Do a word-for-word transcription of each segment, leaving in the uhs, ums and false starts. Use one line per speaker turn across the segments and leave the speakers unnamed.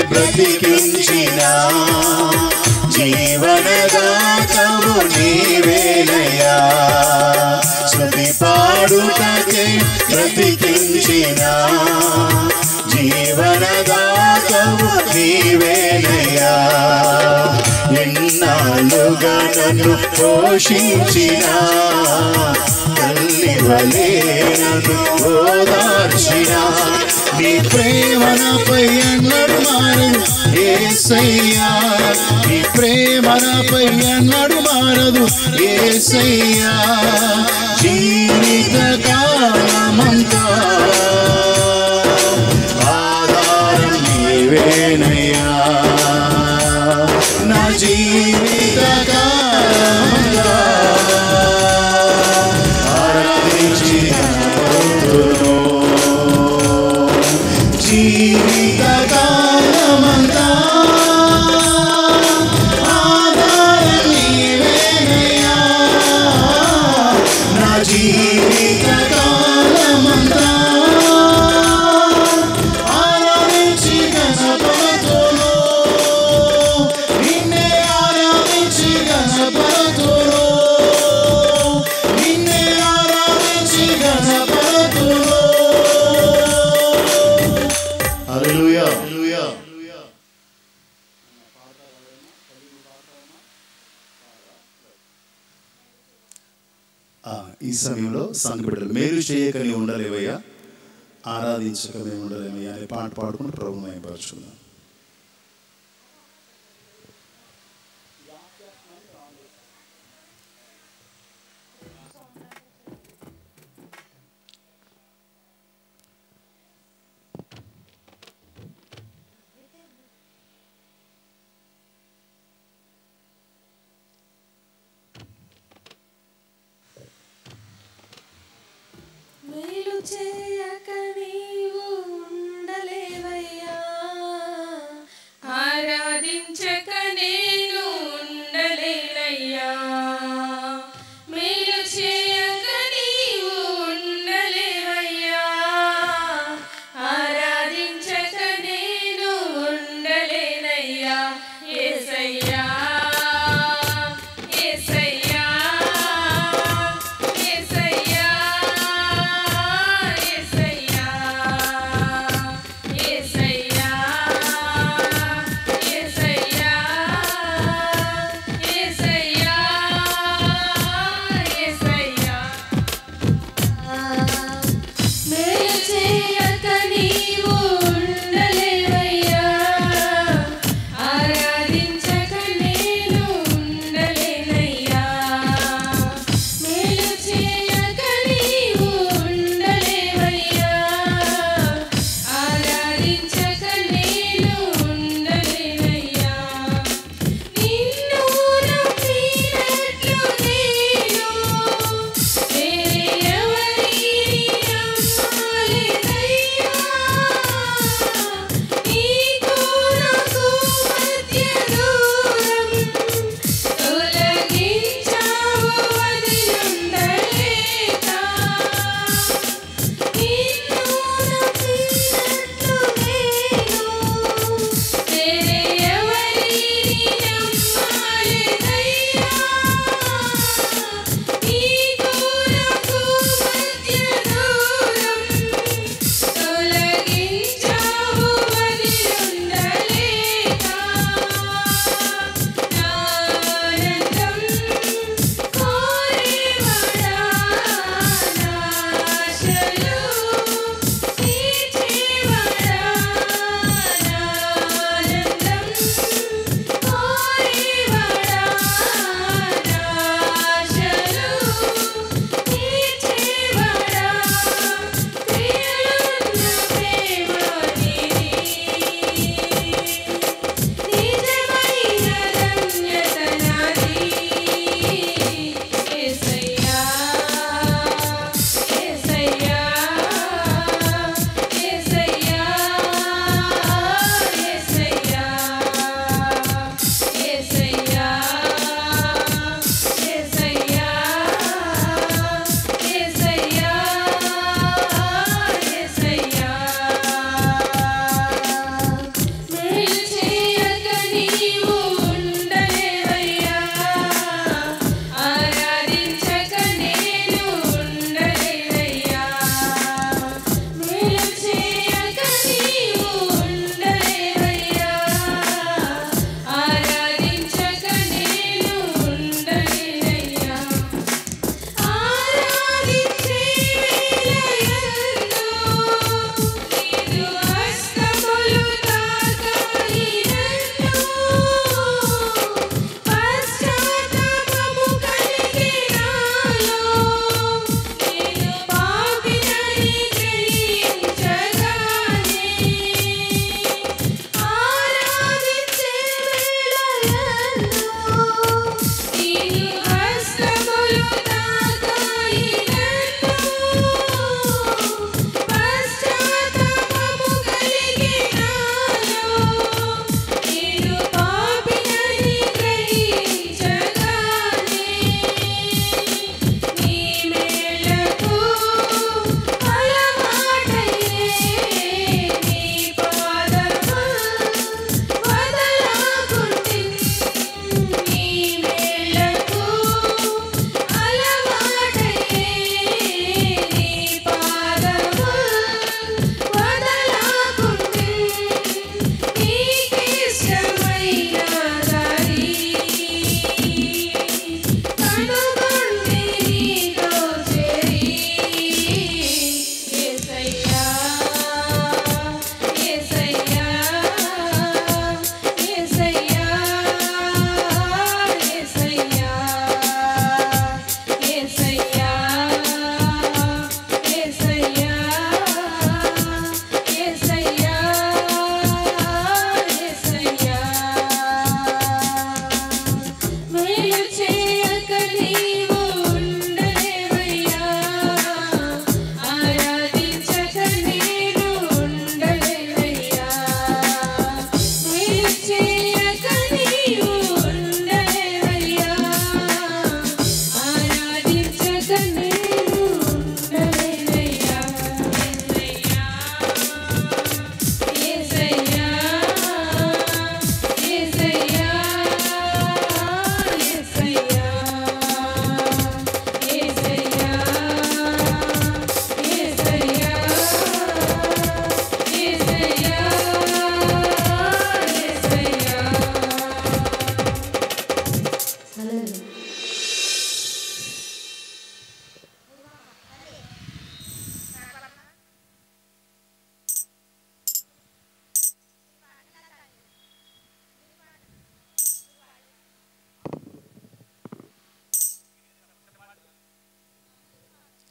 బ్రతికించిన జీవనదాతవు నీవేనయ్యా. స్తుతి పాడుటకే బ్రతికించిన జీవనదాతవు నీవేనయ్యా. ఎన్నాళ్ళుగా నన్ను పోషించిన తల్లి వలే నన్ను ఓదార్చిన నీ ప్రేమ నాపై ఎన్నడు మారదు యేసయ్యా. నీ ప్రేమ నాపై ఎన్నడు మారదు యేసయ్యా. జీవిత కాలమంతా ఆధారం నీవేనయ్యా. నా జీవిత కాలమంతా ఆరాధించిన ప్రభువును. జీవిత కాలమంతా ఆధారం నీవేనయ్యా. నా జీవిత కాలమంతా ఆరాధించి ఘనపరతును. నిన్నే ఆరాధించి ఘనపరతును. నిన్నే ఆరాధించి ఘనపరతును. హల్లెలూయా. ఈ సమయంలో సంఘ బిడ్డలు మేలు చేయక నీ ఉండలేవయ్యా, ఆరాధించక మేము ఉండలేవయ్యా అనే పాట పాడుకుని ప్రభువును మహిమపరచుకుందాం.
మేలు చేయక నీవు ఉండలేవయ్యా,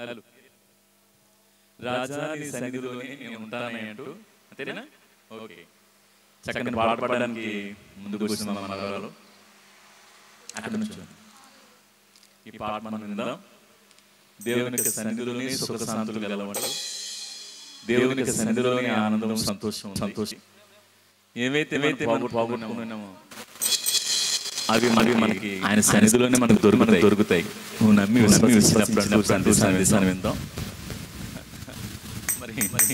రాజా నీ సన్నిధిలోనే నేను ఉంటానే అంటూ అంతేనా? ఓకే, చక్కని పాట పాడడానికి ముందుకు వచ్చిన మన మనవరాలు అక్కడ నుంచి ఈ పాట మనం విందాం. దేవుని సన్నిధిలోనే సుఖ శాంతులు గలవాడు, దేవుని సన్నిధిలోనే ఆనందం, సంతోషం, సంతోషం ఏవైతే ఏవైతే మనం పోగొట్టుకున్నామో అవి మరి మనకి ఆయన సన్నిధిలోనే మనకు దొరుకుతాయి దొరుకుతాయి నువ్వు నమ్మి నమ్మి విసినప్పుడు సందేశాన్ని విందాం. మరి మరి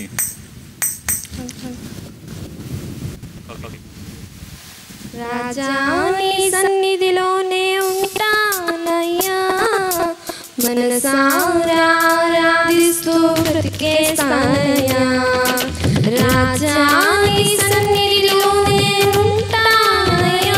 రాజా నీ సన్నిధిలోనే ఉంటానయ్యా, మనసారా ఆరాధిస్తూ బ్రతికేస్తానయ్యా. రాజా నీ సన్నిధిలోనే ఉంటానయ్యా,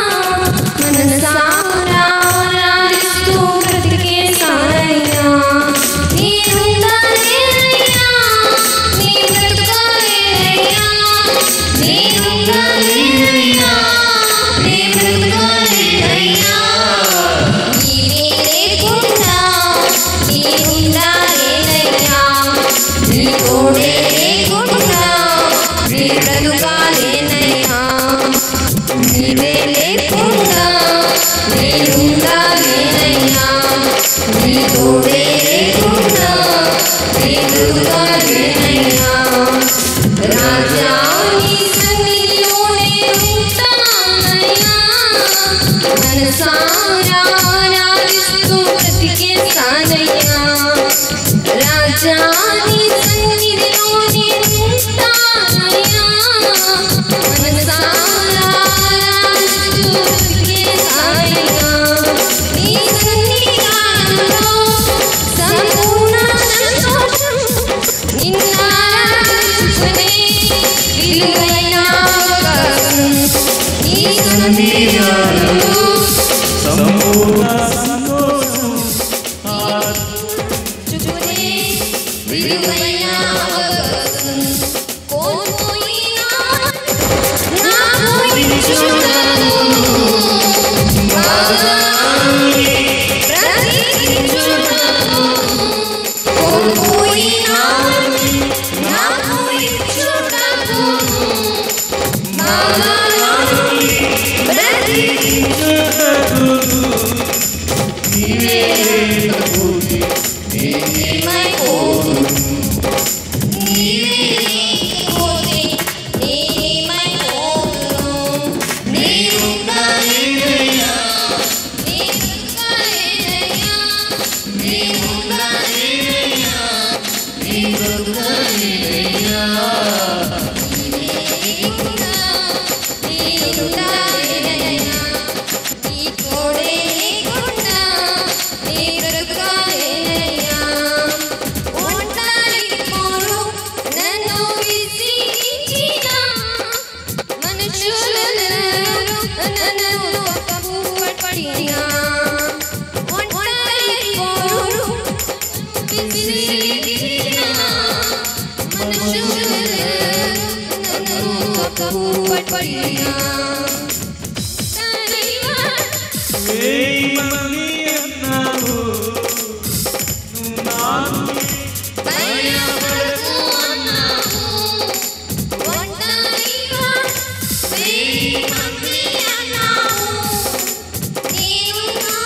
మనసారా ఆరాధిస్తూ బ్రతికేస్తానయ్యా. నీవుండాలేనయ్యా, నీ బ్రతుకాలేనయ్యా, నీవుండాలేనయ్యా, నీ బ్రతుకాలేనయ్యా. నీవే లేకుండా నీవుండాలేనయ్యా, నీ తోడే లేకుండా నీ బ్రతుకాలేనయ్యా. నీవే లేకుండా నీవుండాలేనయ్యా, నీ తోడే లేకుండా నీ బ్రతుకాలేనయ్యా. రాజా నీ సన్నిధిలోనే ఉంటానయ్యా, మనసారా ఆరాధిస్తూ బ్రతికేస్తానయ్యా. రాజా నీ సన్నిధిలోనే ఉంటానయ్యా, మనసారా ఆరాధిస్తూ బ్రతికేస్తానయ్యా. నీ సన్నిధానంలో సంపూర్ణ సంతోషం, నిన్నారాధించుకునే విలువైన అవకాశం. నీ సన్నిధానంలో
సంపూర్ణ సంతోషం,
చుచుకునే విలువైన అవకాశం. కోల్పోయినా నా పోయించుటకు భాగాన్ని బ్రతికించుటకు. కోల్పోయినా నా పోయించుటకు భాగాన్ని బ్రతికించుటకు. నీవే లేకపోతే నేనేమైపోను, నీవే లేకపోతే నేనేమైపోను. నీవుండాలేనయ్యా, నీ బ్రతుకాలేనయ్యా, నీవుండాలేనయ్యా, నీ బ్రతుకాలేనయ్యా. నీవే లేకుండా నీవుండాలేనయ్యా, నీ తోడే లేకుండా నీ బ్రతుకాలేనయ్యా. ఒంటరి పోరు నన్ను విసిగించిన మనుషులందరూ నన్ను తప్పుపట్టినా. ఒంటరి పోరు విసిగించిన మనుషులందరూ నన్ను తప్పుపట్టినా.
ఏమని అన్నావు నువ్వు నాకు
భయపడకు అన్నావు, ఒంటరిగా వెయ్యి మంది అన్నావు. నేనున్నా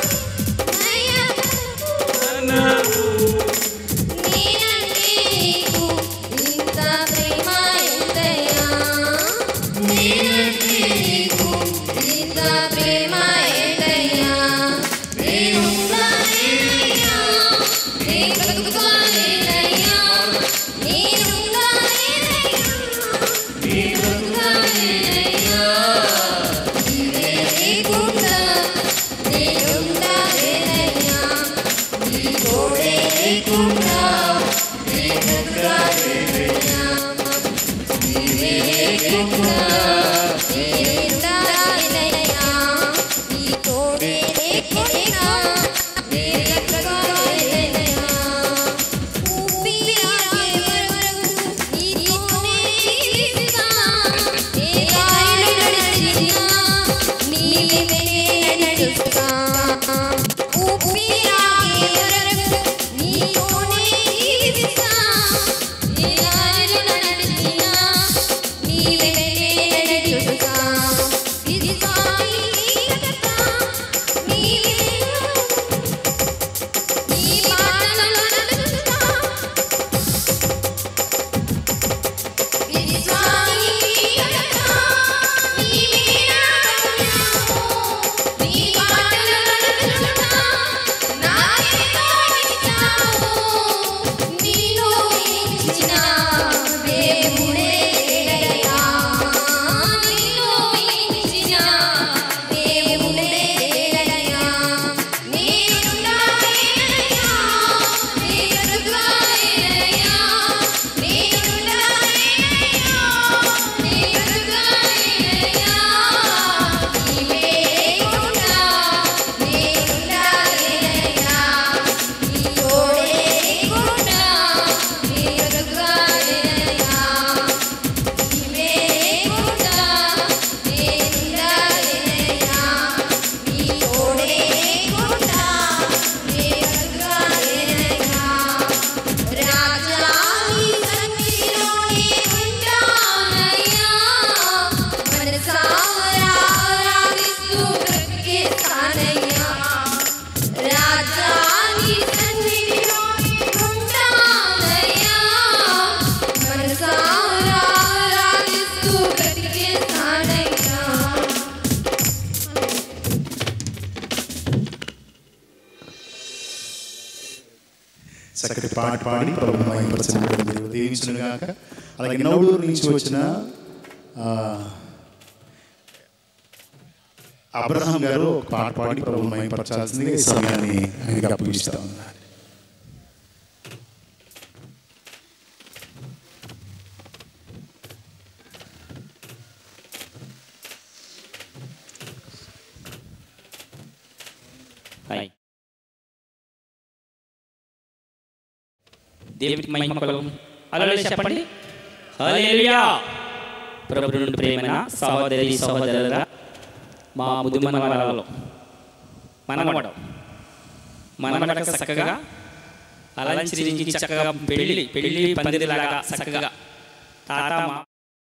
భయపడకు
అన్నావు,
నేనంటే నీకు ఇంత ప్రేమ ఎంతయ్యా. నేనంటే నీకు ఇంత ప్రేమ ఎంతయ్యా. నేనుండాలేనయ్యా, నీ బ్రతుకాలేనయ్యా, నేనుండాలేనయ్యా, నీ బ్రతుకాలేనయ్యా.
చక్కటి పాట పాడి ప్రభు మహిమపరచిన దేవుడు దీవించును గాక. అలాగే నవడూరు నుంచి వచ్చిన అబ్రహాం గారు ఒక పాట పాడి ప్రభు మహిమపరచాల్సిందిగా ఈ సమయాన్ని ఆయనకి అప్పగిస్తా ఉన్నారు.
దేవునికి మహిమ కలుగును. హల్లెలూయా చెప్పండి. హల్లెలూయా. ప్రభువు నుండి ప్రేమైన సహోదరి సహోదరులారా, మా ముద్దు మనవరాలు మనమడ మనమడ చక్కగా అలంకరించి చక్కగా పెళ్లి పెళ్లి పందిరిలాగా చక్కగా తాత మా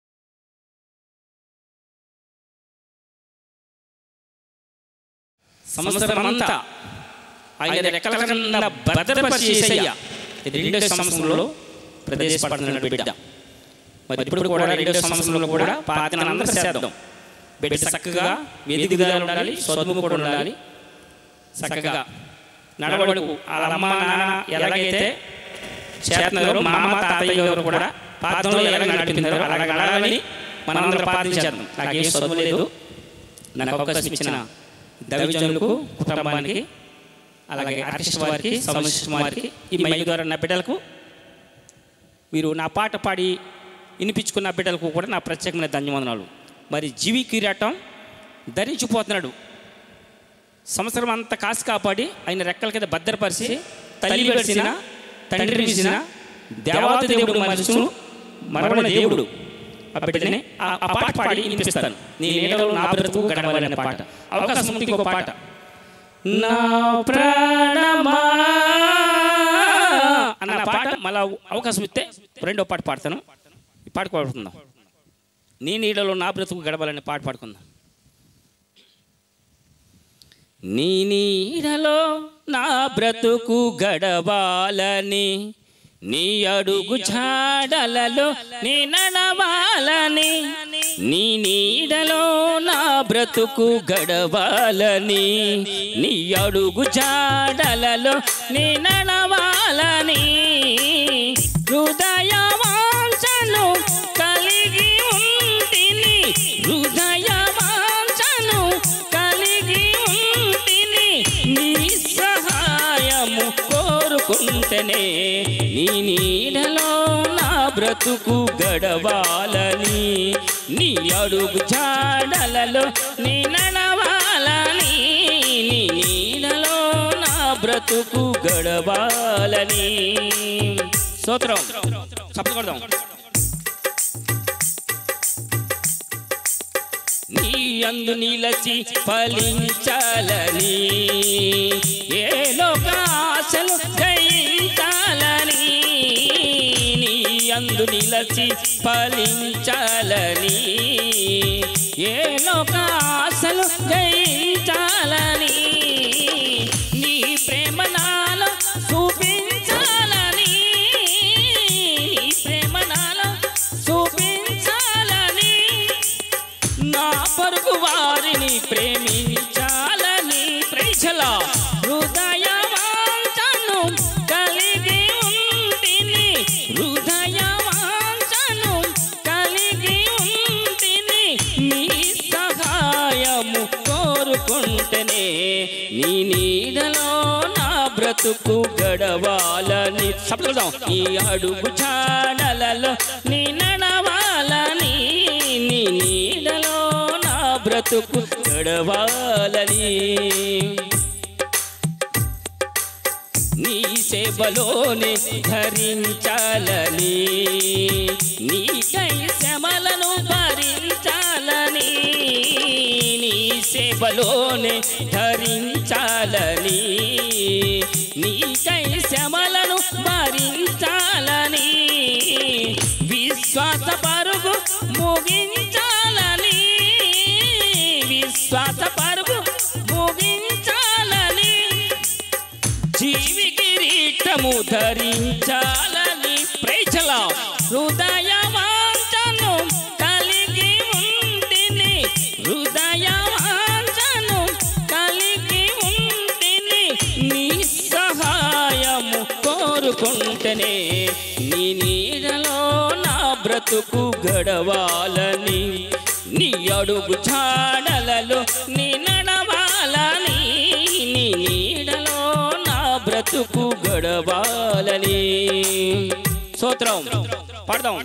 సంవత్సరమంతా ఆయన రెక్కల కింద భద్రపరిచి యేసయ్య ఇది రెండో సంవత్సరంలో ప్రదేశపడుతున్న బిడ్డ. మరి ఇప్పుడు కూడా రెండో సంవత్సరంలో కూడా పాతిన అందరూ చేద్దాం. బిడ్డ చక్కగా ఎదుగుదల ఉండాలి, చదువు కూడా ఉండాలి, చక్కగా నడవడుకు వాళ్ళ అమ్మ నాన్న ఎలాగైతే చేస్తున్నారు, మా అమ్మ తాతయ్య గారు కూడా పాత్రలో ఎలాగ నడిపినారు అలాగ నడాలని మనందరం ప్రార్థించేద్దాం. నాకేం చదువు లేదు, నాకు అవకాశం ఇచ్చిన దైవజనులకు, కుటుంబానికి, అలాగే ఆర్టిస్ట్ వారికి, సంస్థ వారికి, ఈ మైక్ ద్వారా నా బిడ్డలకు, మీరు నా పాట పాడి వినిపించుకున్న బిడ్డలకు కూడా నా ప్రత్యేకమైన ధన్యవాదాలు. మరి జీవి కిరీటం ధరించిపోతున్నాడు. సంవత్సరం అంతా కాసి కాపాడి ఆయన రెక్కల కింద భద్రపరిచి తల్లి వెలిసిన తండ్రి విసిన దేవాతి దేవుడు మనసు మరవని దేవుడు ఆ బిడ్డని ఆ పాట పాడి వినిపిస్తాను. నీ నీడలో నా బ్రతుకు గడవాలనే పాట. అవకాశం ఉంటే ఇంకో పాట. నా ప్రాణమా అన్న పాట మళ్ళా అవకాశం ఇస్తే రెండో పాట పాడతాను. ఈ పాట పాడుకుందాం. నీ నీడలో నా బ్రతుకు గడవాలని పాట పాడుకుందాం. నీ నీడలో నా బ్రతుకు గడవాలని, నీ అడుగు జాడలలో నీ నడవాలని, నీ నీడలో నా బ్రతుకు గడవాలని, నీ అడుగు జాడలలో నీ నడవాలని, హృదయ వాంఛను కలిగి ఉంటిని, హృదయ వాంఛను కలిగి ఉంటిని, నీ సహాయము కోరుకుంటేనే, నీ నీడలో నా బ్రతుకు గడవాలని, నీ అడుగు జాడలలో నీ నడవాలని, నీ నీడలో నా బ్రతుకు గడవాలని. స్తోత్రం. చప్పట్లు కొడదాం. నీ అందు నిలచి ఫలించాలని, ఏ లోక ఆశలు జయించాలని, నీ అందు నిలచి ఫలించాలని, ఏ లోక ఆశలు జయించాలని, నీ ప్రేమ నాలో చూపించాలని, నీ ప్రేమ నాలో చూపించాలని, నా పొరుగు వారిని ప్రేమించాలని, ప్రైజలా హృదయ వాంఛను కలిగి ఉంటిని, హృదయ వాంఛను కలిగి ఉంటిని, నీ సహాయము కోరుకుంటేనే, నీ నీడలో నా బ్రతుకు గడవాలని. చెప్తాం. ఈ అడుగు చాడలలో నీ నడవాలని, నీ నీడలో నా బ్రతుకు గడవాలని, నీ సేవలోనే ధరించాలని, నీకై శ్రమలను భరించాలని, నీ సేవలోనే ధరించాలని, నీకై శ్రమలను భరించాలని, విశ్వాస పరుగు ముగించాలని, విశ్వాస పరుగు ముగించాలని, జీవి కిరీటము ధరించాలని, ప్రైజలా హృదయ వాంఛను కలిగి ఉంటిని, హృదయ వాంఛను కలిగి ఉంటిని, నీ సహాయము కోరుకుంటుని, కోరుకుంటేనే నీ నీడలో నా బ్రతుకు గడవాలని నీ అడుగు చాడలలో నీ నడవాలని నీ నీడలో నా బ్రతుకు గడవాలని స్తోత్రం పాడదాం.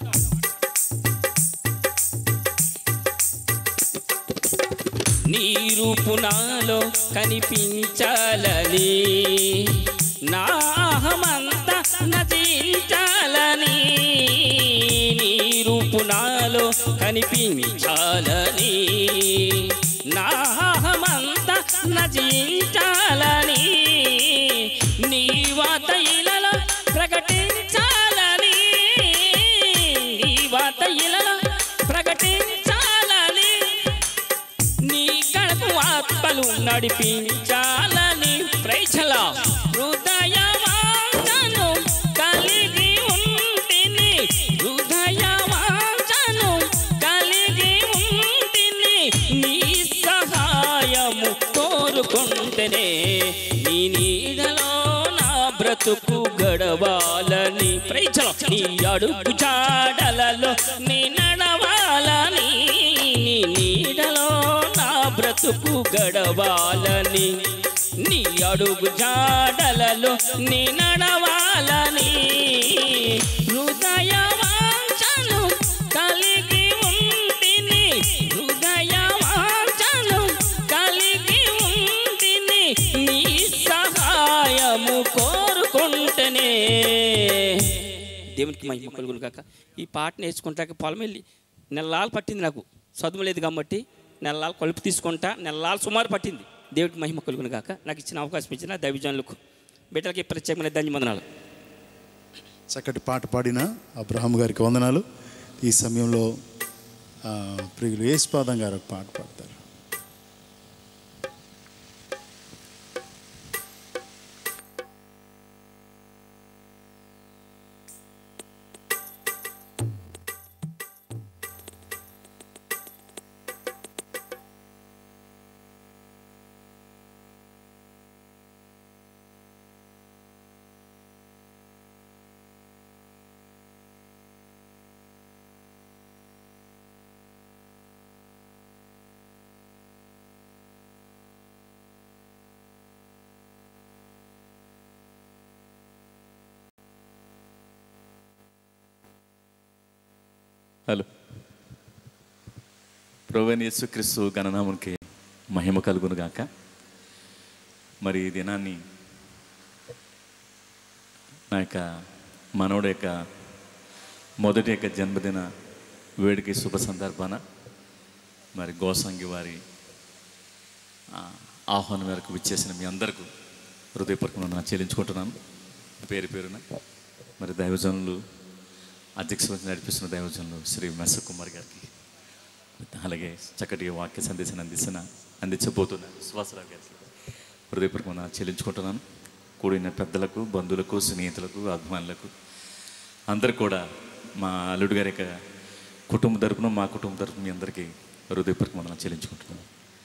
నీ రూపు నాలో కనిపించాలని నా అహమంతా నశించాలని నీ రూపు నాలో కనిపించాలని నా అహమంతా నశించాలని నీ వాత ఇలలో ప్రకటించాలని నీ వాత ఇలలో ప్రకటించాలని నీ కడకు ఆత్మలు నడిపించాలని ప్రైజల హృదయ వాంఛను కలిగి ఉంటిని హృదయ వాంఛను కలిగి ఉంటిని నీ సహాయము కోరుకుంటేనే నీ నీడలో నా బ్రతుకు గడవాలని ప్రైజల నీ అడుగు చాడలలో నీ నడవాలని నీ నీడలో నా బ్రతుకు గడవాలని నీ అడుగు జాడలలో నీ నడవాలని హృదయ వాంఛను కలిగి ఉంటిని హృదయ వాంఛను కలిగి ఉంటిని నీ సహాయము కోరుకుంటేనే దేవునికి మహిమ కలుగును గాక. ఈ పాట నేర్చుకుంటాక పొలం వెళ్ళి నెలలాలు పట్టింది, నాకు చదువు లేదు కాబట్టి నెలలాలు కొలుపు తీసుకుంటా నెలలాలు సుమారు పట్టింది. దేవుడికి మహిమ కలుగును గాక. నాకు ఇచ్చిన అవకాశం ఇచ్చిన దైవజనులకు బిడ్డలకి ప్రత్యేకమైన ధన్యవందనాలు.
చక్కటి పాట పాడిన అబ్రహాం గారికి వందనాలు. ఈ సమయంలో ప్రియులు యేసుపాదం గారు ఒక పాట పాడతారు.
హలో, ప్రభువైన యేసుక్రీస్తు గణనామమునికి మహిమ కలుగును గాక. మరి ఈ దినాన్ని నా యొక్క మనవడు యొక్క మొదటి యొక్క జన్మదిన వేడుక శుభ సందర్భాన మరి గోసంగి వారి ఆహ్వానం మేరకు విచ్చేసిన మీ అందరికీ హృదయపూర్వకంగా చెల్లించుకుంటున్నాను పేరు పేరున. మరి దైవజనులు అధ్యక్ష నడిపిస్తున్న దైవజనులు శ్రీ మెస్స కుమార్ గారికి, అలాగే చక్కటి వాక్య సందేశాన్ని అందిస్తున్న అందించబోతున్న సువాసరావు గారికి హృదయపూర్వకంగా చెల్లించుకుంటున్నాను. కూడిన పెద్దలకు, బంధువులకు, స్నేహితులకు, అభిమానులకు అందరు కూడా మా అల్లుడు గారి యొక్క కుటుంబ తరపున మా కుటుంబ తరపున మీ అందరికీ హృదయపూర్వకంగా చెల్లించుకుంటున్నాను.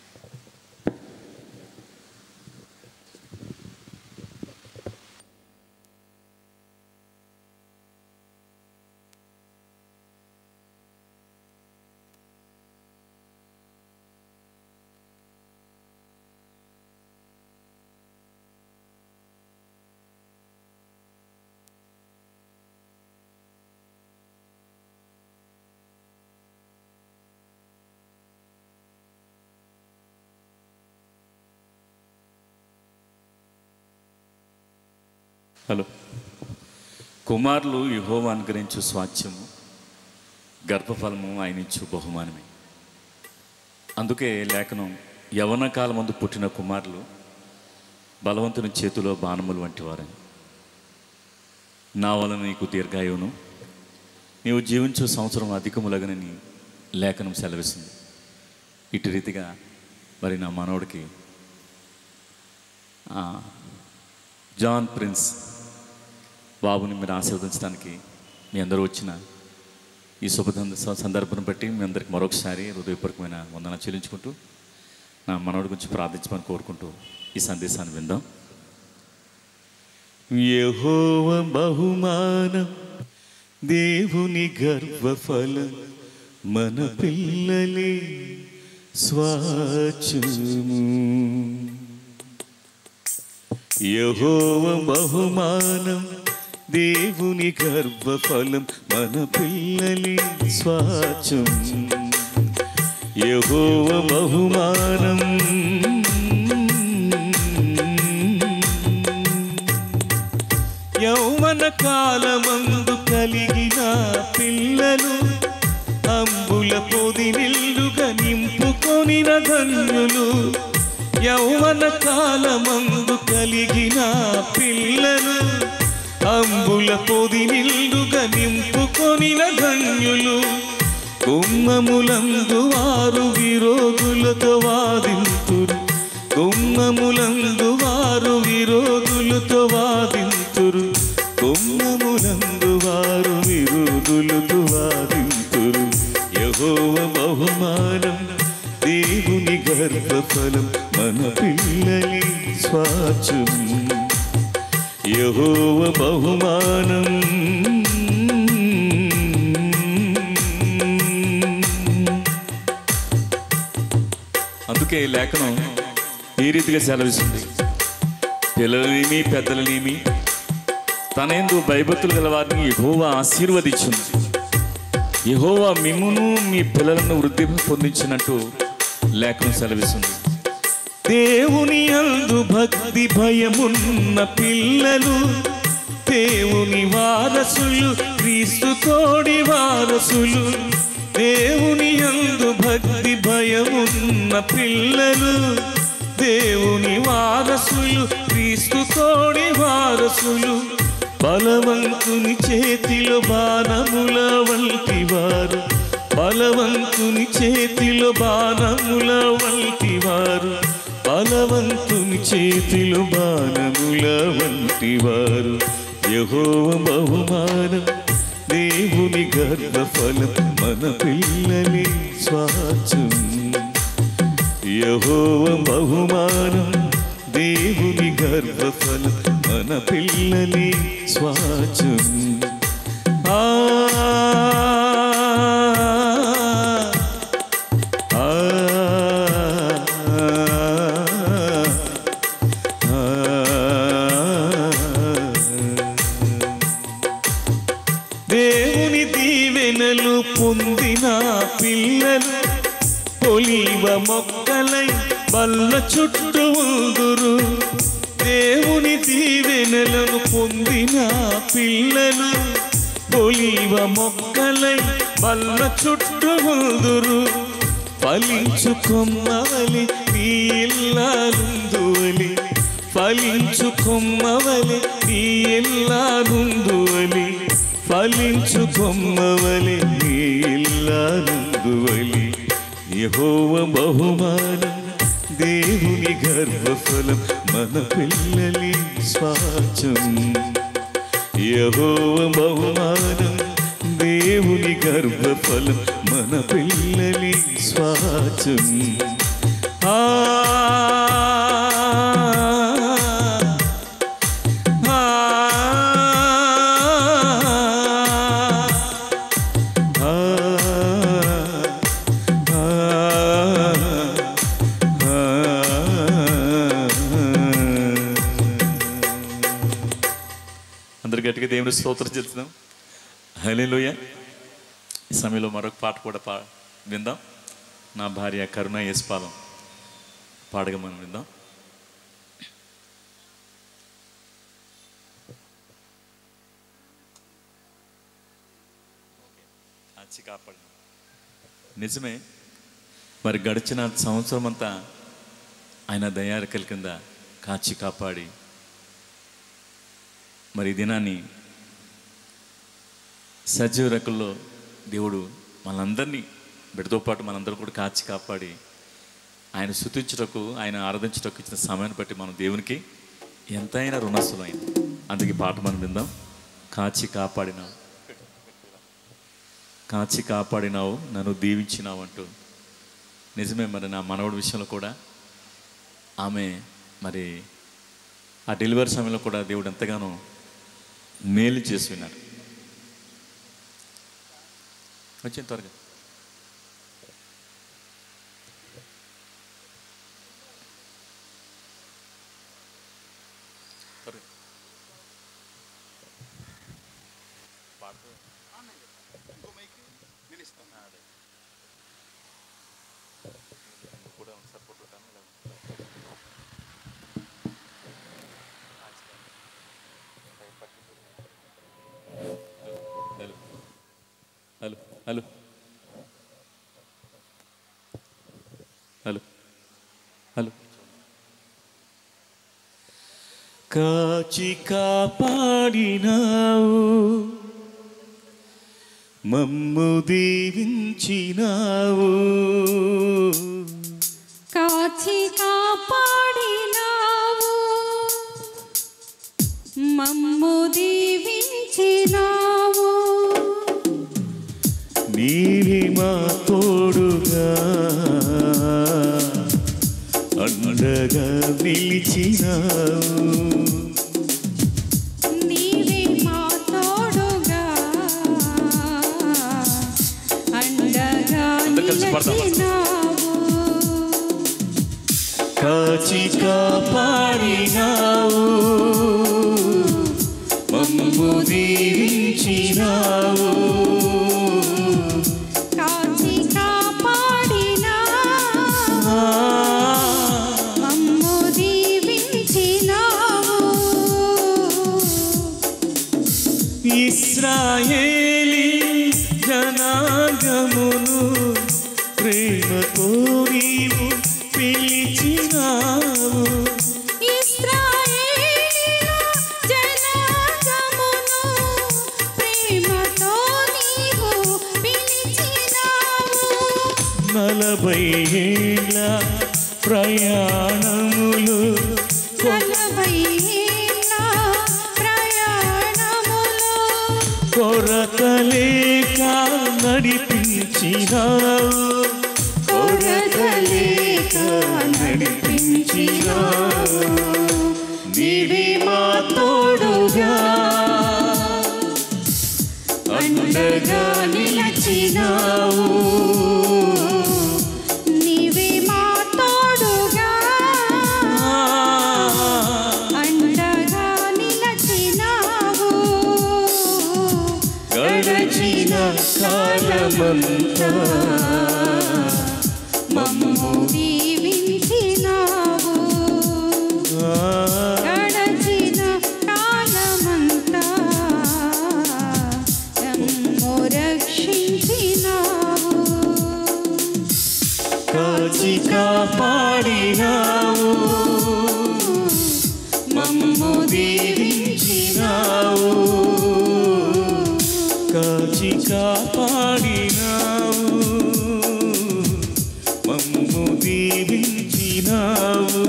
హలో, కుమారులు యెహోవా అనుగ్రహించు స్వాస్థ్యము, గర్భఫలము ఆయన ఇచ్చు బహుమానమే. అందుకే లేఖనం యవన కాలం ముందు పుట్టిన కుమారులు బలవంతుని చేతిలో బాణములు వంటి వారని, నా వలన నీకు దీర్ఘాయువును నీవు జీవించు సంవత్సరం అధికములగనని లేఖనం సెలవిస్తుంది. ఇటు రీతిగా మరి నా మనవడికి జాన్ ప్రిన్స్ బాబుని మీరు ఆశీర్వదించడానికి మీ అందరూ వచ్చిన ఈ శుభ సందర్భం బట్టి మీ అందరికి మరొకసారి హృదయపూర్వకమైన వందన చెల్లించుకుంటూ నా మనవడి గురించి ప్రార్థించమని కోరుకుంటూ ఈ సందేశాన్ని విందాం.
యెహోవా బహుమానం దేవుని గర్వఫలం మన పిల్లలే స్వాచ్ఛము. యెహోవా బహుమానం దేవుని గర్వఫలం మన పిల్లలే స్వాచ్ఛం. యెహోవా బహుమానం యౌవన కాలమందు కలిగిన పిల్లలు అంబుల పొది నిల్లుగా నింపుకొనిన ధన్యులు. యౌవన కాలమందు కలిగిన పిల్లలు అంబుల పొది నిల్లుగా నింపుకొనిన ధన్యులు. గుమ్మములందు వారు విరోధులతో వాదింతురు. గుమ్మములందు వారు విరోధులతో వాదింతురు. గుమ్మములందు వారు విరోధులతో వాదింతురు. యెహోవా బహుమానం దేవుని గర్వఫలం మన పిల్లలే స్వాచ్ఛం. యెహోవా బహుమానం
అందుకే ఈ లేఖనం ఈ రీతిగా సెలవిస్తుంది. పిల్లలనేమి పెద్దలనేమి తన యందు భయభక్తులు గల వారిని యెహోవా ఆశీర్వదించును. యెహోవా మిమ్మును మీ పిల్లలను వృద్ధి పొందించినట్టు లేఖనం సెలవిస్తుంది.
దేవుని యందు భక్తి భయమున్న పిల్లలు దేవుని వారసులు, క్రీస్తు తోడి వారసులు. దేవుని యందు భక్తి భయమున్న పిల్లలు దేవుని వారసులు, క్రీస్తు తోడి వారసులు. బలవంతుని చేతిలో బాణముల వంటి వారు, బలవంతుని చేతిలో బాణముల వంటి వారు, బలవంతుని చేతిలో బాణముల వంటి వారు. యెహోవా బహుమానం దేవుని గర్వఫలం మన పిల్లలే స్వాచ్ఛం. యెహోవా బహుమానం దేవుని గర్వఫలం మన పిల్లలే స్వాచ్ఛం. ఆ దేవుని దీవెనలు పొందిన పిల్లలు ఒలీవ మొక్కలై బల్ల చుట్టూ ఉందురు. దేవుని దీవెనలను పొందిన పిల్లలు ఒలీవ మొక్కలై బల్ల చుట్టూ ఉందురు. ఫలించు కొమ్మవలి నీ ఇల్లాలుందువలి, ఫలించు కొమ్మవలి నీ ఇల్లాలుందువలి, ఫలించు కొమ్మవలి నీ ఇల్లాలుందువలి. యెహోవా బహుమానం దేవుని గర్వఫలం మన పిల్లలే స్వాచ్ఛం. యెహోవా బహుమానం దేవుని గర్వఫలం మన పిల్లలే స్వాచ్ఛం. ఆ
గట్టిగా దేవుని స్తోత్రం చేస్తున్నాం. హల్లెలూయా. ఈ సమయంలో మరొక పాట కూడా పా విందాం. నా భార్య కరుణ యేసుపాదం పాడగా మనం విందాం. కాపాడు. నిజమే, మరి గడిచిన సంవత్సరం అంతా ఆయన దయారకల కింద కాచి కాపాడి మరి ఈ దినాన్ని సజీవ రెక్కల్లో దేవుడు మనందరినీ బిడ్డతో పాటు మనందరూ కూడా కాచి కాపాడి ఆయన స్తుతించుటకు, ఆయన ఆరాధించుటకు ఇచ్చిన సమయాన్ని బట్టి మనం దేవునికి ఎంతైనా రుణస్థులైన. అందుకే పాట మనం విందాం. కాచి కాపాడినావు, కాచి కాపాడినావు, నన్ను దీవించినావు అంటూ. నిజమే, మరి నా మనవడి విషయంలో కూడా ఆమె మరి ఆ డెలివరీ సమయంలో కూడా దేవుడు ఎంతగానో మేలు చేసి ఉన్నారు. వచ్చింది త్వరగా. హలో హలో హలో హలో
కాచి కాపాడినావు, మమ్ము దీవించినావు.
కాచి కాపాడినావు, మమ్ము దీవించినావు.
నీవి మా తోడుగా అండగా నిలిచినావు.
నీవే మా తోడుగా అండగా నిలిచినావు.
కాచి కాపాడినావు, మమ్ము దీవించినావు.
కాచి కాపాడినావు, మమ్ము దీవించినావు.
ఇశ్రాయేలీ జనాంగమును ప్రేమతో నీవు పిలిచినావు.
ఇశ్రాయేలు జనాంగమును ప్రేమతో నీవు పిలిచినావు.
నలభై ఏళ్ళ ప్రయాణములు
నలభై ఏళ్ళ ప్రయాణములో
కొరతలేక నడిపించినావు. కొరతలేక నడిపించినావు. నీవే మా తోడుగా అండగా నిలిచినావు.
నీవే మా తోడుగా అండగా నిలిచినావు.
గడచిన కాలమంతా
మమ్ము దీవించినావు. గడచిన కాలమంతా మమ్ము రక్షించినావు.
కాచి కాపాడినావు, మమ్ము దీవించినావు. కాచి కాపాడినావు, మమ్ము దీవించినావు.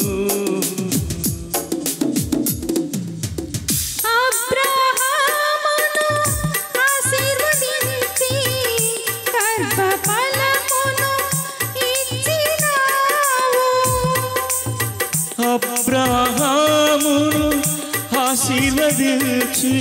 అబ్రహామును ఆశీర్వదించి గర్భఫలమును ఇచ్చినావు.
అబ్రహామును ఆశీర్వదించి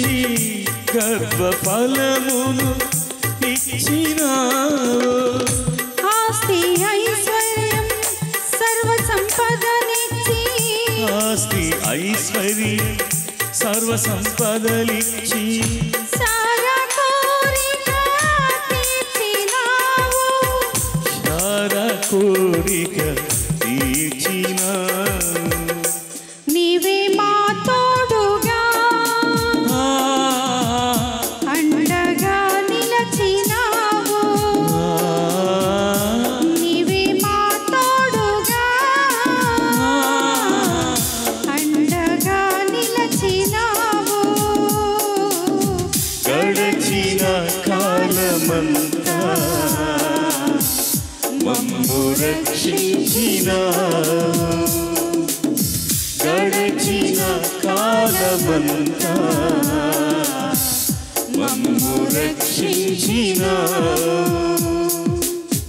గర్భఫలమును ఇచ్చినావు.
ఆస్తి ఐశ్వర్యం సర్వ సంపదనిచ్చి
ఆస్తి ఐశ్వర్యం సర్వ సంపదలిచ్చి
సారా కోరిక తీర్చినావు.
సారా కోరిక తీర్చినావు.
నీవే మా తోడుగా అండగా నిలిచినావు. నీవే మా తోడుగా అండగా నిలిచినావు.
గడచిన కాలమంతా మమ్ము రక్షించినావు. గడచిన కాలమంతా మమ్ము రక్షించినావు.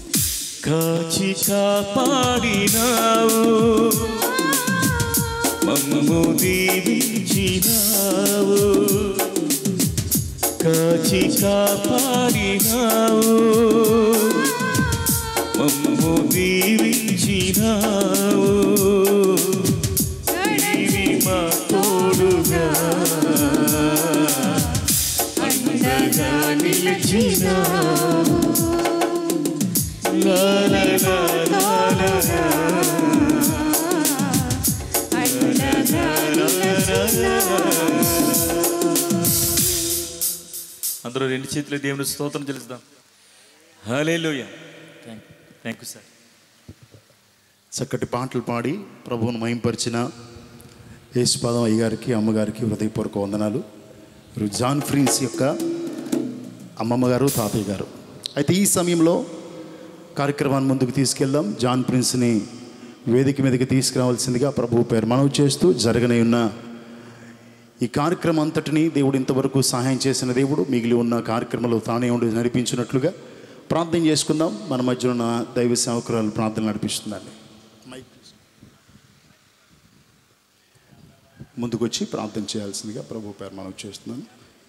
కాచి కాపాడినావు, మమ్ము దీవించినావు, కాచి కాపాడినావు, మమ్ము దీవించినావు, నీవి మా తోడుగా అండగా నిలిచినావు. లా లా లా లా లా లా.
అందరూ రెండు చేతులు దేవుని స్తోత్రం చెల్లిద్దాం. హల్లెలూయా. Thank you sir.
చక్కటి పాటలు పాడి ప్రభువును మహింపరిచిన యేసుపాదం అయ్యగారికి అమ్మగారికి హృదయపూర్వక వందనాలు. జాన్ ఫ్రిన్స్ యొక్క అమ్మమ్మ గారు తాతయ్య గారు. అయితే ఈ సమయంలో కార్యక్రమాన్ని ముందుకు తీసుకెళ్దాం. జాన్ ప్రిన్స్ని వేదిక మీదకి తీసుకురావాల్సిందిగా ప్రభువు పేరు మనవి చేస్తూ జరగనే ఉన్న ఈ కార్యక్రమం అంతటినీ దేవుడు ఇంతవరకు సహాయం చేసిన దేవుడు మిగిలి ఉన్న కార్యక్రమంలో తానే ఉండి నడిపించినట్లుగా ప్రార్థన చేసుకుందాం. మన మధ్య ఉన్న దైవ సేవకురాలు ప్రార్థన నడిపిస్తుందండి. ముందుకు వచ్చి ప్రార్థన చేయాల్సిందిగా ప్రభు పేరు మనవి చేస్తున్నాను.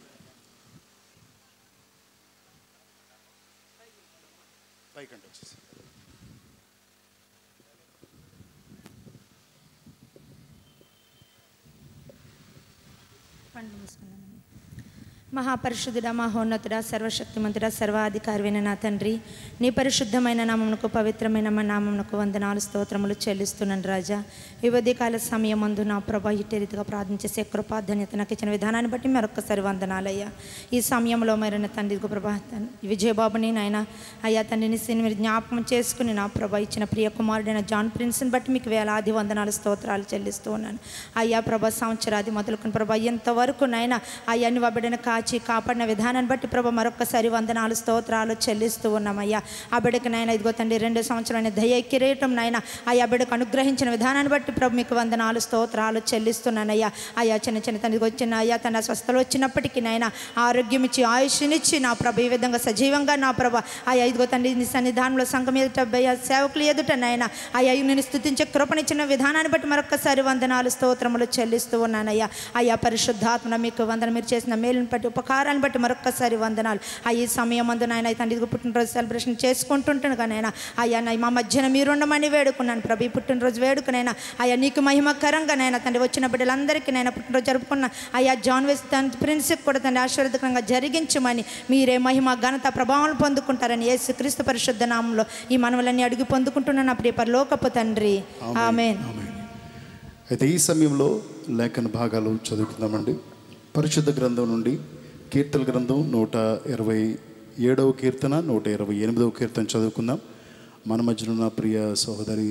మహాపరిశుద్ధుడ, మహోన్నతుడ, సర్వశక్తిమంతుడ, సర్వాధికారివైన నా తండ్రి, నీ పరిశుద్ధమైన నామమునకు పవిత్రమైన మా నామమునకు వందనాలు స్తోత్రములు చెల్లిస్తున్నాను రాజా. ఈ ఉదయకాల సమయం మందు నా ప్రభా ఇట్టే రీతిగా ప్రార్థన చేసే కృపా ధన్యత నాకు ఇచ్చిన విధానాన్ని బట్టి మరొకసారి వందనాలయ్యా. ఈ సమయంలో మరైన తండ్రి ప్రభా విజయబాబుని నాయన అయ్యా తండ్రిని మీరు జ్ఞాపకం చేసుకుని నా ప్రభా ఇచ్చిన ప్రియ కుమారుడైన జాన్ ప్రిన్స్ని బట్టి మీకు వేలాది వందనాలు స్తోత్రాలు చెల్లిస్తూ ఉన్నాను అయ్యా. ప్రభా సంవత్సరాది మొదలుకొని ప్రభా ఎంతవరకు నాయన అయ్యా నీ బిడ్డను కాచి కాపాడిన విధానాన్ని బట్టి ప్రభా మరొకసారి వందనాలు స్తోత్రాలు చెల్లిస్తూ ఉన్నామయ్యా. ఆ బిడ్డకు నాయన ఇదిగో తండ్రి రెండు సంవత్సరాల దయ కిరీటం నాయన అయ్యా బిడ్డకు అనుగ్రహించిన విధానాన్ని బట్టి ప్రభు మీకు వందనాలు స్తోత్రాలు చెల్లిస్తున్నానయ్యా. అయ్యా చిన్న చిన్న తండ్రికి వచ్చిన అయ్యా తన స్వస్థలు వచ్చినప్పటికీ నాయన ఆరోగ్యం ఇచ్చి ఆయుష్నిచ్చి నా ప్రభ ఈ విధంగా సజీవంగా నా ప్రభ అయ్యా ఇదిగో తండ్రి నీ సన్నిధానంలో సంఘం ఎదుట అయ్యా సేవకులు ఎదుట నాయన అయ్యా నేను స్తుతించే కృపనిచ్చిన విధానాన్ని బట్టి మరొకసారి వందనాలు స్తోత్రములు చెల్లిస్తూ ఉన్నానయ్యా. అయ్యా పరిశుద్ధాత్మ మీకు వందన మీరు చేసిన మేలుని బట్టి ఉపకారాన్ని బట్టి మరొకసారి వందనాలు. అయ్యి సమయం మందు నాయన తండ్రి ఇదిగో పుట్టినరోజు సెలబ్రేషన్ చేసుకుంటుంటాను కానీ నాయన అయ్యా నా మా మధ్యన మీరుండమని వేడుకున్నాను ప్రభు. ఈ పుట్టినరోజు వేడుకనైనా అయ్యా నీకు మహిమకరంగా నైనా తండ్రి వచ్చిన బిడ్డలందరికీ నైనా పుట్టినరోజు జరుపుకున్న అయ్యా జాన్ వెస్ తండ్రి ప్రిన్స్కి కూడా తండ్రి ఆశీర్వాదకంగా జరిగించమని మీరే మహిమ ఘనత ప్రభావం పొందుకుంటారని యేసు క్రీస్తు పరిశుద్ధ నామంలో ఈ మనవలన్నీ అడిగి పొందుకుంటున్నాను నా ప్రియ పరలోకపు తండ్రి. ఆమేన్.
అయితే ఈ సమయంలో లేఖన భాగాలు చదువుకుందామండి. పరిశుద్ధ గ్రంథం నుండి కీర్తన గ్రంథం నూట ఇరవై ఏడవ కీర్తన నూట ఇరవై ఎనిమిదవ కీర్తన చదువుకుందాం. మన మధ్యన ఉన్న ప్రియ సహోదరి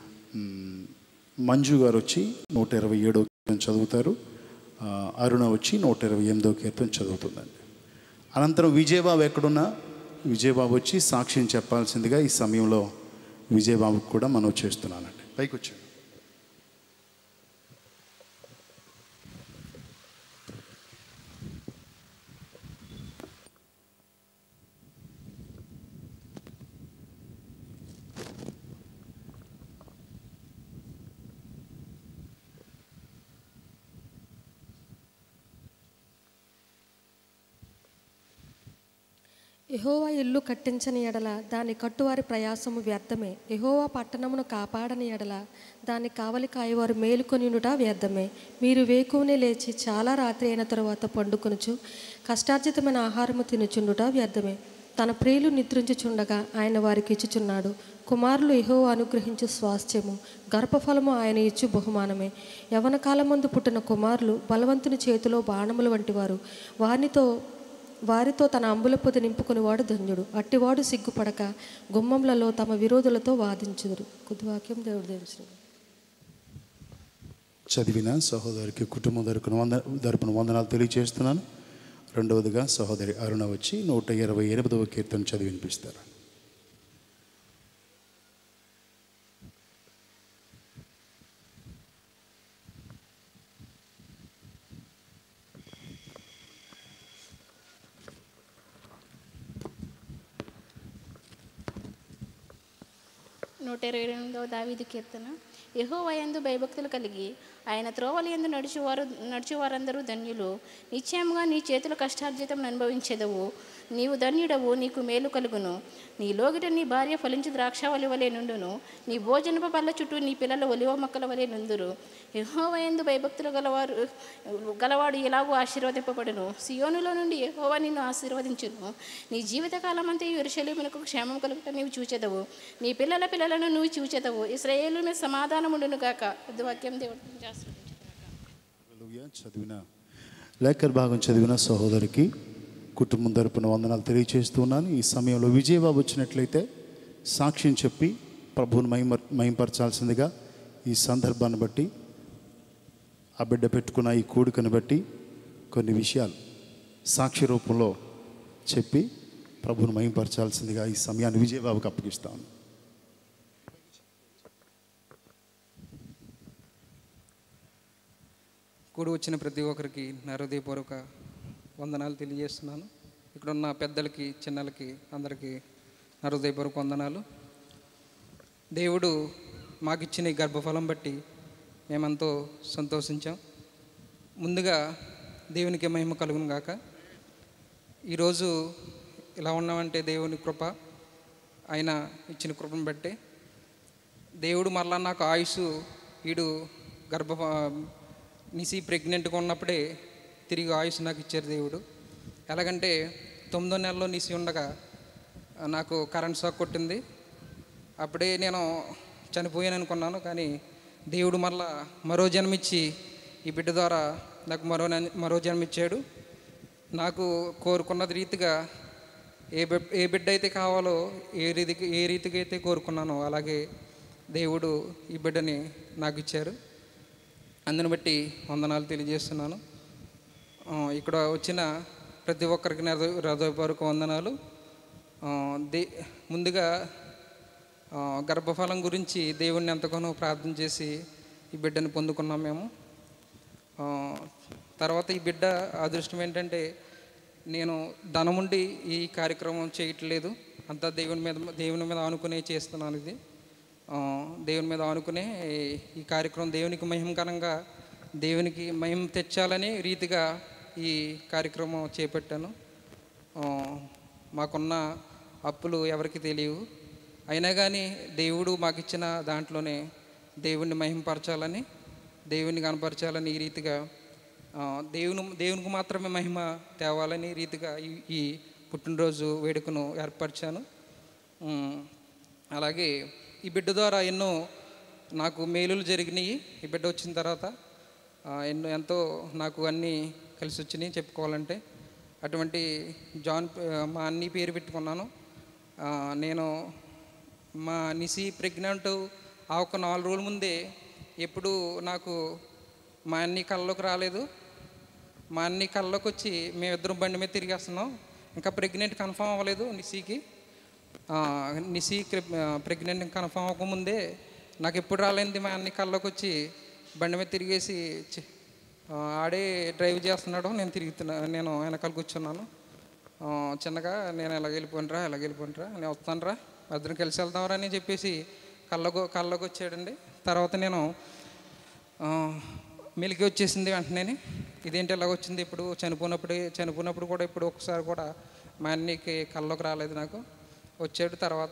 మంజు గారు వచ్చి నూట ఇరవై ఏడవ కీర్తన చదువుతారు. అరుణ వచ్చి నూట ఇరవై ఎనిమిదవ కీర్తన చదువుతుందండి. అనంతరం విజయబాబు ఎక్కడున్నా విజయబాబు వచ్చి సాక్ష్యం చెప్పాల్సిందిగా ఈ సమయంలో విజయబాబుకు కూడా మనం చేస్తున్నానండి. పైకి వచ్చాడు.
యెహోవా ఇల్లు కట్టించని ఎడల దాని కట్టువారి ప్రయాసము వ్యర్థమే. యెహోవా పట్టణమును కాపాడని ఎడల దాన్ని కావలి కాయవారు మేలుకొనియుట వ్యర్థమే. మీరు వేకువనే లేచి చాలా రాత్రి అయిన తరువాత పండుకొనుచు కష్టార్జితమైన ఆహారము తినుచుండుట వ్యర్థమే. తన ప్రియులు నిద్రించుచుండగా ఆయన వారికి ఇచ్చుచున్నాడు. కుమారులు యెహోవా అనుగ్రహించు స్వాస్థ్యము, గర్భఫలము ఆయన ఇచ్చు బహుమానమే. యవన కాలమందు పుట్టిన కుమారులు బలవంతుని చేతిలో బాణములు వంటివారు. వారితో వారితో తన అంబుల పొది నింపుకునేవాడు ధన్యుడు. అట్టివాడు సిగ్గుపడక గుమ్మములలో తమ విరోధులతో వాదించుదురు. కొద్దివాక్యం దేవుడు దేవుడు
చదివిన సహోదరికి కుటుంబం తరపున వంద తరపున వందనాలు తెలియజేస్తున్నాను. రెండవదిగా సహోదరి అరుణ వచ్చి నూట ఇరవై ఎనిమిదవ కీర్తన చదివి వినిపిస్తారు.
నూట ఇరవై ఎనిమిదవ దావీదు కీర్తన. యెహోవా యందు భయభక్తులు కలిగి ఆయన త్రోవల యందు నడుచువారు నడుచువారందరూ ధన్యులు. నిశ్చయముగా నీ చేతుల కష్టార్జితం అనుభవించెదవు. నీవు ధన్యుడవు, నీకు మేలు కలుగును. నీ లోగిట నీ భార్య ఫలించు ద్రాక్షావళి వలె నుండును. నీ భోజనపు పళ్ళ చుట్టూ నీ పిల్లల ఒలివ మొక్కల వలె నుందురు. యెహోవా యందు భయభక్తులు గలవారు గలవాడు ఎలాగూ ఆశీర్వదింపబడును. సియోనులో నుండి యెహోవా నిన్ను ఆశీర్వదించును. నీ జీవితకాలం అంతా యెరూషలేమునకు క్షేమం కలుగుట నీవు చూచెదవు. నీ పిల్లల పిల్లలను నువ్వు చూచెదవు. ఇశ్రాయేలు మీద సమాధానం ఉండును గాక. వాక్యం దేవుడు
హల్లెలూయా. చదివిన లేఖన భాగం చదివిన సహోదరికి కుటుంబం తరపున వందనాలు తెలియజేస్తున్నాను. ఈ సమయంలో విజయబాబు వచ్చినట్లయితే సాక్ష్యం చెప్పి ప్రభువుని మహిమ మహింపరచాల్సిందిగా ఈ సందర్భాన్ని బట్టి ఆ బిడ్డ పెట్టుకున్న ఈ కూడికను బట్టి కొన్ని విషయాలు సాక్షి రూపంలో చెప్పి ప్రభువుని మహింపరచాల్సిందిగా ఈ సమయాన్ని విజయబాబుకి అప్పగిస్తాను.
కూడి వచ్చిన ప్రతి ఒక్కరికి నా హృదయపూర్వక వందనాలు తెలియజేస్తున్నాను. ఇక్కడ ఉన్న పెద్దలకి చిన్నలకి అందరికీ నా హృదయపూర్వక వందనాలు. దేవుడు మాకిచ్చిన ఈ గర్భఫలం బట్టి మేమెంతో సంతోషించాం. ముందుగా దేవునికి మహిమ కలుగును గాక. ఈరోజు ఇలా ఉన్నామంటే దేవుని కృప, ఆయన ఇచ్చిన కృపను బట్టే. దేవుడు మరలా నాకు ఆయుష్ ఈడు గర్భ నిసి ప్రెగ్నెంట్గా ఉన్నప్పుడే తిరిగి ఆయుష్ నాకు ఇచ్చారు దేవుడు. ఎలాగంటే తొమ్మిదో నెలలో నిసి ఉండగా నాకు కరెంట్ షాక్ కొట్టింది. అప్పుడే నేను చనిపోయాను అనుకున్నాను. కానీ దేవుడు మరలా మరో జన్మిచ్చి ఈ బిడ్డ ద్వారా నాకు మరో మరో జన్మిచ్చాడు. నాకు కోరుకున్నది రీతిగా ఏ బిడ్డ ఏ బిడ్డ అయితే కావాలో ఏ రీతికి ఏ రీతికి అయితే కోరుకున్నానో అలాగే దేవుడు ఈ బిడ్డని నాకు ఇచ్చారు. అందుని బట్టి వందనాలు తెలియజేస్తున్నాను. ఇక్కడ వచ్చిన ప్రతి ఒక్కరికి హృదయపూర్వక వందనాలు. దే ముందుగా గర్భఫలం గురించి దేవుణ్ణి ఎంతగానో ప్రార్థన చేసి ఈ బిడ్డను పొందుకున్నాం మేము. తర్వాత ఈ బిడ్డ అదృష్టం ఏంటంటే నేను ధనముండి ఈ కార్యక్రమం చేయట్లేదు, అంతా దేవుని మీద దేవుని మీద ఆనుకునే చేస్తున్నాను. ఇది దేవుని మీద ఆనుకునే ఈ కార్యక్రమం దేవునికి మహిమకరంగా దేవునికి మహిమ తెచ్చాలని రీతిగా ఈ కార్యక్రమం చేపట్టాను. మాకున్న అప్పులు ఎవరికి తెలియవు, అయినా కానీ దేవుడు మాకు ఇచ్చిన దాంట్లోనే దేవుణ్ణి మహిమపరచాలని దేవుని కనపరచాలని ఈ రీతిగా దేవుని దేవునికి మాత్రమే మహిమ తేవాలని రీతిగా ఈ ఈ పుట్టినరోజు వేడుకను ఏర్పరిచాను. అలాగే ఈ బిడ్డ ద్వారా ఎన్నో నాకు మేలులు జరిగినాయి. ఈ బిడ్డ వచ్చిన తర్వాత ఎన్నో ఎంతో నాకు అన్నీ కలిసి వచ్చినాయి చెప్పుకోవాలంటే. అటువంటి జాన్ మా అన్ని పేరు పెట్టుకున్నాను. నేను మా నిసి ప్రెగ్నెంట్ ఆ ఒక నాలుగు రోజుల ముందే ఎప్పుడు నాకు మా అన్ని కళ్ళలోకి రాలేదు. మా అన్ని కళ్ళలోకి వచ్చి మేమిద్దరం బండి మీద తిరిగేస్తున్నాం. ఇంకా ప్రెగ్నెంట్ కన్ఫర్మ్ అవ్వలేదు నిసికి. నిసి ప్రెగ్నెంట్ కన్ఫర్మ్ అవ్వకముందే నాకు ఎప్పుడు రాలేంది మా అన్ని కళ్ళలోకి వచ్చి బండి మీద తిరిగేసి ఆడే డ్రైవ్ చేస్తున్నాడు, నేను తిరుగుతున్నా నేను వెనకాల కూర్చున్నాను. చిన్నగా నేను ఎలాగ వెళ్ళిపోయినరా ఎలాగ వెళ్ళిపోయినరా నేను వస్తానురా ఇద్దరం కలిసి వెళ్తామరా అని చెప్పేసి కళ్ళకు కళ్ళకు వచ్చాడండి. తర్వాత నేను మెలికి వచ్చేసింది వెంటనే. ఇదేంటి ఎలాగ వచ్చింది, ఇప్పుడు చనిపోయినప్పుడు చనిపోయినప్పుడు కూడా ఇప్పుడు ఒకసారి కూడా మా అన్నికి కళ్ళలోకి రాలేదు నాకు. వచ్చాడు. తర్వాత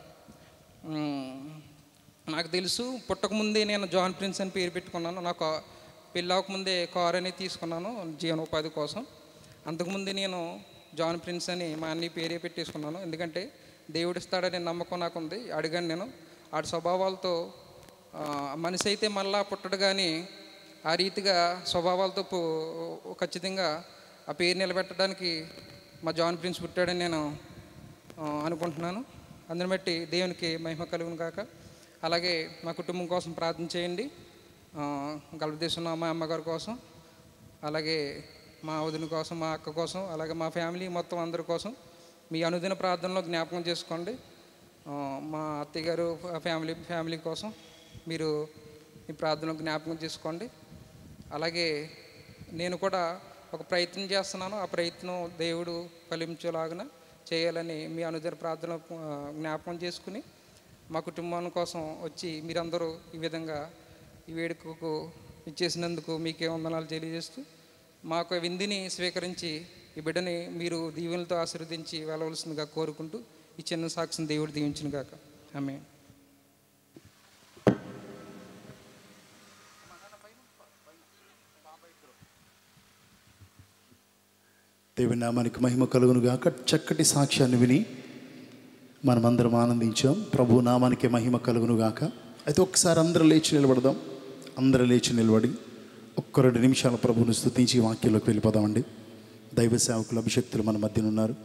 నాకు తెలుసు పుట్టకముందే నేను జాన్ ప్రిన్స్ అని పేరు పెట్టుకున్నాను. నాకు పెళ్ళి అవ్వకముందే కారు అనేది తీసుకున్నాను జీవనోపాధి కోసం. అంతకుముందే నేను జాన్ ప్రిన్స్ అని మా అన్ని పేరే పెట్టేసుకున్నాను. ఎందుకంటే దేవుడు ఇస్తాడనే నమ్మకం నాకు ఉంది. అడిగాను నేను. ఆడి స్వభావాలతో మనిషి అయితే మళ్ళా పుట్టడు, కానీ ఆ రీతిగా స్వభావాలతో ఖచ్చితంగా ఆ పేరు నిలబెట్టడానికి మా జాన్ ప్రిన్స్ పుట్టాడని నేను అనుకుంటున్నాను. అందుని బట్టి దేవునికి మహిమ కలుగును కాక. అలాగే మా కుటుంబం కోసం ప్రార్థన చేయండి. గల్పదేశంలో మా అమ్మగారి కోసం, అలాగే మా వదిన కోసం, మా అక్క కోసం, అలాగే మా ఫ్యామిలీ మొత్తం అందరి కోసం మీ అనుదిన ప్రార్థనలో జ్ఞాపకం చేసుకోండి. మా అత్తయ్య గారు ఫ్యామిలీ ఫ్యామిలీ కోసం మీరు మీ ప్రార్థనలో జ్ఞాపకం చేసుకోండి. అలాగే నేను కూడా ఒక ప్రయత్నం చేస్తున్నాను. ఆ ప్రయత్నం దేవుడు ఫలించేలాగా చేయాలని మీ అనుదిన ప్రార్థన జ్ఞాపకం చేసుకుని మా కుటుంబం కోసం వచ్చి మీరందరూ ఈ విధంగా ఈ వేడుకకు ఇచ్చేసినందుకు మీకే వందనాలు తెలియజేస్తూ మా యొక్క విందుని స్వీకరించి ఈ బిడ్డని మీరు దీవెనలతో ఆశీర్వదించి వెళ్ళవలసిందిగా కోరుకుంటూ ఈ చిన్న సాక్షిని దేవుడు దీవించిన గాక. ఆమేన్.
దేవుని నామానికి మహిమ కలుగును గాక. చక్కటి సాక్ష్యాన్ని విని మనమందరం ఆనందించాం. ప్రభు నామానికి మహిమ కలుగును గాక. అయితే ఒక్కసారి అందరూ లేచి నిలబడదాం. అందరూ లేచి నిలబడి ఒక్క రెండు నిమిషాల ప్రభువును స్తుతించి వాక్యంలోకి వెళ్ళిపోదామండి. దైవ సేవకులు అభిషక్తులు మన మధ్యన ఉన్నారు.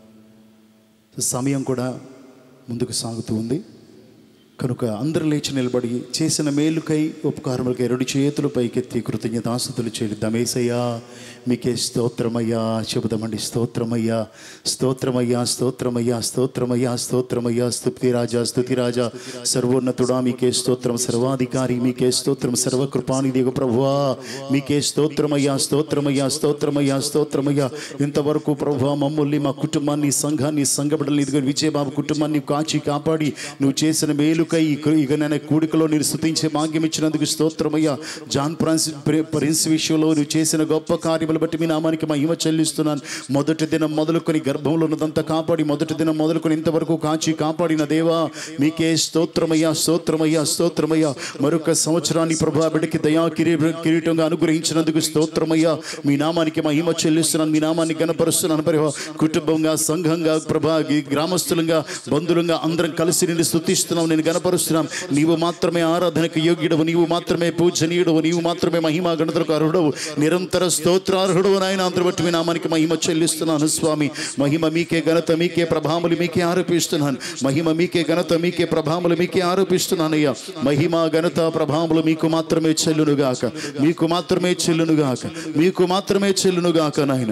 సమయం కూడా ముందుకు సాగుతూ ఉంది కనుక అందరూ లేచి నిలబడి చేసిన మేలుకై ఉపకారములకై రెండు చేతులు పైకెత్తి కృతజ్ఞతాస్తుతులు చెల్లిద్దాం. యేసయ్యా మీకే స్తోత్రమయ్యా చెబుదామండి. స్తోత్రమయ్యా స్తోత్రమయ్యా స్తోత్రమయ్యా స్తోత్రమయ్యా స్తోత్రమయ్యా స్తుతి రాజా స్తుతి రాజా సర్వోన్నతుడా మీకే స్తోత్రం. సర్వాధికారి మీకే స్తోత్రం. సర్వకృపానిధి ప్రభువా మీకే స్తోత్రమయ్యా స్తోత్రమయ్యా స్తోత్రమయ్యా స్తోత్రమయ్యా. ఇంతవరకు ప్రభువా మమ్మల్ని మా కుటుంబాన్ని సంఘాన్ని సంఘబిడ్డల్ని ఇదిగో విజయబాబు కుటుంబాన్ని కాచి కాపాడి నువ్వు చేసిన మేలు ఇక నేను కూడికలో నేను స్తుతించే భాగ్యం ఇచ్చినందుకు స్తోత్రమయ్యా. జాన్ ఫ్రాన్స్ ప్రిన్స్ విషయంలో నువ్వు చేసిన గొప్ప కార్యములు బట్టి మీ నామానికి మహిమ చెల్లిస్తున్నాను. మొదటి దినం మొదలుకొని గర్భంలో ఉన్నదంతా కాపాడి మొదటి దినం మొదలుకొని ఇంతవరకు కాచి కాపాడిన దేవా మీకే స్తోత్రమయ్యా స్తోత్రమయ్యా స్తోత్రమయ్యా. మరొక సంవత్సరాన్ని ప్రభా బిడ్డకి దయా కిరీ కిరీటంగా అనుగ్రహించినందుకు స్తోత్రమయ్యా. మీ నామానికి మహిమ చెల్లిస్తున్నాను. మీ నామాన్ని గణపరుస్తున్నాను. ప్రభా కుటుంబంగా సంఘంగా ప్రభా గ్రామస్తులంగా బంధువులంగా అందరం కలిసి నిన్ను స్తుతిస్తున్నాం. నేను పరుస్తున్నాం. నీవు మాత్రమే ఆరాధనకు యోగ్యుడవు. నీవు మాత్రమే పూజనీయుడవు. నీవు మాత్రమే మహిమా గణతలకు అర్హుడవు. నిరంతర స్తోత్రార్హుడవు నాయన. అందరి బట్టి మీ నామానికి మహిమ చెల్లిస్తున్నాను స్వామి. మహిమ మీకే ఘనత మీకే ప్రభాములు మీకే ఆరోపిస్తున్నాను. మహిమ మీకే ఘనత మీకే ప్రభాములు మీకే ఆరోపిస్తున్నానయ్యా. మహిమ ఘనత ప్రభాములు మీకు మాత్రమే చెల్లునుగాక. మీకు మాత్రమే చెల్లునుగాక. మీకు మాత్రమే చెల్లునుగాక నాయన.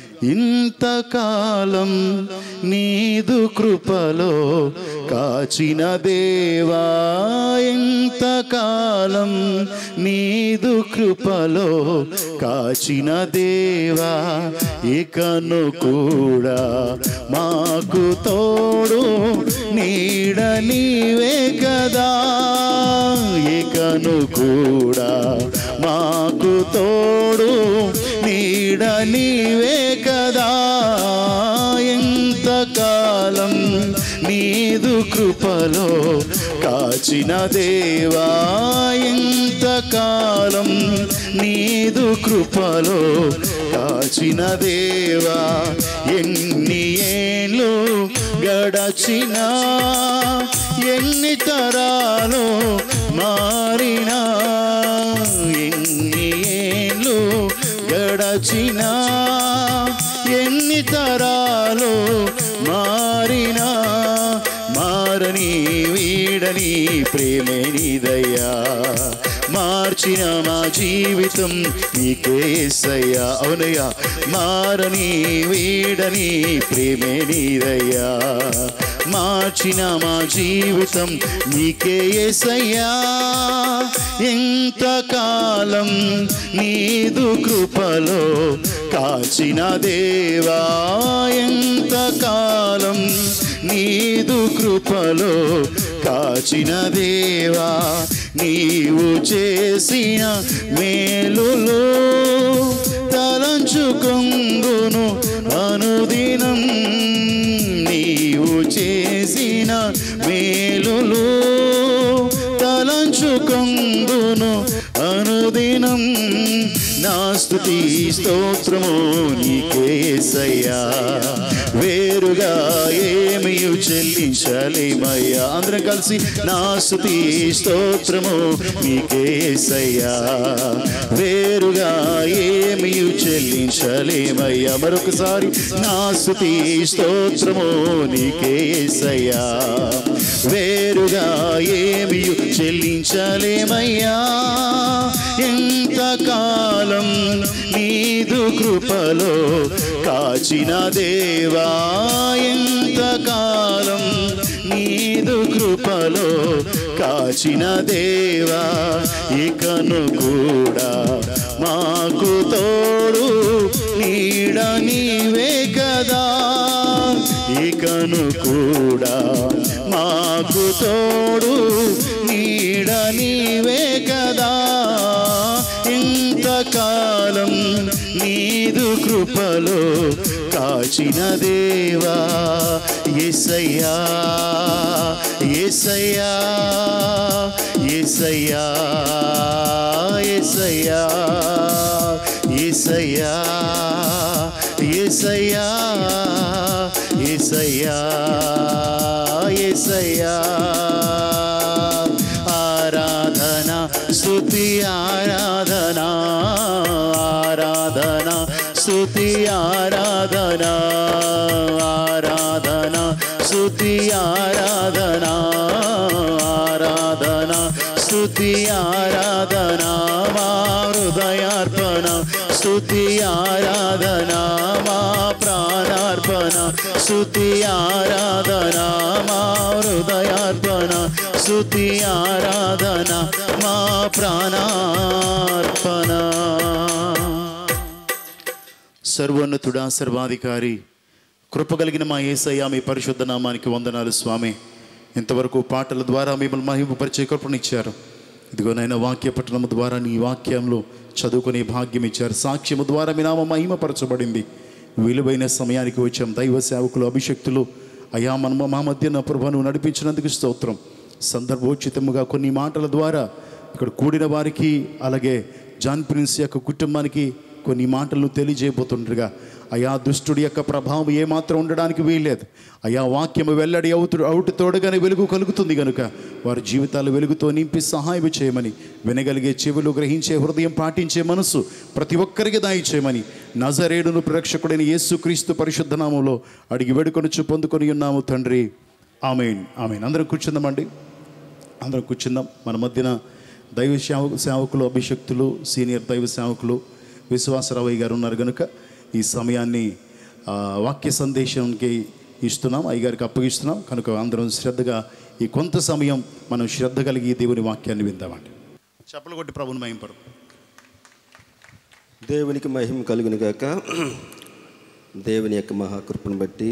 ఇంతకాలం నీదు కృపలో కాచిన దేవా ఇంతకాలం నీదు కృపలో కాచిన దేవా ఇకను కూడా మాకు తోడు నీడ నీవే కదా. ఇకను కూడా మాకు తోడు నీడ నీవే కదా. ఇంతకాలం నీదు కృపలో కాచిన దేవా ఇంతకాలం నీదు కృపలో కాచిన దేవా. ఎన్ని ఏళ్ళు గడచినా ఎన్ని తరాలు మారినా ఎన్ని ఏళ్ళు గడచినా ఎన్ని తరాలు మారినా మారని వీడని ప్రేమే నీదయ్యా. మార్చిన మా జీవితం నీకే యేసయ్యా. అవునయ్యా మారని వీడని ప్రేమే నీదయ్యా. మార్చిన మా జీవితం నీకే యేసయ్యా. ఎంతకాలం నీదు కృపలో కాచిన దేవా ఎంతకాలం నీదు కృపలో కాచిన దేవా. నీవు చేసిన మేలులు తలంచుకొందును అనుదినం. నీవు చేసిన మేలులు తలంచుకొందును అనుదినం. నా స్తుతి స్తోత్రము నీకే యేసయ్యా. వేరుగా ఏమియు చెల్లించలేమయ్యా. అందరం కలిసి నా స్తుతి స్తోత్రము నీకే యేసయ్యా. వేరుగా ఏమియు చెల్లించలేమయ్యా. మరొకసారి నా స్తుతి స్తోత్రము నీకే యేసయ్యా. వేరుగా ఏమియు చెల్లించలేమయ్యా. ఎంతకాలం నీదు కృపలో కాచిన దేవా ఎంతకాలం నీదు కృపలో కాచిన దేవా. ఇకను కూడా మాకు తోడు నీడ నీవే కదా. ఇకను కూడా మా మాకు తోడు నీడ నీవే కదా, ఇంతకాలం నీదు కృపలో కాచిన దేవా యేసయ్యా యేసయ్యా యేసయ్యా యేసయ్యా యేసయ్యా యేసయ్యా యేసయ్యా యేసయ్యా ఆరాధన స్తుతి ఆరాధన ఆరాధన స్తుతి ఆరాధన ఆరాధన స్తుతి ఆరాధన ఆరాధన స్తుతి ఆరాధన మా హృదయార్పణ స్తుతి ఆరాధన మా ప్రాణార్పణ స్తుతి ఆరాధన మా హృదయార్పణ స్తుతి ఆరాధన మా ప్రాణార్పణ. సర్వోన్నతుడా సర్వాధికారి కృపగలిగిన మా యేసయ్య మీ పరిశుద్ధ నామానికి వందనాలు స్వామి. ఇంతవరకు పాటల ద్వారా మిమ్మల్ని మహిమపరిచే కృపనిచ్చారు. ఇదిగోనైనా వాక్య పఠనము ద్వారా నీ వాక్యంలో చదువుకునే భాగ్యం ఇచ్చారు. సాక్ష్యము ద్వారా మీ నామ మహిమపరచబడింది. విలువైన సమయానికి వచ్చాం. దైవ సేవకులు అభిషక్తులు అయా మన మా మధ్య నా ప్రభువును నడిపించినందుకు స్తోత్రం. సందర్భోచితముగా కొన్ని మాటల ద్వారా ఇక్కడ కూడిన వారికి అలాగే జాన్ ప్రిన్స్ యొక్క కుటుంబానికి కొన్ని మాటలను తెలియజేయబోతుండగా అయా దుష్టుడి యొక్క ప్రభావం ఏమాత్రం ఉండడానికి వీల్లేదు. అయా వాక్యము వెల్లడి అవుతు అవుటు తోడగానే వెలుగు కలుగుతుంది కనుక వారి జీవితాలు వెలుగుతో నింపి సహాయం చేయమని, వినగలిగే చెవులు, గ్రహించే హృదయం, పాటించే మనసు ప్రతి ఒక్కరికి దయచేయమని నజరేయుడును రక్షకుడైన యేసుక్రీస్తు పరిశుద్ధ నామములో అడిగి వేడుకొనుచు పొందుకొని ఉన్నాము తండ్రి. ఆమేన్ ఆమేన్. అందరం కూర్చుందామండి, అందరం కూర్చుందాం. మన మధ్యన దైవ సేవ సేవకులు అభిషక్తులు సీనియర్ దైవ సేవకులు విశ్వాసరావయ్య గారు ఉన్నారు కనుక ఈ సమయాన్ని వాక్య సందేశానికి ఇస్తున్నాం, అయ్యగారికి అప్పగిస్తున్నాం కనుక అందరం శ్రద్ధగా ఈ కొంత సమయం మనం శ్రద్ధ కలిగి దేవుని వాక్యాన్ని విందామండి. చప్పలు కొట్టి ప్రభుని మహింపడు.
దేవునికి మహిమ కలుగును గాక. దేవుని యొక్క మహాకృపను బట్టి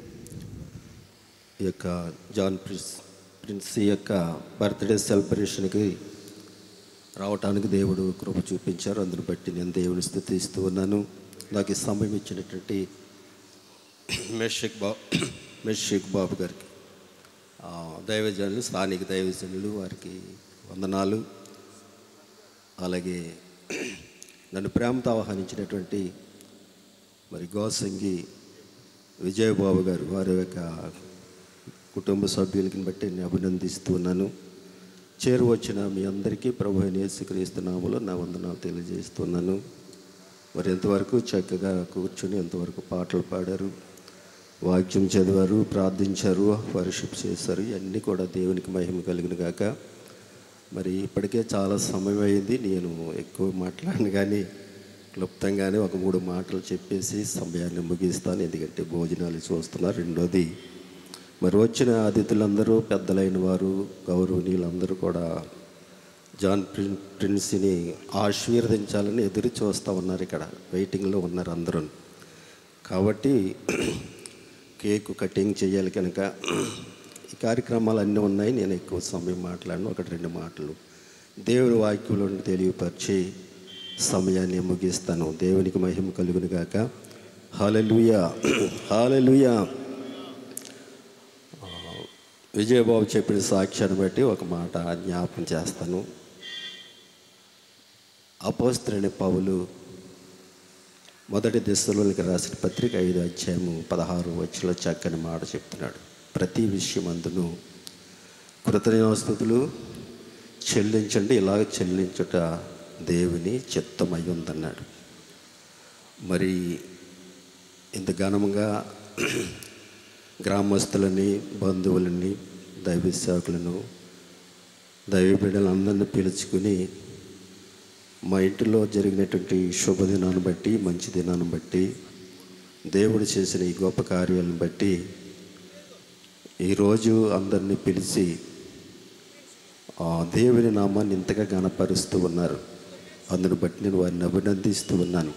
ఈ యొక్క జాన్ ప్రిన్స్ ప్రిన్స్ యొక్క బర్త్డే సెలబ్రేషన్కి రావటానికి దేవుడు కృప చూపించారు. అందుని బట్టి నేను దేవుని స్తుతిస్తూ ఉన్నాను. నాకు ఈ సమయం ఇచ్చినటువంటి మెషక్ బాబు మెషక్ బాబు గారికి, దైవజనులు, స్థానిక దైవజనులు, వారికి వందనాలు. అలాగే నన్ను ప్రేమతో ఆహ్వానించినటువంటి మరి గోసంగి విజయబాబు గారు, వారి యొక్క కుటుంబ సభ్యులకి బట్టి నేను అభినందిస్తూ ఉన్నాను. చేరువచ్చిన మీ అందరికీ ప్రభు అయిన యేసుక్రీస్తు నామములో నా వందనాలు తెలియజేస్తున్నాను. మరి ఎంతవరకు చక్కగా కూర్చుని ఎంతవరకు పాటలు పాడారు, వాక్యం చదివారు, ప్రార్థించారు, వర్షిప్ చేశారు. ఇవన్నీ కూడా దేవునికి మహిమ కలిగిన గాక. మరి ఇప్పటికే చాలా సమయం అయింది. నేను ఎక్కువ మాట్లాడను కానీ క్లుప్తంగానే ఒక మూడు మాటలు చెప్పేసి సమయాన్ని ముగిస్తాను. ఎందుకంటే భోజనాలు చూస్తున్నారు. రెండోది, మరి వచ్చిన అతిథులందరూ పెద్దలైన వారు, గౌరవనీయులందరూ కూడా జాన్ ప్రిన్ ప్రిన్స్ని ఆశీర్వదించాలని ఎదురు చూస్తూ ఉన్నారు. ఇక్కడ వెయిటింగ్లో ఉన్నారు అందరూ. కాబట్టి కేకు కటింగ్ చేయాలి కనుక ఈ కార్యక్రమాలు అన్నీ ఉన్నాయి. నేను ఎక్కువ సమయం మాట్లాడను, ఒకటి రెండు మాటలు దేవుని వాక్యంలో తెలియపరిచి సమయాన్ని ముగిస్తాను. దేవునికి మహిమ కలుగును గాక. హల్లెలూయా హల్లెలూయా. విజయబాబు చెప్పిన సాక్ష్యాన్ని బట్టి ఒక మాట జ్ఞాపకం చేస్తాను. అపోస్తలుడైన పౌలు మొదటి దశలోనికి రాసిన పత్రిక ఐదు అధ్యాయము పదహారు వచ్చలో చక్కని మాట చెప్తున్నాడు. ప్రతి విషయమందును కృతజ్ఞతాస్తుతులు చెల్లించండి, ఇలాగ చెల్లించుట దేవుని చిత్తమై ఉందన్నాడు. మరి ఇంత ఘనంగా గ్రామస్తులని, బంధువులని, దైవ సేవకులను, దైవ బిడ్డలందరినీ పిలుచుకుని మా ఇంటిలో జరిగినటువంటి శుభదినాన్ని బట్టి, మంచి దినాన్ని బట్టి, దేవుడు చేసిన ఈ గొప్ప కార్యాలను బట్టి ఈరోజు అందరినీ పిలిచి దేవుని నామాన్ని ఇంతగా గణపరుస్తూ ఉన్నారు. అందుని బట్టి నేను వారిని అభినందిస్తూ ఉన్నాను.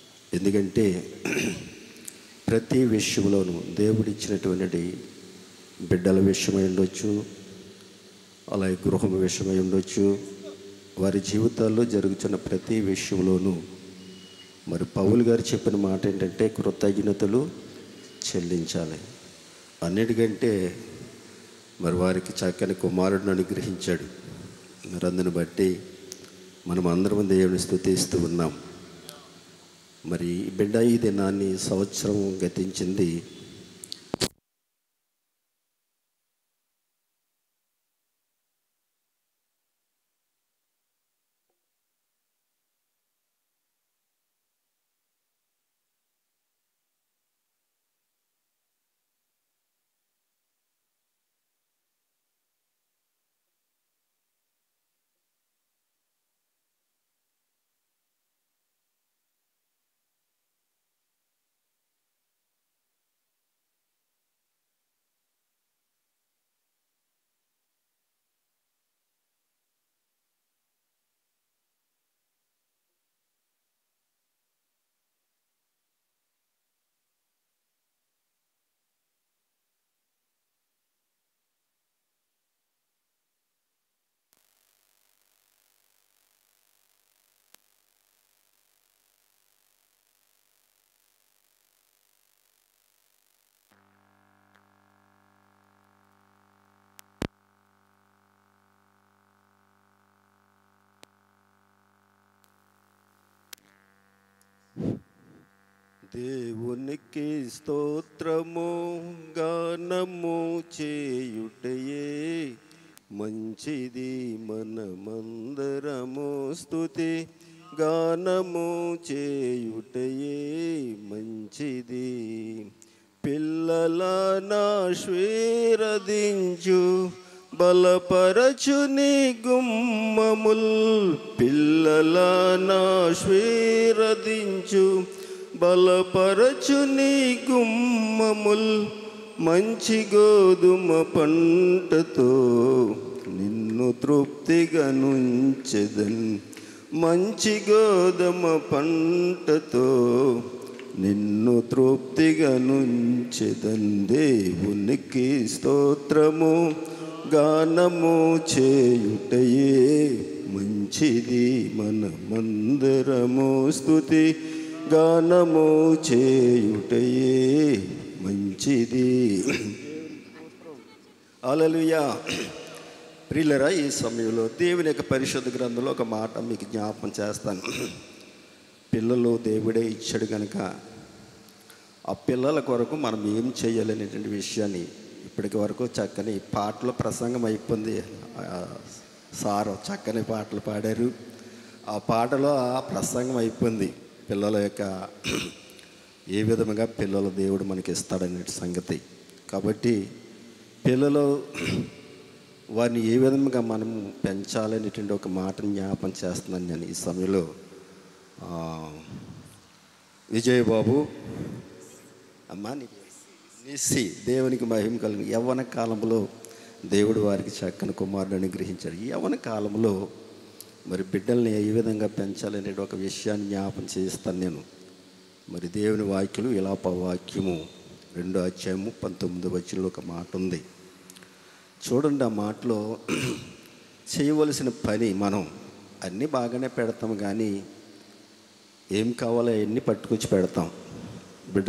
ఎందుకంటే ప్రతి విషయంలోనూ దేవుడిచ్చినటువంటి బిడ్డల విషయమై ఉండొచ్చు, అలాగే గృహం విషయమై ఉండొచ్చు. వారి జీవితాల్లో జరుగుతున్న ప్రతి విషయంలోనూ మరి పౌలు గారు చెప్పిన మాట ఏంటంటే కృతజ్ఞతలు చెల్లించాలి. అన్నిటికంటే మరి వారికి చక్కని కుమారుడిని అనుగ్రహించాడు. మరి అందుని బట్టి మనం అందరం దేవుని స్తుతిస్తూ ఉన్నాం. మరి బిడ్డ ఈ దినాన్ని సంవత్సరం గతించింది. దేవునికి స్తోత్రము గానము చేయుటయే మంచిది. మనమందరము స్తుతి గానము చేయుటయే మంచిది. పిల్లలనాశీర్వదించు బలపరచుని గుమ్మముల్, పిల్లలనాశీర్వదించు బలపరచుని గుమ్మముల్, మంచి గోధుమ పంటతో నిన్ను తృప్తిగా నుంచెదన్. మంచి గోధుమ పంటతో నిన్ను తృప్తిగా నుంచెదన్. దేవునికి స్తోత్రము గానము చేయుటయే మంచిది. మనమందరము స్తుతి గానము చేయుటయే మంచిది. హల్లెలూయా. ప్రియులారా, ఈ సమయంలో దేవుని యొక్క పరిశుద్ధ గ్రంథంలో ఒక మాట మీకు జ్ఞాపకం చేస్తాను. పిల్లలు దేవుడే ఇచ్చాడు కనుక ఆ పిల్లల కొరకు మనం ఏం చేయాలనేటువంటి విషయాన్ని ఇప్పటికి వరకు చక్కని పాటల ప్రసంగం అయిపోయింది. సార్ చక్కని పాటలు పాడారు. ఆ పాటలో ఆ ప్రసంగం అయిపోయింది. పిల్లల యొక్క ఏ విధముగా పిల్లల దేవుడు మనకి ఇస్తాడనే సంగతి. కాబట్టి పిల్లలు వారిని ఏ విధంగా మనం పెంచాలనేటువంటి ఒక మాటను జ్ఞాపం చేస్తున్నాను నేను ఈ సమయంలో. విజయబాబు అమ్మా నిస్సి దేవునికి మహిమ కలిగి యవ్వన కాలంలో దేవుడు వారికి చక్కని కుమారుడు అనుగ్రహించాడు. ఈ యవ్వన కాలంలో మరి బిడ్డల్ని ఏ విధంగా పెంచాలనే ఒక విషయాన్ని జ్ఞాపం చేస్తాను నేను. మరి దేవుని వాక్యలు విలాప వాక్యము రెండో అధ్యాయము పంతొమ్మిది వచనంలో ఒక మాట ఉంది. చూడండి, ఆ మాటలో చేయవలసిన పని మనం అన్నీ బాగానే పెడతాం, కానీ ఏం కావాలో అవన్నీ పట్టుకొచ్చి పెడతాం. బిడ్డ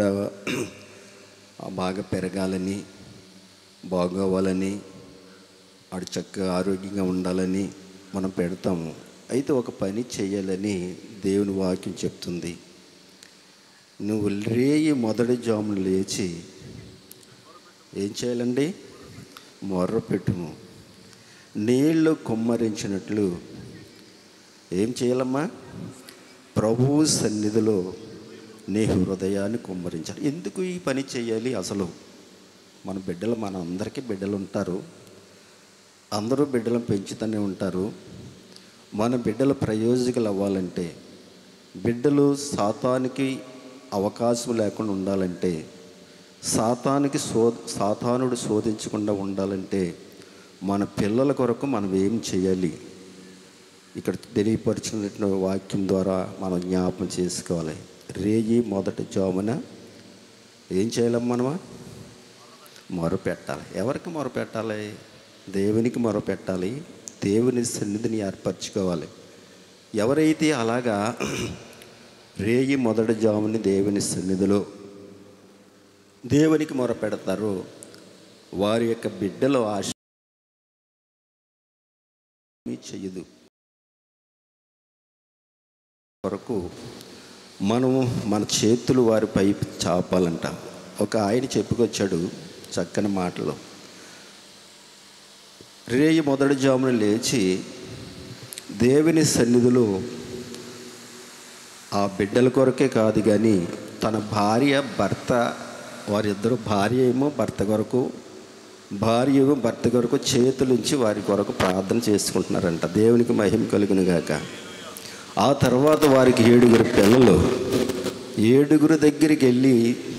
బాగా పెరగాలని, బాగోవాలని, ఆడు చక్కగా ఆరోగ్యంగా ఉండాలని మనం పెడతాము. అయితే ఒక పని చేయాలని దేవుని వాక్యం చెప్తుంది. నువ్వు రేయి మొదటి జాములు లేచి ఏం చేయాలండి? మొర్ర పెట్టుము. నీళ్లు కుమ్మరించినట్లు ఏం చేయాలమ్మా? ప్రభువు సన్నిధిలో నీ హృదయాన్ని కుమ్మరించాలి. ఎందుకు ఈ పని చేయాలి? అసలు మన బిడ్డలు, మన అందరికీ బిడ్డలు ఉంటారు, అందరూ బిడ్డలను పెంచుతూనే ఉంటారు. మన బిడ్డల ప్రయోజకులు అవ్వాలంటే, బిడ్డలు సాతానికి అవకాశం లేకుండా ఉండాలంటే, సాతానికి సో సాతానుడు శోధించకుండా ఉండాలంటే మన పిల్లల కొరకు మనం ఏం చేయాలి? ఇక్కడ తెలియపరిచిన వాక్యం ద్వారా మనం జ్ఞాపం చేసుకోవాలి. రేయి మొదటి జామున ఏం చేయాలమ్మా? మనమా మొరపెట్టాలి. ఎవరికి మొరపెట్టాలి? దేవునికి మొరపెట్టాలి. దేవుని సన్నిధిని ఏర్పరచుకోవాలి. ఎవరైతే అలాగా రేయి మొదటి జాముని దేవుని సన్నిధిలో దేవునికి మొరపెడతారో వారి యొక్క బిడ్డలో ఆశ చెయ్యదు. వరకు మనము మన చేతులు వారిపై చాపాలంట. ఒక ఆయన చెప్పుకొచ్చాడు చక్కని మాటలు. రేయి మొదటి జామున లేచి దేవుని సన్నిధిలో ఆ బిడ్డల కొరకే కాదు కానీ తన భార్య భర్త వారిద్దరూ భార్య ఏమో భర్త కొరకు, భార్య ఏమో భర్త కొరకు చేతులుంచి వారి కొరకు ప్రార్థన చేసుకుంటున్నారంట. దేవునికి మహిమ కలుగును గాక. ఆ తర్వాత వారికి ఏడుగురు పిల్లలు. ఏడుగురు దగ్గరికి వెళ్ళి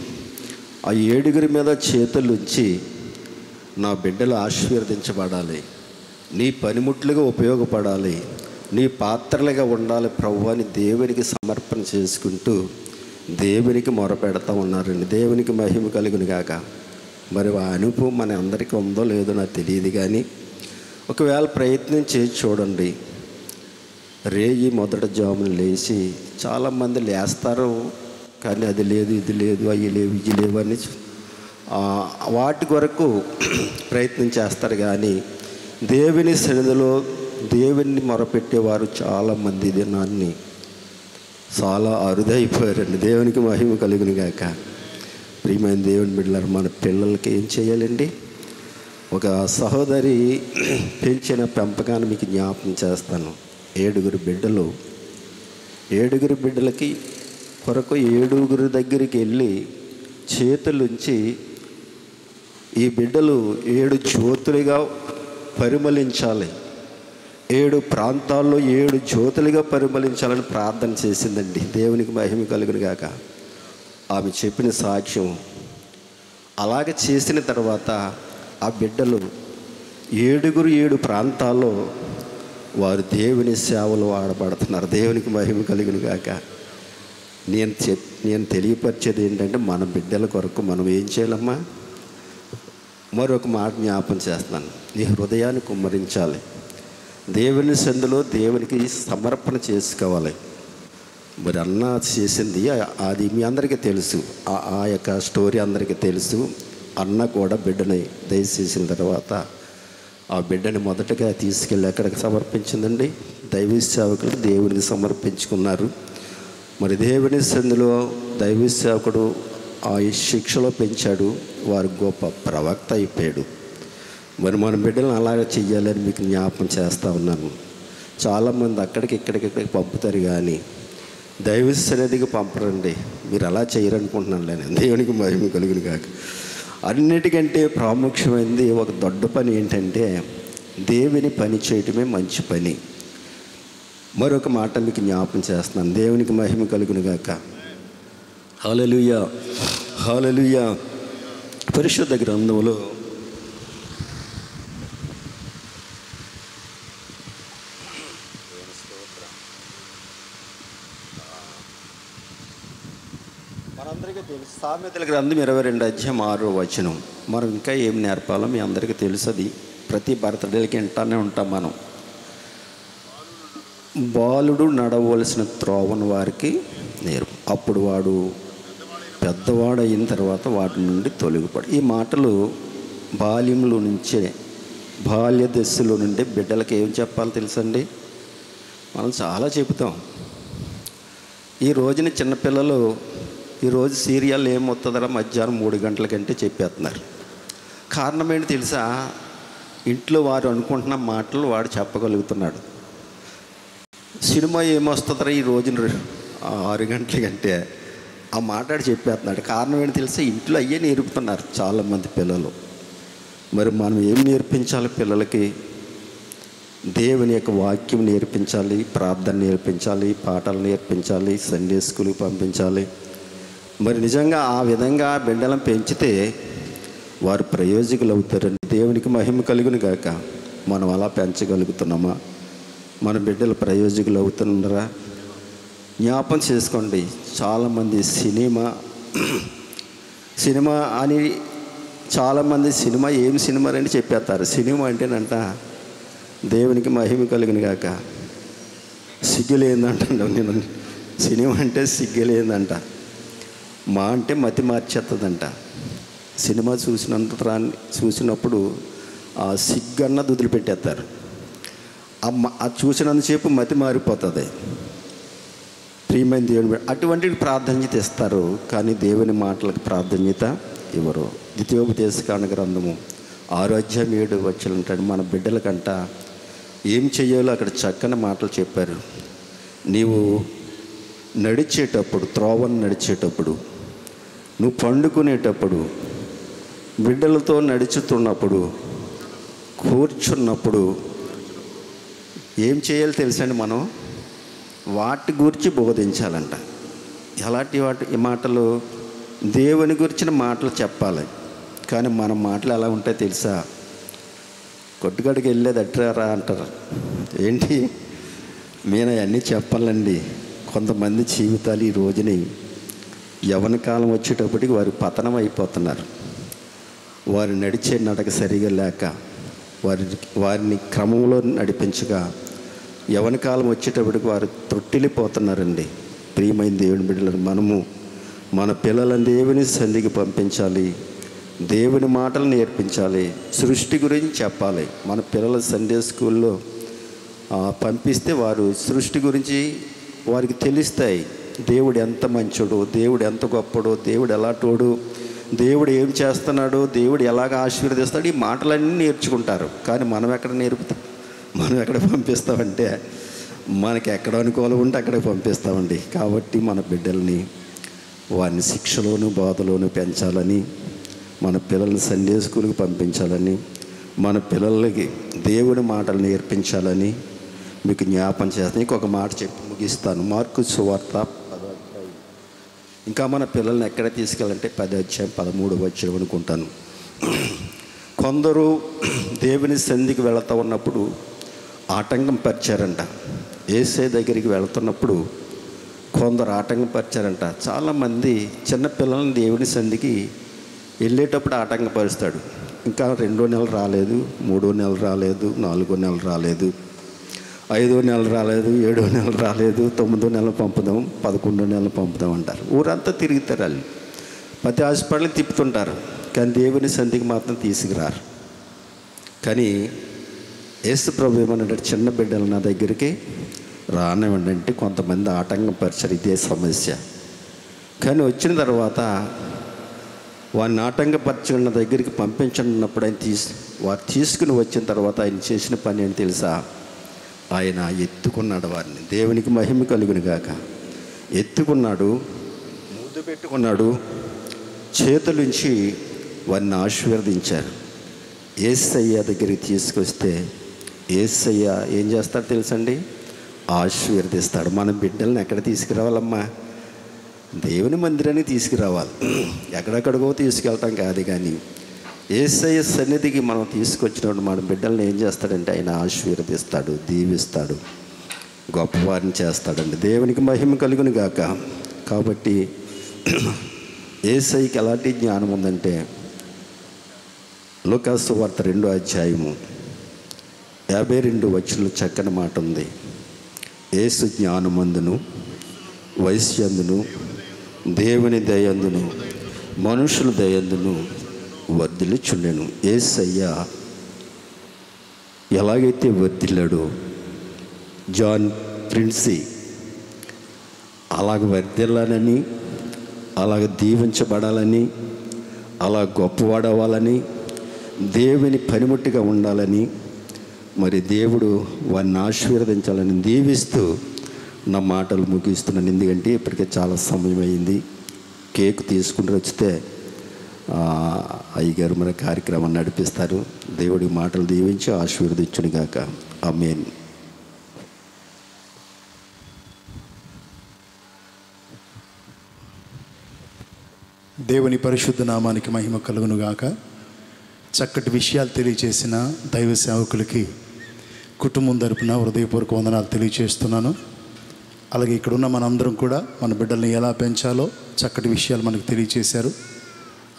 ఆ ఏడుగురి మీద చేతులుంచి నా బిడ్డలు ఆశీర్వదించబడాలి, నీ పనిముట్లుగా ఉపయోగపడాలి, నీ పాత్రలుగా ఉండాలి ప్రభు అని దేవునికి సమర్పణ చేసుకుంటూ దేవునికి మొరపెడతా ఉన్నారండి. దేవునికి మహిమ కలుగును గాక. మరి ఆ అనుభవం మన అందరికీ ఉందో లేదో నాకు తెలియదు కానీ ఒకవేళ ప్రయత్నం చేసి చూడండి. రేయి మొదటి జామున లేచి చాలామంది లేస్తారు కానీ అది లేదు ఇది లేదు అవి లేవు ఇవి లేవు అని వాటి కొరకు ప్రయత్నం చేస్తారు కానీ దేవుని సన్నిధిలో దేవుని మొరపెట్టేవారు చాలామంది దినాన్ని చాలా అరుదైపోయారండి. దేవునికి మహిమ కలుగును గాక. ప్రియమైన దేవుని బిడ్డలారా, మన పిల్లలకి ఏం చేయాలండి? ఒక సహోదరి పెంచిన పెంపకాన్ని మీకు జ్ఞాపకం చేస్తాను. ఏడుగురు బిడ్డలు. ఏడుగురు బిడ్డలకి కొరకు ఏడుగురు దగ్గరికి వెళ్ళి చేతులుంచి ఈ బిడ్డలు ఏడు జ్యోతులుగా పరిమళించాలి, ఏడు ప్రాంతాల్లో ఏడు జ్యోతులుగా పరిమళించాలని ప్రార్థన చేసిందండి. దేవునికి మహిమ కలుగును గాక. ఆమె చెప్పిన సాక్ష్యం అలాగ చేసిన తర్వాత ఆ బిడ్డలు ఏడుగురు ఏడు ప్రాంతాల్లో వారు దేవుని సేవలు వాడబడుతున్నారు. దేవునికి మహిమ కలుగును గాక. నేను చెప్ నేను తెలియపరిచేది ఏంటంటే మన బిడ్డల కొరకు మనం ఏం చేయాలమ్మా? మరొక మాట జ్ఞాపం చేస్తున్నాను. నీ హృదయాన్ని కుమ్మరించాలి. దేవుని సందులో దేవునికి సమర్పణ చేసుకోవాలి. మరి అన్న చేసింది అది మీ అందరికీ తెలుసు. ఆ యొక్క స్టోరీ అందరికీ తెలుసు. అన్న కూడా బిడ్డని దయచేసిన తర్వాత ఆ బిడ్డని మొదటగా తీసుకెళ్ళి ఎక్కడికి సమర్పించిందండి? దైవ సేవకులు దేవునికి సమర్పించుకున్నారు. మరి దేవుని సందులో దైవ సేవకుడు ఆ శిక్షలో పెంచాడు. వారు గొప్ప ప్రవక్త అయిపోయాడు. మరి మన బిడ్డలను అలాగే చెయ్యాలని మీకు జ్ఞాపకం చేస్తూ ఉన్నాను. చాలామంది అక్కడికి ఇక్కడికి ఇక్కడికి పంపుతారు కానీ దైవ సన్నిధికి పంపరండి. మీరు అలా చేయరనుకుంటున్నాను నేను. దేవునికి మహిమ కలుగును కాక. అన్నిటికంటే ప్రాముఖ్యమైనది ఒక దొడ్డ పని ఏంటంటే దేవుని పని చేయటమే మంచి పని. మరొక మాట మీకు జ్ఞాపకం చేస్తున్నాను. దేవునికి మహిమ కలుగును గాక. హల్లెలూయా, హల్లెలూయా. పరిశుద్ధ గ్రంథంలో మనందరికీ తెలుసు సామెతల గ్రంథం ఇరవై రెండు అధ్యాయం ఆరో వచనం. మనం ఇంకా ఏం నేర్పాలో మీ అందరికీ తెలుసు. అది ప్రతి బర్త్డేలకి వింటానే ఉంటాం మనం. బాలుడు నడవలసిన త్రోవను వారికి నేర్పు, అప్పుడు వాడు పెద్దవాడు అయిన తర్వాత వాటి నుండి తొలగిపడు. ఈ మాటలు బాల్యంలో నుంచే, బాల్య దశలో నుండి బిడ్డలకి ఏం చెప్పాలో తెలుసండి? మనం చాలా చెబుతాం. ఈ రోజున చిన్నపిల్లలు ఈరోజు సీరియల్ ఏమవుతుందరా మధ్యాహ్నం మూడు గంటల కంటే చెప్పేస్తున్నారు. కారణం ఏంటి తెలుసా? ఇంట్లో వారు అనుకుంటున్న మాటలు వాడు చెప్పగలుగుతున్నాడు. సినిమా ఏమొస్తుందరా ఈ రోజున ఆరు గంటల కంటే ఆ మాట్లాడి చెప్పేస్తున్నాడు. కారణం ఏంటి తెలుసా? ఇంట్లో అయ్యే నేర్పుతున్నారు చాలామంది పిల్లలు. మరి మనం ఏం నేర్పించాలి పిల్లలకి? దేవుని యొక్క వాక్యం నేర్పించాలి, ప్రార్థన నేర్పించాలి, పాటలు నేర్పించాలి, సండే స్కూల్కి పంపించాలి. మరి నిజంగా ఆ విధంగా బిడ్డలను పెంచితే వారు ప్రయోజకులు అవుతారండి. దేవునికి మహిమ కలుగును గాక. మనం అలా పెంచగలుగుతున్నామా? మన బిడ్డలు ప్రయోజకులు అవుతున్నారా? జ్ఞాపం చేసుకోండి. చాలామంది సినిమా సినిమా అని చాలామంది సినిమా ఏం సినిమా అని చెప్పేస్తారు. సినిమా అంటేనంట దేవునికి మహిమ కలిగిన గాక సిగ్గులేందంట. నేను సినిమా అంటే సిగ్గులేందంట. మా అంటే మతి మార్చేస్తుందంట. సినిమా చూసినంత చూసినప్పుడు ఆ సిగ్గన్నది వదిలిపెట్టేస్తారు. అది చూసినంతసేపు మతి మారిపోతుంది. ప్రియమైన దేవుని అటువంటి ప్రాధాన్యత ఇస్తారు, కానీ దేవుని మాటలకు ప్రాధాన్యత ఇవ్వరు. ద్వితీయోపదేశకాండ గ్రంథము ఆరో అధ్యాయం ఏడు వచ్చలు ఉంటాడు. మన బిడ్డలకంట ఏం చెయ్యాలో అక్కడ చక్కని మాటలు చెప్పారు. నీవు నడిచేటప్పుడు, త్రోవను నడిచేటప్పుడు, నువ్వు పండుకునేటప్పుడు, బిడ్డలతో నడుచుతున్నప్పుడు, కూర్చున్నప్పుడు ఏం చేయాలో తెలుసండి? మనం వాటి గురించి బోధించాలంట. ఎలాంటి వాటి ఈ మాటలు దేవుని గురించిన మాటలు చెప్పాలి. కానీ మన మాటలు ఎలా ఉంటాయో తెలుసా? కొట్టుకాడికి వెళ్ళేది అట్రారా అంటారు. ఏంటి నేను అవన్నీ చెప్పాలండి. కొంతమంది జీవితాలు ఈ రోజుని యవ్వన కాలం వచ్చేటప్పటికి వారు పతనం అయిపోతున్నారు. వారు నడిచే నడక సరిగా లేక వారి వారిని క్రమంలో నడిపించగా యవ్వన కాలం వచ్చేటప్పటికి వారు తొట్టిల్లిపోతున్నారండి. ప్రియమైన దేవుని బిడ్డలను మనము మన పిల్లలను దేవుని సంధికి పంపించాలి. దేవుని మాటలు నేర్పించాలి. సృష్టి గురించి చెప్పాలి. మన పిల్లల సండే స్కూల్లో పంపిస్తే వారు సృష్టి గురించి వారికి తెలుస్తాయి. దేవుడు ఎంత మంచోడు, దేవుడు ఎంత గొప్పడో, దేవుడు ఎలాంటోడు, దేవుడు ఏం చేస్తున్నాడు, దేవుడు ఎలాగ ఆశీర్వదిస్తాడు, ఈ మాటలన్నీ నేర్చుకుంటారు. కానీ మనం ఎక్కడ నేర్పుతాం? మనం ఎక్కడ పంపిస్తామంటే మనకి ఎక్కడ అనుకూలం ఉంటే అక్కడికి పంపిస్తామండి. కాబట్టి మన బిడ్డల్ని వారిని శిక్షలోను బోధలోను పెంచాలని, మన పిల్లల్ని సండే స్కూల్కి పంపించాలని, మన పిల్లలకి దేవుని మాటలు నేర్పించాలని మీకు జ్ఞాపం చేస్తాను. ఇంకొక మాట చెప్పి ముగిస్తాను. మార్కు సువార్త పదో అధ్యాయం. ఇంకా మన పిల్లల్ని ఎక్కడ తీసుకెళ్ళాలంటే పదో అధ్యాయం పదమూడు వచ్చి అనుకుంటాను. కొందరు దేవుని సంధికి వెళుతూ ఉన్నప్పుడు ఆటంకం పరిచారంట. యేసయ్య దగ్గరికి వెళుతున్నప్పుడు కొందరు ఆటంకం పరిచారంట. చాలామంది చిన్నపిల్లల్ని దేవుని సంధికి వెళ్ళేటప్పుడు ఆటంకపరుస్తాడు. ఇంకా రెండో నెల రాలేదు, మూడో నెల రాలేదు, నాలుగో నెల రాలేదు, ఐదో నెల రాలేదు, ఏడో నెల రాలేదు, తొమ్మిదో నెల పంపుదాం, పదకొండో నెల పంపుదాం అంటారు. ఊరంతా తిరుగుతారు. వాళ్ళు ప్రతి హాస్పిటల్కి తిప్పుతుంటారు, కానీ దేవుని సంధికి మాత్రం తీసుకురారు. కానీ యేసు ప్రభు ఏమన్నాడు? చిన్న బిడ్డలు నా దగ్గరికి రానివ్వండి అంటే కొంతమంది ఆటంకం పరిచారు. ఇదే సమస్య. కానీ వచ్చిన తర్వాత వారిని ఆటంకపరిచిన దగ్గరికి పంపించినప్పుడు ఆయన తీసు వారు తీసుకుని వచ్చిన తర్వాత ఆయన చేసిన పని ఏంటి తెలుసా? ఆయన ఎత్తుకున్నాడు వారిని. దేవునికి మహిమ కలుగును గాక. ఎత్తుకున్నాడు, ముద్దు పెట్టుకున్నాడు, చేతులుంచి వారిని ఆశీర్వదించారు. యేసయ్య దగ్గరికి తీసుకొస్తే యేసయ్య ఏం చేస్తాడు తెలుసండి? ఆశీర్వదిస్తాడు. మన బిడ్డల్ని ఎక్కడ తీసుకురావాలమ్మా? దేవుని మందిరానికి తీసుకురావాలి. ఎక్కడెక్కడికో తీసుకెళ్ళటం కాదు. కానీ యేసయ్య సన్నిధికి మనం తీసుకొచ్చినప్పుడు మన బిడ్డల్ని ఏం చేస్తాడంటే ఆయన ఆశీర్వదిస్తాడు, దీవిస్తాడు, గొప్పవారిని చేస్తాడండి. దేవునికి మహిమ కలుగును గాక. కాబట్టి యేసయ్యకి ఎలాంటి జ్ఞానం ఉందంటే లూకాసు సువార్త రెండో అధ్యాయము యాభై రెండు వచనంలో చక్కని మాట ఉంది. యేసు జ్ఞానమందును వయస్యందును దేవుని దయందును మనుషుల దయందును వర్ధిల్లుచుండెను. యేసయ్య ఎలాగైతే వర్ధిల్లాడో జాన్ ప్రిన్సీ అలాగ వర్ధిల్లాలని, అలాగ దీవించబడాలని, అలా గొప్పవాడవ్వాలని, దేవుని పనిముట్టుగా ఉండాలని, మరి దేవుడు వారిని ఆశీర్వదించాలని దీవిస్తూ నా మాటలు ముగిస్తున్నాను. ఎందుకంటే ఇప్పటికే చాలా సమయం అయింది. కేక్ తీసుకుంటూ వచ్చితే అయ్యగారు మన కార్యక్రమాన్ని నడిపిస్తారు. దేవుడి మాటలు దీవించి ఆశీర్వదించును గాక. ఆమేన్.
దేవుని పరిశుద్ధ నామానికి మహిమ కలుగును గాక. చక్కటి విషయాలు తెలియచేసిన దైవ సేవకులకి కుటుంబం తరపున హృదయపూర్వక వందనాలు తెలియచేస్తున్నాను. అలాగే ఇక్కడున్న మనందరం కూడా మన బిడ్డల్ని ఎలా పెంచాలో చక్కటి విషయాలు మనకు తెలియచేశారు.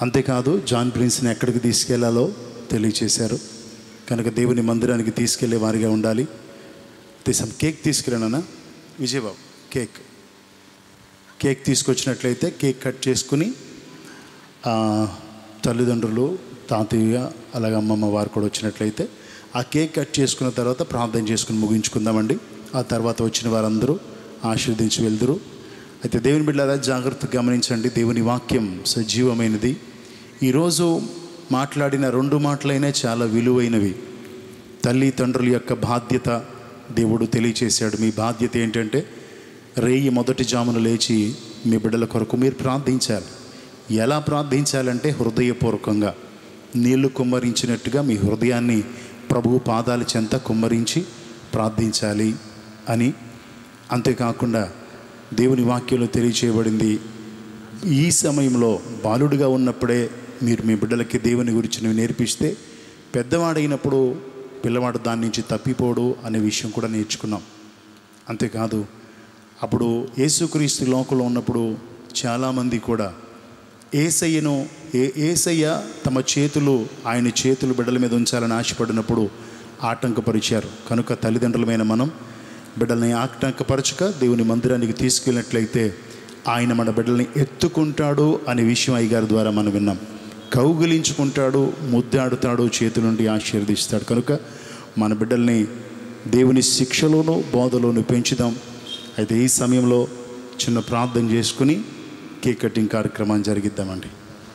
అంతేకాదు జాన్ ప్రిన్స్ని ఎక్కడికి తీసుకెళ్లాలో తెలియచేశారు. కనుక దేవుని మందిరానికి తీసుకెళ్లే వారిగా ఉండాలి. తీసాం కేక్ తీసుకెళ్ళానా విజయబాబు? కేక్ కేక్ తీసుకొచ్చినట్లయితే కేక్ కట్ చేసుకుని తల్లిదండ్రులు, తాతయ్య, అలాగే అమ్మమ్మ వారు కూడా వచ్చినట్లయితే ఆ కేక్ కట్ చేసుకున్న తర్వాత ప్రార్థన చేసుకుని ముగించుకుందామండి. ఆ తర్వాత వచ్చిన వారందరూ ఆశీర్వదించి వెళ్దురు. అయితే దేవుని బిడ్డలారా జాగ్రత్తగా గమనించండి. దేవుని వాక్యం సజీవమైనది. ఈరోజు మాట్లాడిన రెండు మాటలైనా చాలా విలువైనవి. తల్లి తండ్రుల యొక్క బాధ్యత దేవుడు తెలియచేశాడు. మీ బాధ్యత ఏంటంటే రేయి మొదటి జామున లేచి మీ బిడ్డల కొరకు మీరు ప్రార్థించాలి. ఎలా ప్రార్థించాలంటే హృదయపూర్వకంగా నీళ్లు కుమ్మరించినట్టుగా మీ హృదయాన్ని ప్రభువు పాదాల చెంత కుమ్మరించి ప్రార్థించాలి అని. అంతేకాకుండా దేవుని వాక్యంలో తెలియచేయబడింది, ఈ సమయంలో బాలుడిగా ఉన్నప్పుడే మీరు మీ బిడ్డలకి దేవుని గురించి నేర్పిస్తే పెద్దవాడైనప్పుడు పిల్లవాడు దాని నుంచి తప్పిపోడు అనే విషయం కూడా నేర్చుకున్నాం. అంతేకాదు అప్పుడు యేసుక్రీస్తు లోకంలో ఉన్నప్పుడు చాలామంది కూడా ఏసయ్యను ఏ ఏసయ్య తమ చేతులు ఆయన చేతులు బిడ్డల మీద ఉంచాలని ఆశపడినప్పుడు ఆటంకపరిచారు. కనుక తల్లిదండ్రులమైన మనం బిడ్డల్ని ఆటంకపరచక దేవుని మందిరానికి తీసుకెళ్ళినట్లయితే ఆయన మన బిడ్డల్ని ఎత్తుకుంటాడు అనే విషయం అయ్యగారి ద్వారా మనం విన్నాం. కౌగిలించుకుంటాడు, ముద్దాడుతాడు, చేతుల నుండి ఆశీర్వదిస్తాడు. కనుక మన బిడ్డల్ని దేవుని శిక్షలోనూ బోధలోనూ పెంచుదాం. అయితే ఈ సమయంలో చిన్న ప్రార్థన చేసుకుని కేక్ కటింగ్ కార్యక్రమాన్ని జరిగిద్దామండి.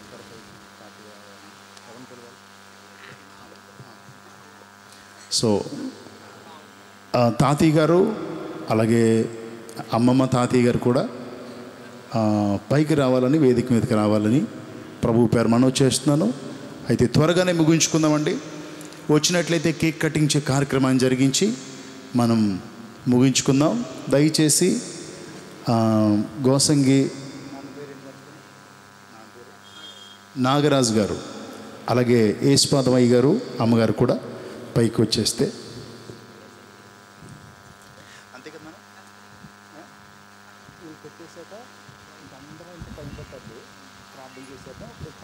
సో తాతయ్య గారు అలాగే అమ్మమ్మ తాతయ్య గారు కూడా పైకి రావాలని, వేదిక మీదకి రావాలని ప్రభు పేరు మనవి చేస్తున్నాను. అయితే త్వరగానే ముగించుకుందామండి. వచ్చినట్లయితే కేక్ కటింగ్ కార్యక్రమాన్ని జరిగించి మనం ముగించుకుందాం. దయచేసి గోసంగి నాగరాజు గారు అలాగే యేసుపాదమయ్య గారు అమ్మగారు కూడా పైకి వచ్చేస్తే అంతే కదా. పెట్టేసాక అందరూ ఇంత పైన పెట్టద్దు, ప్రార్థన చేశాక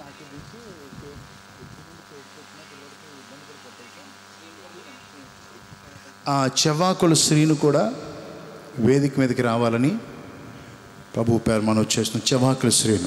ఆ చెవ్వాకుల శ్రీను కూడా వేదిక మీదకి రావాలని ప్రభు పేరు మనం వచ్చేస్తున్నాం. చెవ్వాకుల శ్రీను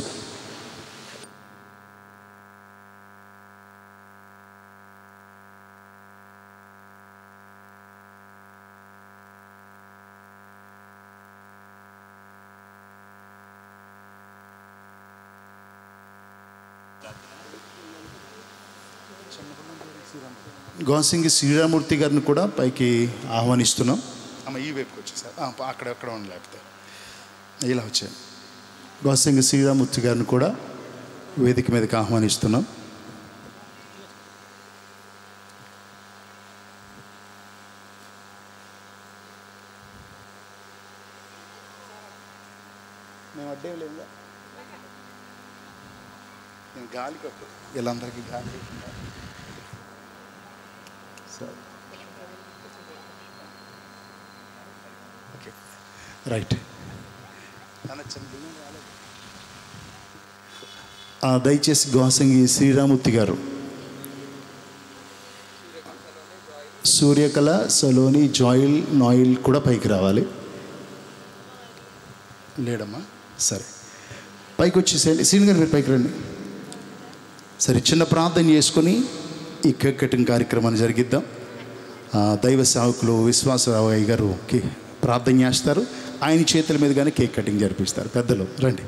గోసింగి శ్రీరామూర్తి గారిని కూడా పైకి ఆహ్వానిస్తున్నాం. అమ్మ ఈ వైపుకి వచ్చేసారు, అక్కడ ఎక్కడ ఉండి లేకపోతే ఇలా వచ్చాను. గోసింగి శ్రీరామూర్తి గారిని కూడా వేదిక మీదకి ఆహ్వానిస్తున్నాం. మేము అడ్డే లేదా నేను గాలి కట్టు వీళ్ళందరికీ గాలి కట్టుంటా. Okay right. దయచేసి గోసంగి శ్రీరామూర్తి గారు, సూర్యకళ, సలోని, జాయిల్, నాయిల్ కూడా పైకి రావాలి. లేడమ్మా, సరే పైకి వచ్చేసేయండి. శ్రీని గారు మీరు పైకి రండి. సరే చిన్న ప్రార్థన చేసుకొని ఈ కేక్ కటింగ్ కార్యక్రమాన్ని జరిగిద్దాం. దైవ సేవకులు విశ్వాసరావు అయ్య గారుకి ప్రార్థన చేస్తారు. ఆయన చేతుల మీద కానీ కేక్ కటింగ్ జరిపిస్తారు. పెద్దలు రండి,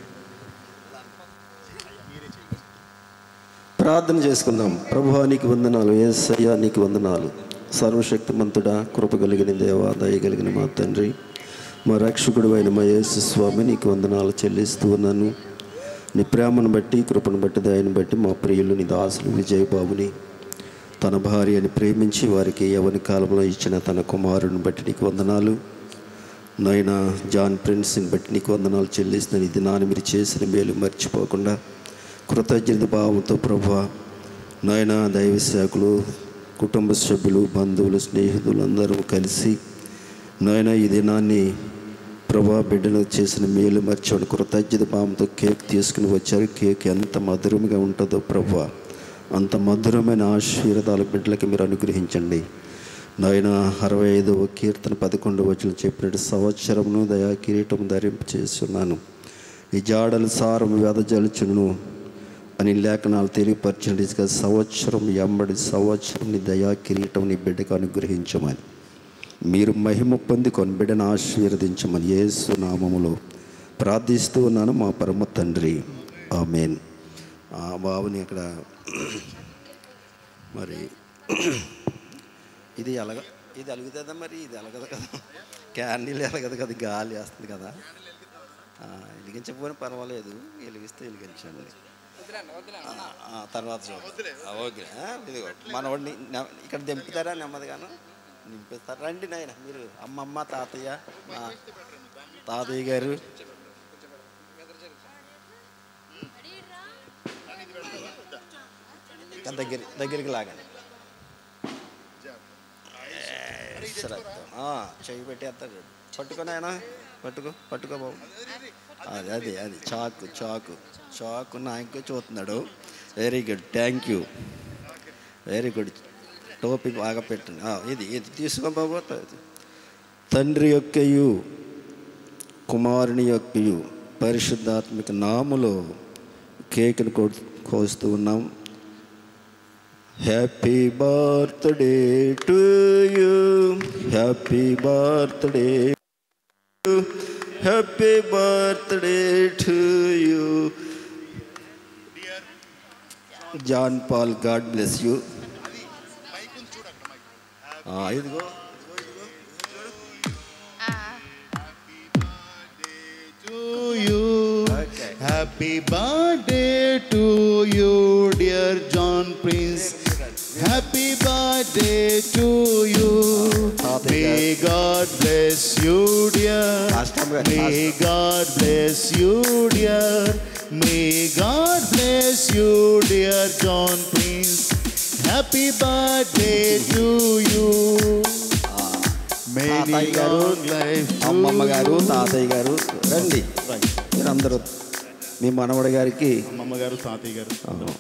ప్రార్థన చేసుకుందాం. ప్రభువా నీకు వందనాలు, యేసయ్యా నీకు వందనాలు. సర్వశక్తిమంతుడా, కృప కలిగిన దేవా, దయ కలిగిన మా తండ్రి, మా రక్షకుడు అయిన మా యేసు స్వామి నీకు వందనాలు చెల్లిస్తూ ఉన్నాను. నీ ప్రేమను బట్టి, కృపను బట్టి, దయను బట్టి మా ప్రియులు నీ దాసులు విజయబాబుని తన భార్యని ప్రేమించి వారికి యవని కాలంలో ఇచ్చిన తన కుమారుని బట్టి నీకు వందనాలు. నాయనా జాన్ ప్రిన్స్ని బట్టి నీకు వందనాలు చెల్లిస్తున్నాను. ఇది నాన్న మీరు చేసిన మేలు మర్చిపోకుండా కృతజ్ఞత భావంతో ప్రభువా నాయనా దైవ సేవకులు, కుటుంబ సభ్యులు, బంధువులు, స్నేహితులు అందరూ కలిసి నాయనా ఈ దినాన్ని ప్రభా బిడ్డలు చేసిన మేలు మర్చిపోండి. కృతజ్ఞత భావంతో కేక్ తీసుకుని వచ్చారు. కేక్ ఎంత మధురంగా ఉంటుందో ప్రభా, అంత మధురమైన ఆశీర్వాదాలు బిడ్డలకి మీరు అనుగ్రహించండి నాయన. అరవై ఐదవ కీర్తన పదకొండవ వచనం చెప్పినట్టు సంవత్సరమును దయా కిరీటం ధరింపు చేస్తున్నాను, ఈ జాడలు సారం వెదజలుచును అని లేఖనాలు తెలియపరచండి. సంవత్సరం ఎంబడి సంవత్సరం నీ దయా కిరీటం నీ బిడ్డకు అనుగ్రహించమని, మీరు మహిమ పొందుకొని బిడ్డను ఆశీర్వదించమని యేసు నామములో ప్రార్థిస్తూ ఉన్నాను మా పరమ తండ్రి, ఆమేన్. ఆ బాబుని అక్కడ మరి ఇది ఎలగ ఇది అలుగుతుందా మరి, ఇది ఎలగదు కదా, క్యాండిల్ ఎలగదు కదా, గాలి వేస్తుంది కదా. వెలిగించకపోయినా పర్వాలేదు, వెలిగిస్తే వెలిగించండి. తర్వాత ఓకే. ఇదిగో మనవాడిని ఇక్కడ దింపుతారా నెమ్మదిగాను నింపిస్తారు. రండి నాయన మీరు, అమ్మమ్మ తాతయ్య, మా తాతయ్య గారు. దగ్గర దగ్గరికి లాగండి, చెయ్యి పెట్టేస్తాడు. పట్టుకొని ఆయన పట్టుకో పట్టుకో బాబు. అది అది అది చాకు చాకు చాకు నాయకు చూస్తున్నాడు. Very good, thank you, very good. టోపీ బాగా పెట్టండి. ఇది ఇది తీసుకో బాబు. తండ్రి యొక్కయు కుమారుని యొక్కయు పరిశుద్ధాత్మిక నామములో కేకును కోస్తూ ఉన్నాం. Happy birthday to you, happy birthday, happy birthday to you John Paul, God bless you. ఇదిగో
Happy birthday to you, dear John Prince. Happy birthday to you. May God bless you, dear. May God bless you, dear. May God bless you, dear John Prince. Happy birthday to you.
తాతయ్య గారు, అమ్మమ్మ గారు, తాతయ్య గారు రండి. మీరందరూ మీ మనవడి గారికి,
అమ్మమ్మ గారు, తాతయ్య గారు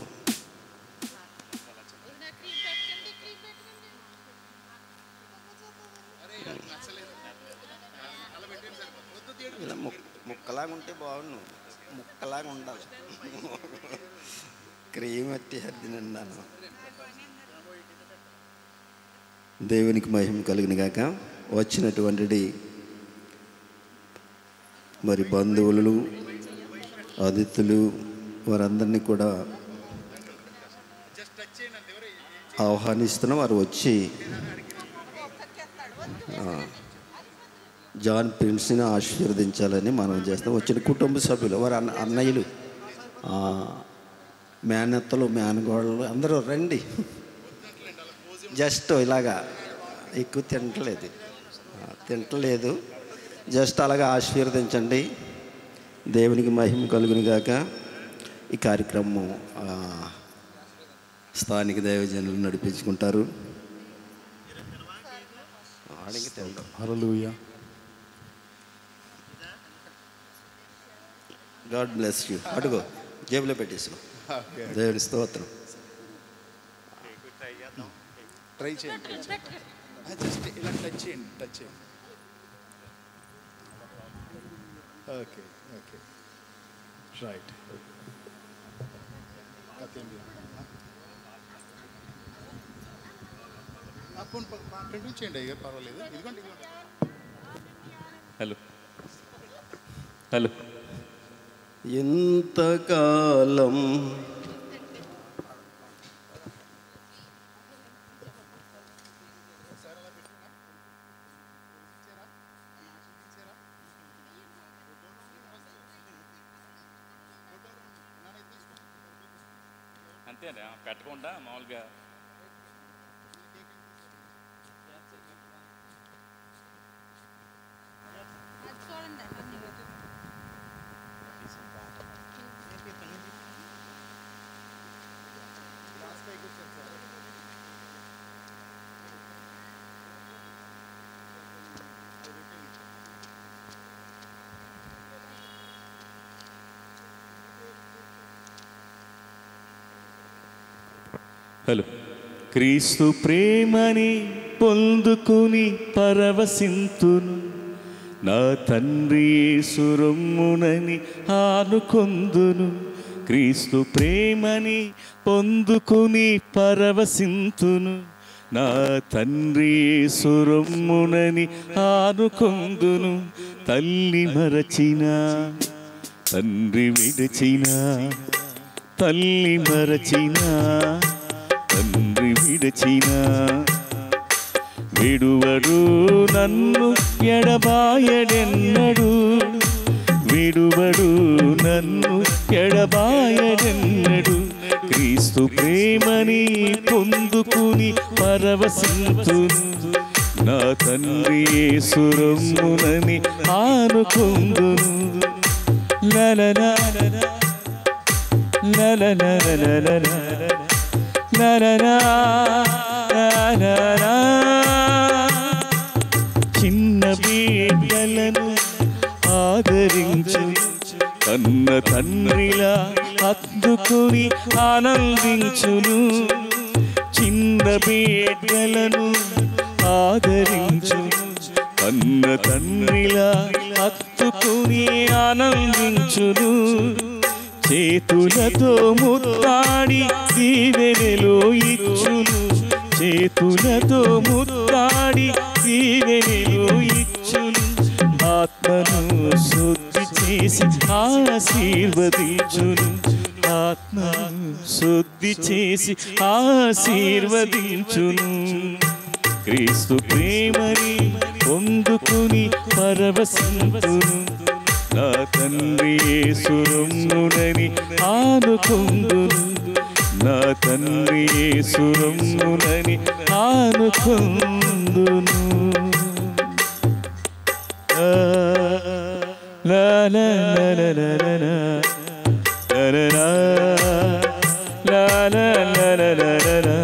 ఇలా ముక్కలాగా ఉంటే బాగుండు, ముక్కలాగా ఉండాలి. క్రీమ్ ఎత్తి తిన్నాను. దేవునికి మహిమ కలిగిన గాక. వచ్చినటువంటి మరి బంధువులు, అతిథులు వారందరినీ కూడా ఆహ్వానిస్తున్నాం. వారు వచ్చి జాన్ ప్రిన్స్ని ఆశీర్వదించాలని మనం చేస్తాం. వచ్చిన కుటుంబ సభ్యులు, వారి అన్న అన్నయ్యలు, మేనత్తలు, మేనగోడలు అందరూ రండి. జస్ట్ ఇలాగా ఎక్కువ తింటలేదు తింటలేదు జస్ట్ అలాగా ఆశీర్వదించండి. దేవునికి మహిమ కలుగును గాక. ఈ కార్యక్రమం స్థానిక దైవజనులు నడిపించుకుంటారు.
హల్లెలూయా.
God bless you. అడుగు జేబులో పెట్టేసుకో. దేవుని స్తోత్రం.
ట్రై చేయండి, జస్ట్ ఇలా టచ్ చేయండి, టచ్ చేయండి. Okay okay right. కంటిన్యూ చేయండి అయ్యారు, పర్వాలేదు. ఇదిగోండి ఇదిగోండి.
Hello hello.
ఎంతకాలం
అంతే పెట్టకుండా మామూలుగా
క్రీస్తు ప్రేమని పొందుకుని పరవశింతును, నా తండ్రి యేసు రొమ్మునని ఆనుకొందును. క్రీస్తు ప్రేమని పొందుకుని పరవశింతును, నా తండ్రి యేసు రొమ్మునని ఆనుకొందును. తల్లి మరచిన తండ్రి విడిచిన, తల్లి మరచిన తండ్రి విడిచిన, విడువడు నన్ను ఎడబాయడెన్నడు, విడువడు నన్ను ఎడబాయడెన్నడు. క్రీస్తు ప్రేమని పొందుకుని పరవశింతును, నా తండ్రి యేసు రొమ్మునని ఆనుకొందును. లలలా లలలా లలలా లలలా లలలా. చిన్న బిడ్డలను ఆదరించు, కన్న తండ్రిలా హత్తుకుని ఆనందించును. చిన్న బిడ్డలను ఆదరించు, కన్న తండ్రిలా హత్తుకుని ఆనందించును. చేతులతో ముత్తాడి దీవెనలో ఇచ్చును, చేతులతో ముత్తాడి దీవెనలో ఇచ్చును. ఆత్మను శుద్ధి చేసి ఆశీర్వదించును, ఆత్మను శుద్ధి చేసి ఆశీర్వదించును. క్రీస్తు ప్రేమని పొందుకుని పరవశింతును, నా తండ్రి యేసు రొమ్మునని ఆనుకొందును, నా తండ్రి యేసు రొమ్మునని ఆనుకొందును. లా లా లా లా లా లా లా లా లా లా లా లా లా లా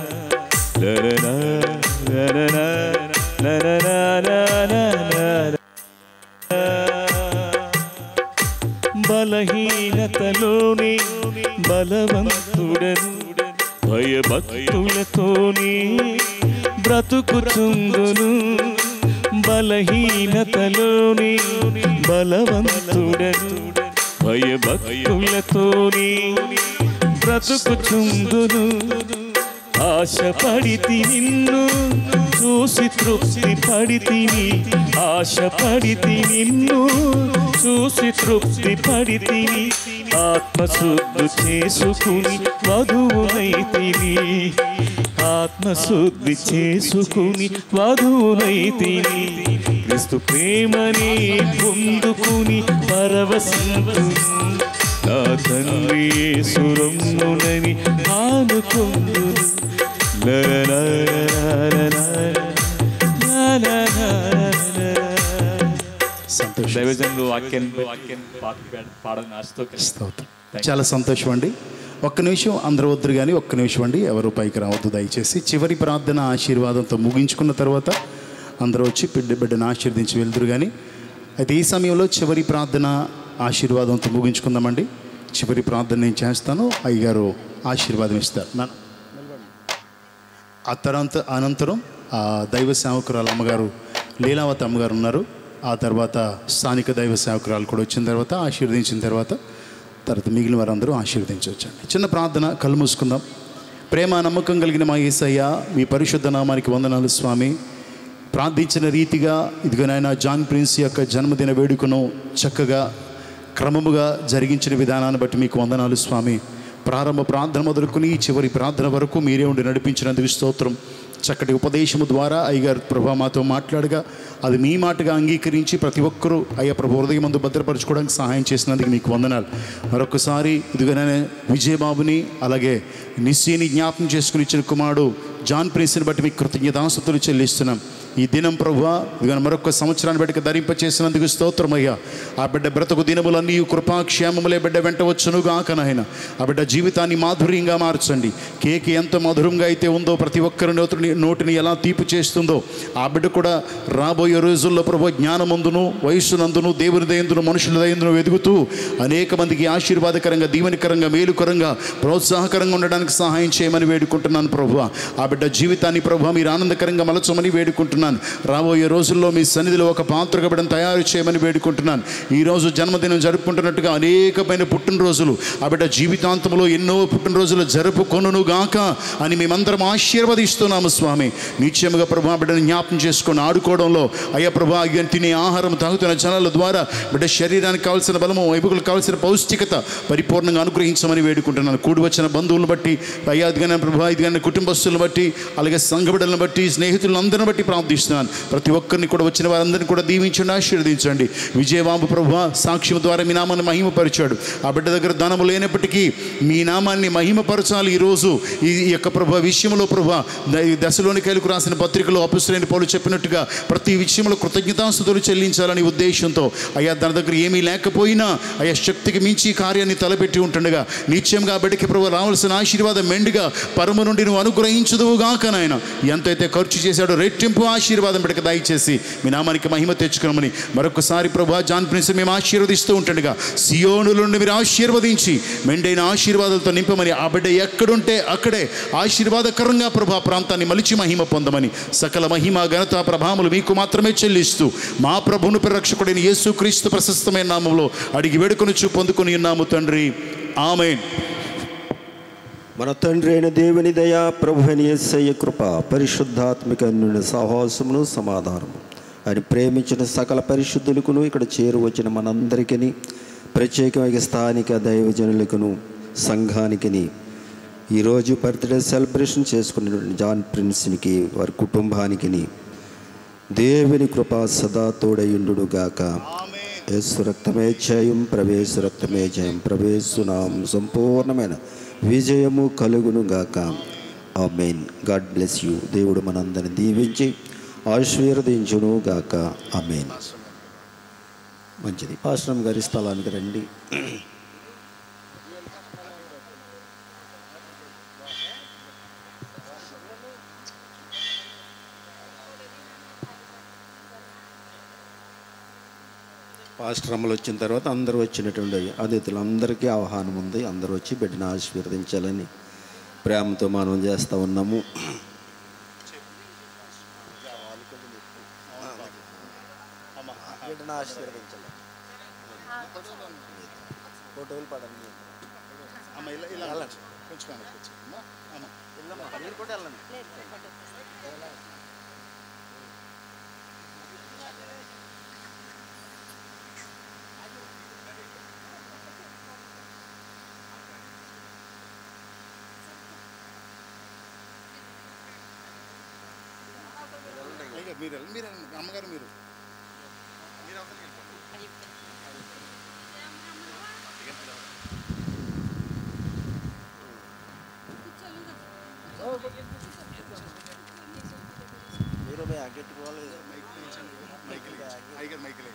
బలహీనతలోని బలవంతుడను, భయభక్తులతోని బ్రతుకుచుందును. బలహీనతలోని బలవంతుడను, భయభక్తులతోని బ్రతుకుచుందును. ఆశపడితి నిన్ను చూసి తృప్తి పడితిని, ఆశపడితి నిన్ను చూసి తృప్తి పడితిని. ఆత్మశుద్ధి చేసుకుని వధువునైతిని, ఆత్మశుద్ధి చేసుకుని వధువునైతిని. క్రీస్తు ప్రేమని పొందుకుని పరవశింతును, నా తండ్రి యేసు రొమ్మునని ఆనుకొందును.
దైవజనులు వాక్యాన్ని వాక్యాన్ని పాడని ఆశతో
చాలా సంతోషం అండి. ఒక్క నిమిషం అందరూ వద్దురు కానీ ఒక్క నిమిషం అండి, ఎవరు పైకి రావద్దు దయచేసి. చివరి ప్రార్థన ఆశీర్వాదంతో ముగించుకున్న తర్వాత అందరూ వచ్చి బిడ్డ బిడ్డను ఆశీర్వదించి వెళ్తురు కానీ, అయితే ఈ సమయంలో చివరి ప్రార్థన ఆశీర్వాదంతో ముగించుకుందామండి. చివరి ప్రార్థన నేను చేస్తాను, అయ్యగారు ఆశీర్వాదం ఇస్తారు. నా ఆ తర్వాత అనంతరం ఆ దైవ సేవకురాలు అమ్మగారు లీలావతి అమ్మగారు ఉన్నారు. ఆ తర్వాత స్థానిక దైవ సేవకురాలు కూడా వచ్చిన తర్వాత ఆశీర్వదించిన తర్వాత తర్వాత మిగిలిన వారందరూ ఆశీర్వదించవచ్చండి. చిన్న ప్రార్థన, కళ్ళు మూసుకుందాం. ప్రేమ నమ్మకం కలిగిన మా యేసయ్య, మీ పరిశుద్ధ నామానికి వందనాలు స్వామి. ప్రార్థించిన రీతిగా ఇదిగోనైనా జాన్ ప్రిన్స్ యొక్క జన్మదిన వేడుకను చక్కగా క్రమముగా జరిగించిన విధానాన్ని బట్టి మీకు వందనాలు స్వామి. ప్రారంభ ప్రార్థన మొదలుకొని చివరి ప్రార్థన వరకు మీరే ఉండి నడిపించినందుకు స్తోత్రం. చక్కటి ఉపదేశము ద్వారా అయ్యగారు ప్రభా మాతో మాట్లాడగా అది మీ మాటగా అంగీకరించి ప్రతి ఒక్కరూ అయ్యా ప్రభు హృదయం ముందు భద్రపరచుకోవడానికి సహాయం చేసినందుకు మీకు వందనాలు. మరొకసారి ఇదిగోనే విజయబాబుని అలాగే నిశ్చయని జ్ఞాపకం చేసుకుని ఇచ్చిన కుమారుడు జాన్ ప్రిన్స్ని బట్టి మీకు కృతజ్ఞతాస్తుతులు చెల్లిస్తున్నాం. ఈ దినం ప్రభువా ఇదిగో మరొక సంవత్సరాన్ని బట్టి ధరింప చేసినందుకు స్తోత్రమయ్యా. ఆ బిడ్డ బ్రతుకు దినములన్నీ కృపాక్షేమములే బిడ్డ వెంట వచ్చునుగాక నాయన. ఆ బిడ్డ జీవితాన్ని మాధుర్యంగా మార్చండి. కేక్ ఎంత మధురంగా అయితే ఉందో, ప్రతి ఒక్కరి నోటిని నోటిని ఎలా తీపి చేస్తుందో, ఆ బిడ్డ కూడా రాబోయే రోజుల్లో ప్రభు జ్ఞానమందును వయస్సునందును దేవుని దయందును మనుషుల దయందును ఎదుగుతూ అనేక మందికి ఆశీర్వాదకరంగా దీవెనకరంగా మేలుకరంగా ప్రోత్సాహకరంగా ఉండడానికి సహాయం చేయమని వేడుకుంటున్నాను ప్రభువ. ఆ బిడ్డ జీవితాన్ని ప్రభువ మీరు ఆనందకరంగా మలచమని వేడుకుంటున్నాను. రాబోయే రోజుల్లో మీ సన్నిధిలో ఒక పాత్రగా బిడ్డను తయారు చేయమని వేడుకుంటున్నాను. ఈరోజు జన్మదినం జరుపుకుంటున్నట్టుగా అనేకమైన పుట్టినరోజులు ఆ బిడ్డ జీవితాంతంలో ఎన్నో పుట్టినరోజులు జరుపుకొనుగాక అని మేమందరం ఆశీర్వదిస్తున్నాము స్వామి. నిత్యముగా ప్రభు ఆ బిడ్డను జ్ఞాపం చేసుకొని ఆడుకోవడంలో అయ్యా ప్రభు తినే ఆహారం తాగుతున్న జనాల ద్వారా బిడ్డ శరీరానికి కావాల్సిన బలము వైపులకు కావాల్సిన పౌష్టికత పరిపూర్ణంగా అనుగ్రహించమని వేడుకుంటున్నాను. కూడి వచ్చిన బంధువులను బట్టి అయ్యా ఇదిగానే ప్రభు ఇదిగానే కుటుంబస్తులను బట్టి అలాగే సంఘ బిడ్డలను బట్టి స్నేహితులను అందరిని బట్టి ప్రార్థిస్తున్నాను. ప్రతి ఒక్కరిని కూడా వచ్చిన వారందరినీ కూడా దీవించండి, ఆశీర్వదించండి. విజయబాబు ప్రభు సాక్ష్యం ద్వారా మీ నామాన్ని మహిమపరిచాడు. ఆ బిడ్డ దగ్గర ధనము లేనప్పటికీ మీ నామాన్ని మహిమపరచాలి. ఈరోజు ఈ యొక్క ప్రభు విషయంలో ప్రభు దశలోనికైలకు రాసిన పత్రికలో అపుస్తలుడైన పౌలు చెప్పినట్టుగా ప్రతి విషయంలో కృతజ్ఞతాస్తుతులు చెల్లించాలని ఉద్దేశంతో అయ్యా తన దగ్గర ఏమీ లేకపోయినా అయ్యా శక్తికి మించి కార్యాన్ని తలపెట్టి ఉంటుండగా నిత్యంగా బిడ్డకి ప్రభు రావాల్సిన ఆశీర్వాదం మెండుగా పరమ నుండి నువ్వు అనుగ్రహించదువుగాక నాయన. ఎంతైతే ఖర్చు చేశాడో రెట్టింపు ఆశీర్వాదం బిడ్డకి దయచేసి మీ నామానికి మహిమ తెచ్చుకోమని మరొకసారి ప్రభు జాన్ ప్రిన్స్ మేము ఆశీర్వదిస్తూ ఉంటుండగా సియోను నుండి మీరు ఆశీర్వదించి మెండైన ఆశీర్వాదాలతో నింపమని ఆ బిడ్డ ఎక్కడుంటే అక్కడే ఆశీర్వాదకరంగా ప్రభు ప్రాంతాన్ని మలిచి మహిమ పొందమని సకల మహిమ ఘనత ప్రభావములు మీకు మాత్రమే చెల్లిస్తూ మా ప్రభువును పరిరక్షకుడైన యేసుక్రీస్తు ప్రశస్తమైన నామములో అడిగి వేడుకొనుచు పొందుకొని ఉన్నాము తండ్రి. ఆమేన్.
మన తండ్రి అయిన దేవుని దయ, ప్రభువైన యేసయ్య కృప, పరిశుద్ధాత్మిక అన్యోన్య సహవాసమును సమాధానము ఆయన ప్రేమించిన సకల పరిశుద్ధులకును ఇక్కడ చేరువచ్చిన మనందరికీ ప్రత్యేకమైన స్థానిక దైవజనులకును సంఘానికి ఈరోజు బర్త్డే సెలబ్రేషన్ చేసుకున్నటువంటి జాన్ ప్రిన్స్కి వారి కుటుంబానికి దేవుని కృప సదా తోడయుండుగాక. యేసు రక్తమే జయం, ప్రవేశ రక్తమే జయం, ప్రవేశునాం సంపూర్ణమైన విజయము కలుగును గాక. ఆమేన్. God bless you. దేవుడు మనందరిని దీవించి ఆశీర్వదించును గాక. ఆమేన్. మంచిది. పాశ్రం గారి స్థలానికి రండి. పాశ్రమలు వచ్చిన తర్వాత అందరూ వచ్చినటువంటి అతిథులందరికీ ఆహ్వానం ఉంది. అందరూ వచ్చి బిడ్డను ఆశీర్వదించాలని ప్రేమతో మనం చేస్తూ ఉన్నాము. బిడ్డను ఆశీర్వదించాలి. ఫోటోలు పడండి. మీరు కూడా వెళ్ళండి.
మీరు మీరు అమ్మగారు మీరు
మీరు గెట్టుకోవాలి.
Michael Michael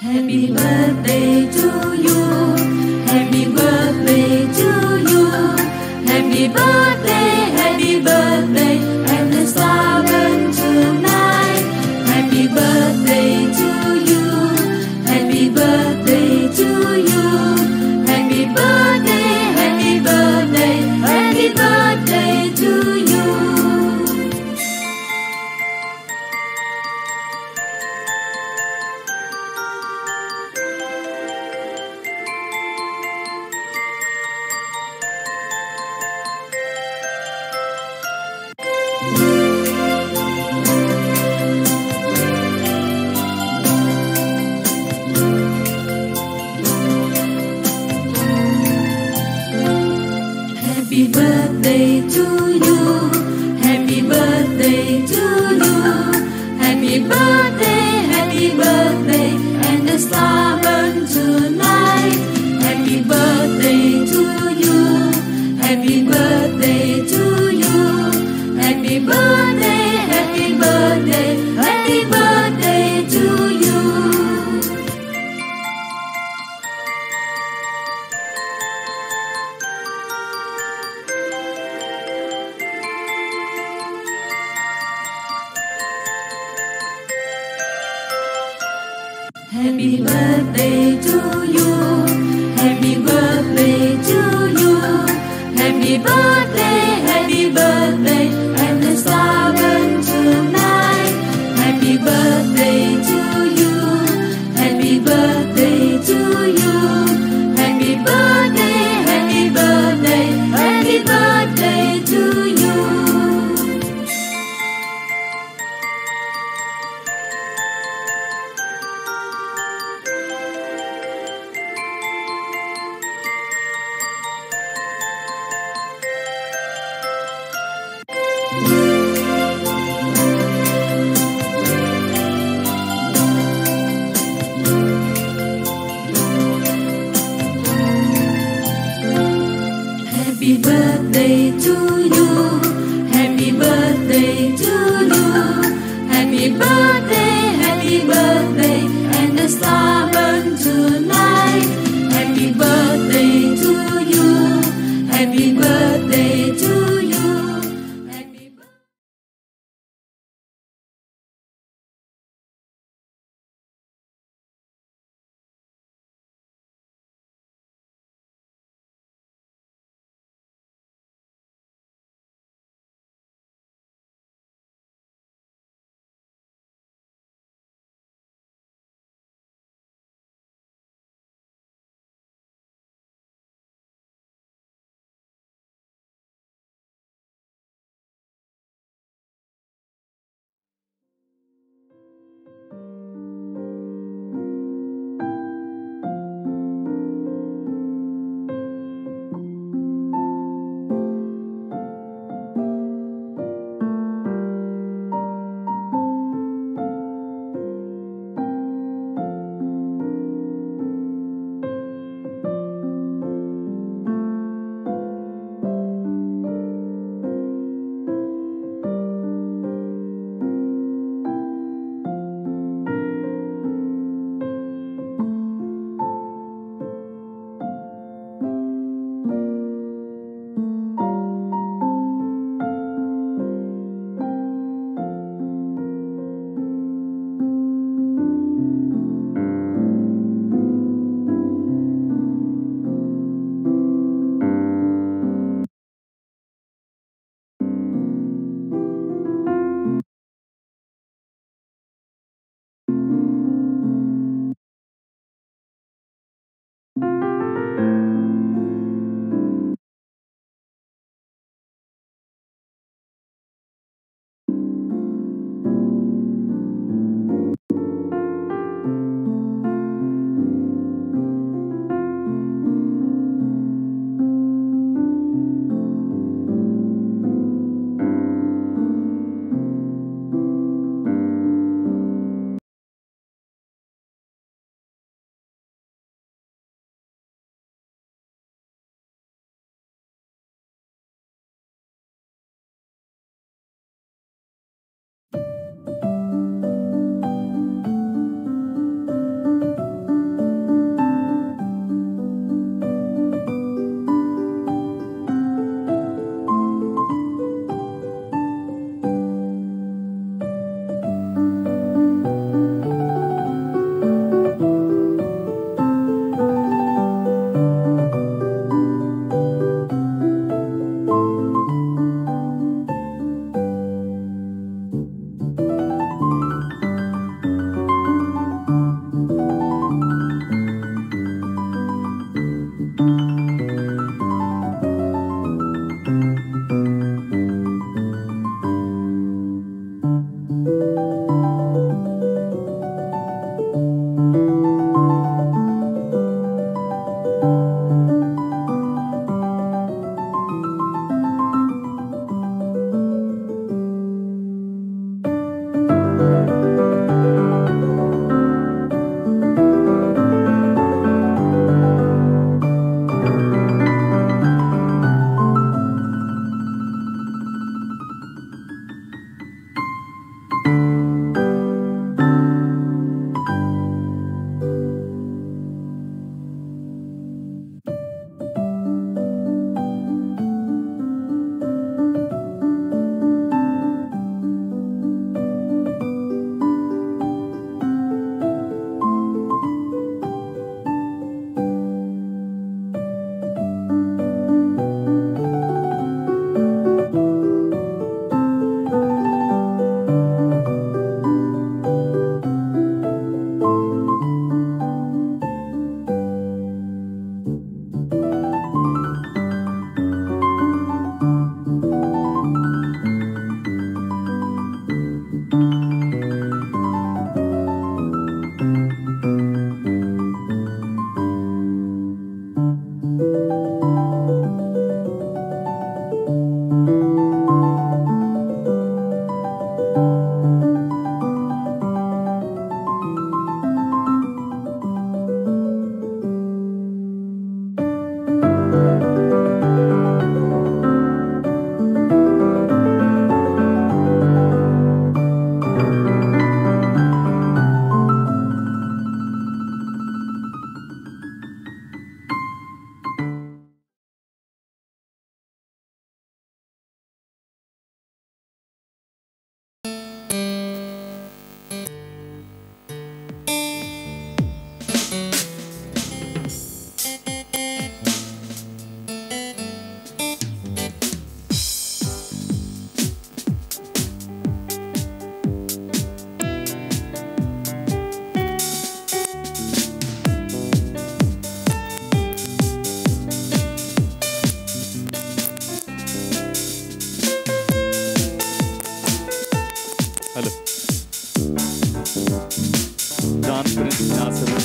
Happy birthday to you. Happy birthday to you. Happy birthday, happy birthday, and the star burn tonight. Happy birthday to you. Happy birthday to you. Happy birthday, happy birthday, happy birthday to you. Happy birthday to you. Happy birthday to you. Happy birthday, happy birthday, and the star burn tonight. Happy birthday to you. Happy birthday to you. Happy birthday, happy birthday, happy birthday to you. Happy birthday to you. Happy birthday to you. Happy birthday, happy birthday, and the star burn tonight. Happy birthday to you. Happy birthday to you. Happy birthday, happy birthday, happy birthday to you. Happy birthday to you. Happy birthday to you. Happy birthday, happy birthday, and the star burn tonight. Happy birthday to you. Happy birthday to you. Happy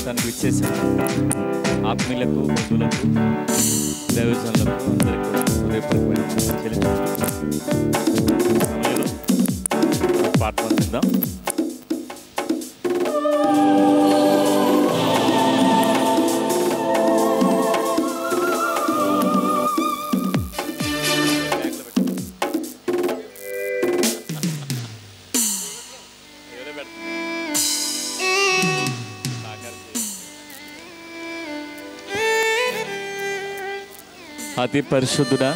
సమావేశానికి విచ్చేసిన ఆత్మీయులకు బంధువులకు దైవజనులకు అందరికీ కూడా హృదయపూర్వకమైన చెల్లించుకుంటున్నాను. సమయంలో పాట పొందిద్దాం. అతి పరిశుద్ధుడా,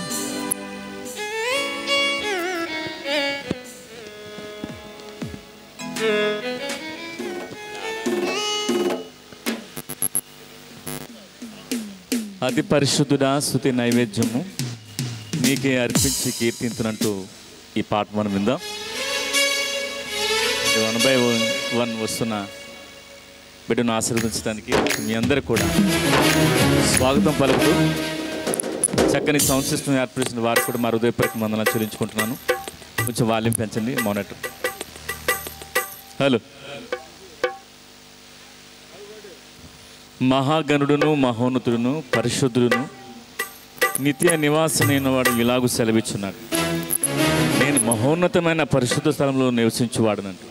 అతి పరిశుద్ధుడా, స్తుతి నైవేద్యము నీకే అర్పించి కీర్తించినట్టు ఈ పాట మనం విందాం. వన్ బై వన్ వస్తున్న బిడ్డను ఆశీర్వదించడానికి మీ అందరూ కూడా స్వాగతం పలుకుతూ చక్కని సౌండ్ సిస్టమ్ ఏర్పాటు చేసిన వారికి కూడా మా హృదయపూర్వక వందనాలు చెల్లించుకుంటున్నాను. కొంచెం వాల్యూమ్ పెంచండి మానిటర్. హలో. మహాగణుడును మహోన్నతుడును పరిశుద్ధుడును నిత్య నివాసనైన వాడు ఇలాగూ సెలవిచ్చున్నాడు, నేను మహోన్నతమైన పరిశుద్ధ స్థలంలో నివసించువాడనంటూ.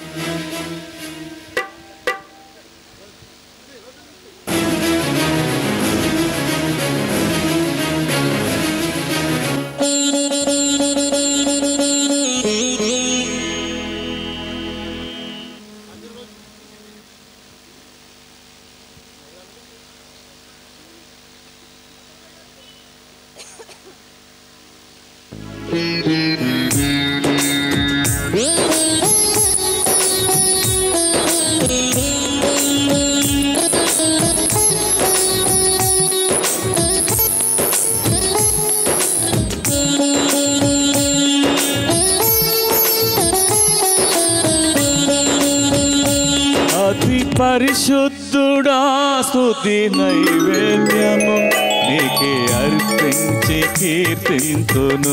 పరిశుద్ధుడా, స్తుతి నైవేద్యము నీకే అర్పించి కీర్తింతును.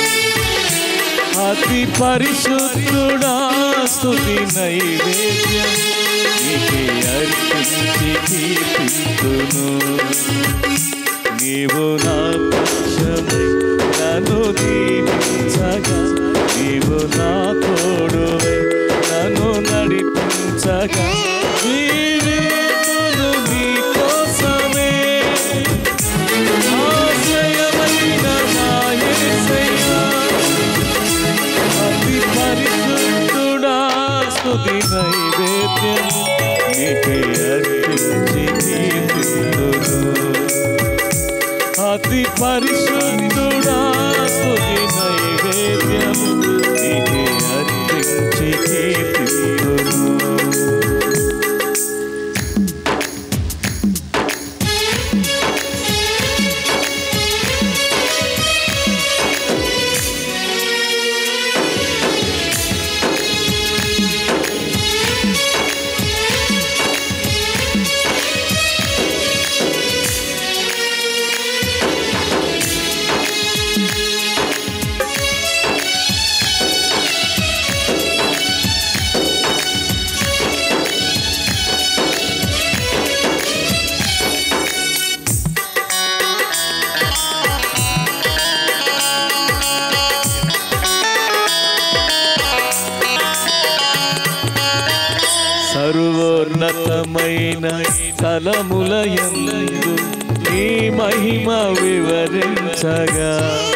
అతి పరిశుద్ధుడా, స్తుతి నైవేద్యము నీకే అర్పించి కీర్తింతును. నీవు నా పక్షమై నన్ను దీవించగా, నీవు నా తోడువై నన్ను నడిపించగా, జీవితును నీ కోసమే ఆశ్రయమైన నా యేసయ్యా. అతి పరిశుద్ధుడా, స్తుతి నైవేద్యం నీకే అర్పించి కీర్తింతును. అతి పరిశుద్ధుడా, స్తుతి నైవేద్యం నీకే అర్పించి కీర్తింతును. సర్వోన్నతమైన స్థలములయందు నీ మహిమ వివరించగా,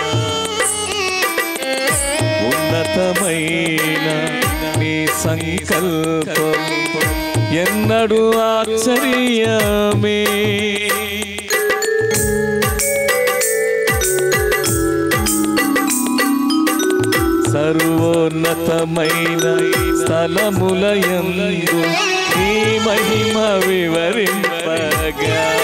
ఉన్నతమైన నీ సంకల్పం ఎన్నడూ ఆశ్చర్యమే. సర్వోన్నతమైన స్థలములయందు నీ మహిమ వివరింపగా,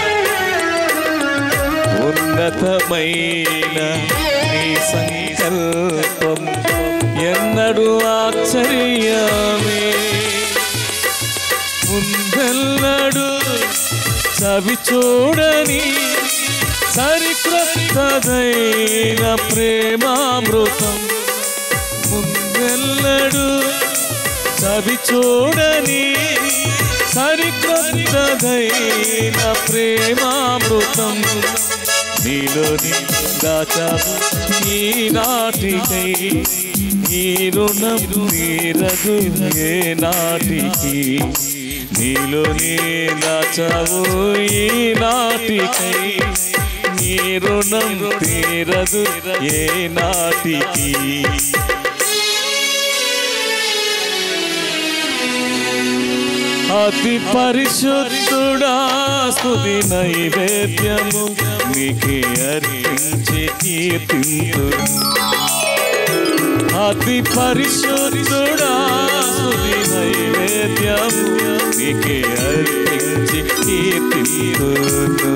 ఉన్నతమైన నీ సంకల్పం ఎన్నడూ ఆశ్చర్యమే. ముందెల్లడు చవి చూడని సరిక్రొత్తదైన ప్రేమామృతం, ముందెల్లడు చవి చూడని
సరికొత్తదైన ప్రేమామృతం నీలోని దాచావు ఈనాటికై ఈ రుణం తీరదు ఏ నాటికి నీలోని దాచావు ఈనాటికై ఈ రుణం తీరదు ఏ నాటికి అతి పరిశుద్ధుడా స్తుతి నైవేద్యము నీకే అర్పించి కీర్తింతును అతి పరిశుద్ధుడా స్తుతి నైవేద్యము నీకే అర్పించి కీర్తింతును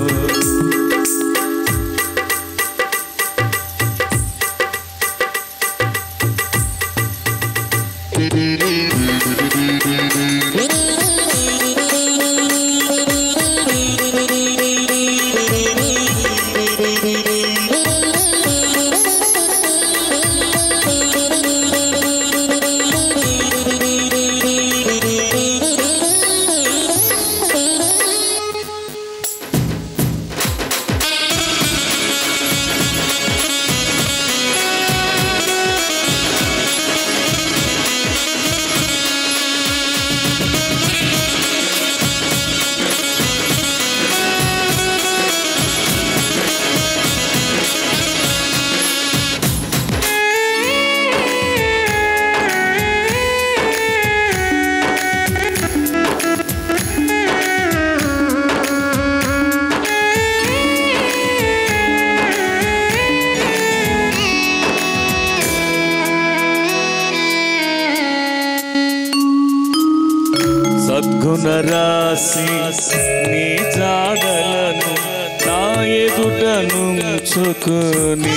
సద్గుణరాశి నీ జాడలను నా ఎదుటనుంచుకుని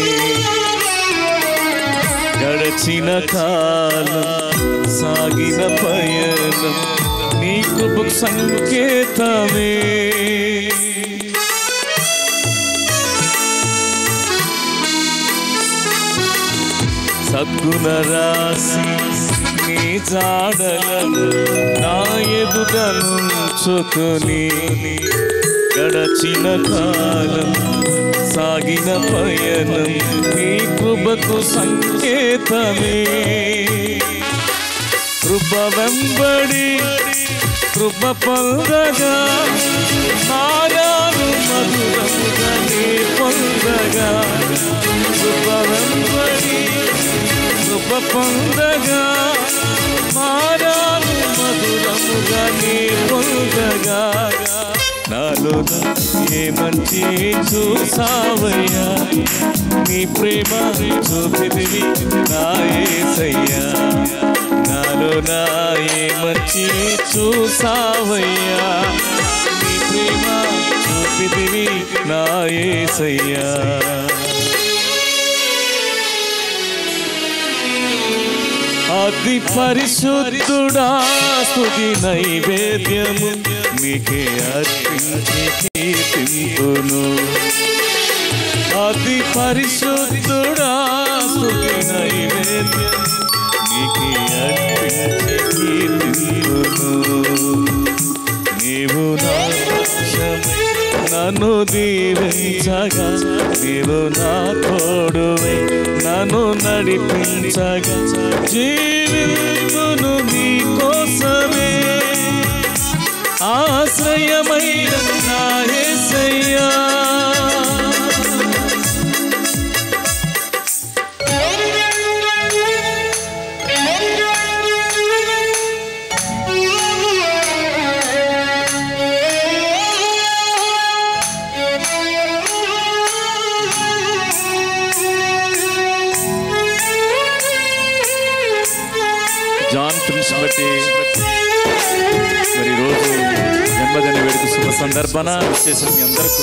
గడచిన కాలం సాగిన పయనం నీ కృప సంకేతమే సద్గుణరాశి నీ జాడలను నా ఎదుటనుంచుకుని గడచిన కాలం సాగిన పయనం నీ కృపకు సంకేతమే కృప వెంబడి కృప పొందగా మారాను మధురముగా నీ పొందగా కృప వెంబడి కృప పొందగా మారాను మధురముగా నీ పొందగా నాలో ఏ మంచి చూసావయ్యా నీ ప్రేమ చూపిదివి నా యేసయ్యా నాలో నా ఏ మంచి చూసావయ్యా నీ ప్రేమ చూపిదివి నా యేసయ్యా అతి పరిశుద్ధుడా స్తుతి నైవేద్యము నీకే అర్పించి కీర్తింతును అతి పరిశుద్ధుడా స్తుతి నైవేద్యము నీకే అర్పించి కీర్తింతును నీవు నా పక్షమై నన్ను దీవించగా నీవు నా తోడువై నన్ను నడిపించగా జీవితును నీ కోసమే ఆశ్రయమైన నా యేసయ్యా జాన్ ప్రిన్స్ బట్టి మరి రోజు జన్మదిన వేడుక శుభ సందర్భాన విశేషం మీ అందరికీ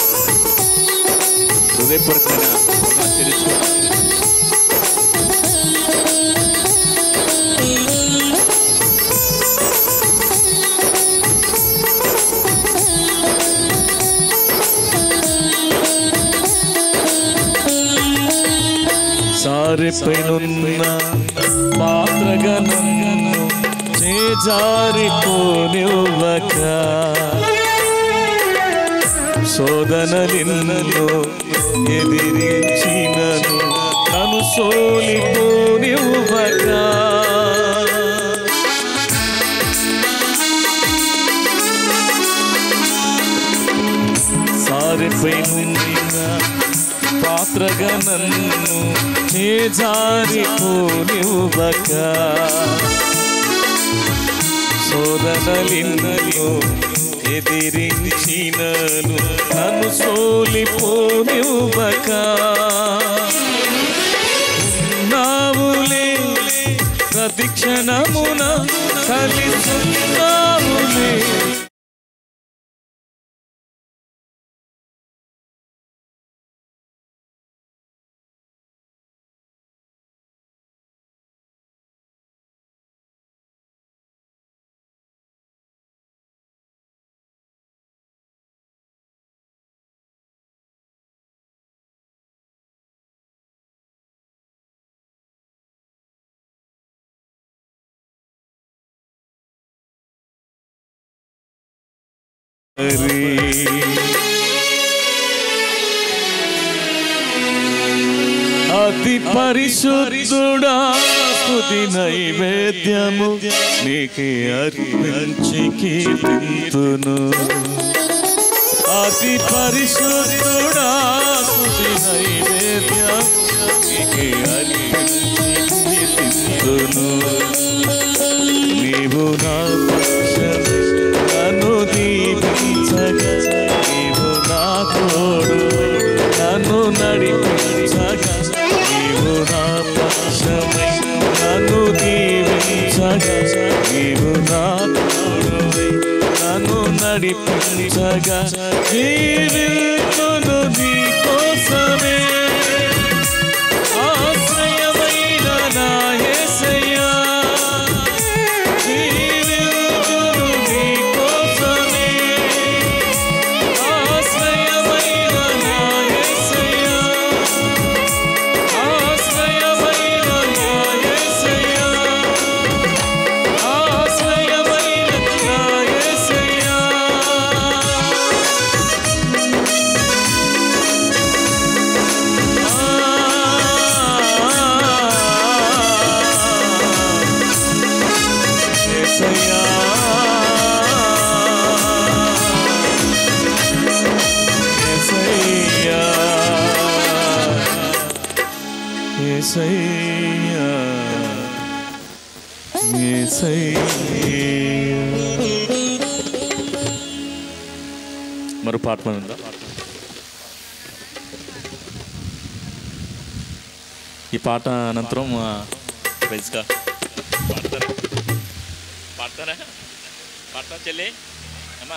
హృదయపూర్వకమైన తెలుసుకున్నాను. సారెపైనున్న పాత్రగా నన్ను నే జారిపోనివ్వక శోధనలిన్నను ఎదిరించినను నన్ను సోలిపోనివ్వక సారిపై నిన్న పాత్రగా నన్ను నే జారిపోనివ్వక శోధనలిన్నను ఎదిరించినను నన్ను సోలిపోనివ్వక ఉన్నావులే ప్రతి క్షణమున కలిసున్నావులే అతి పరిశుద్ధుడా స్తుతి నైవేద్యము నీకే అర్పించి కీర్తింతును అతి పరిశుద్ధుడా స్తుతి నైవేద్యం నీకే అర్పించి కీర్తింతును నీవు నా పక్షమే నన్ను దీపించగా నీవు నా తోడు నన్ను నడిపించగా నీవు నా పక్షమై నన్ను దీవించగా నీవు నా తోడువై నన్ను నడిపించగా జీవితును నీ కోసమే ఆశ్రయమైన నా యేసయ్యా యేసయ్యా యేసయ్యా మరో పాట ఉందా ఈ పాట అనంతరం ప్రైజ్గా పాడతారా పాడతారా పాడతా చెల్లి అమ్మా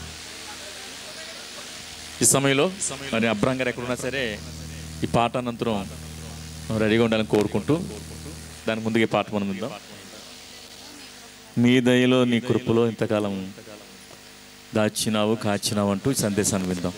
ఈ సమయంలో మరి అబ్రాహం గారు ఎక్కడున్నా సరే ఈ పాట అనంతరం రెడీగా ఉండాలని కోరుకుంటూ దాని ముందుగా పాట మనం విందాం. మీ దయలో నీ కృపలో ఇంతకాలం దాచినావు కాచినావు అంటూ ఈ సందేశాన్ని విందాం.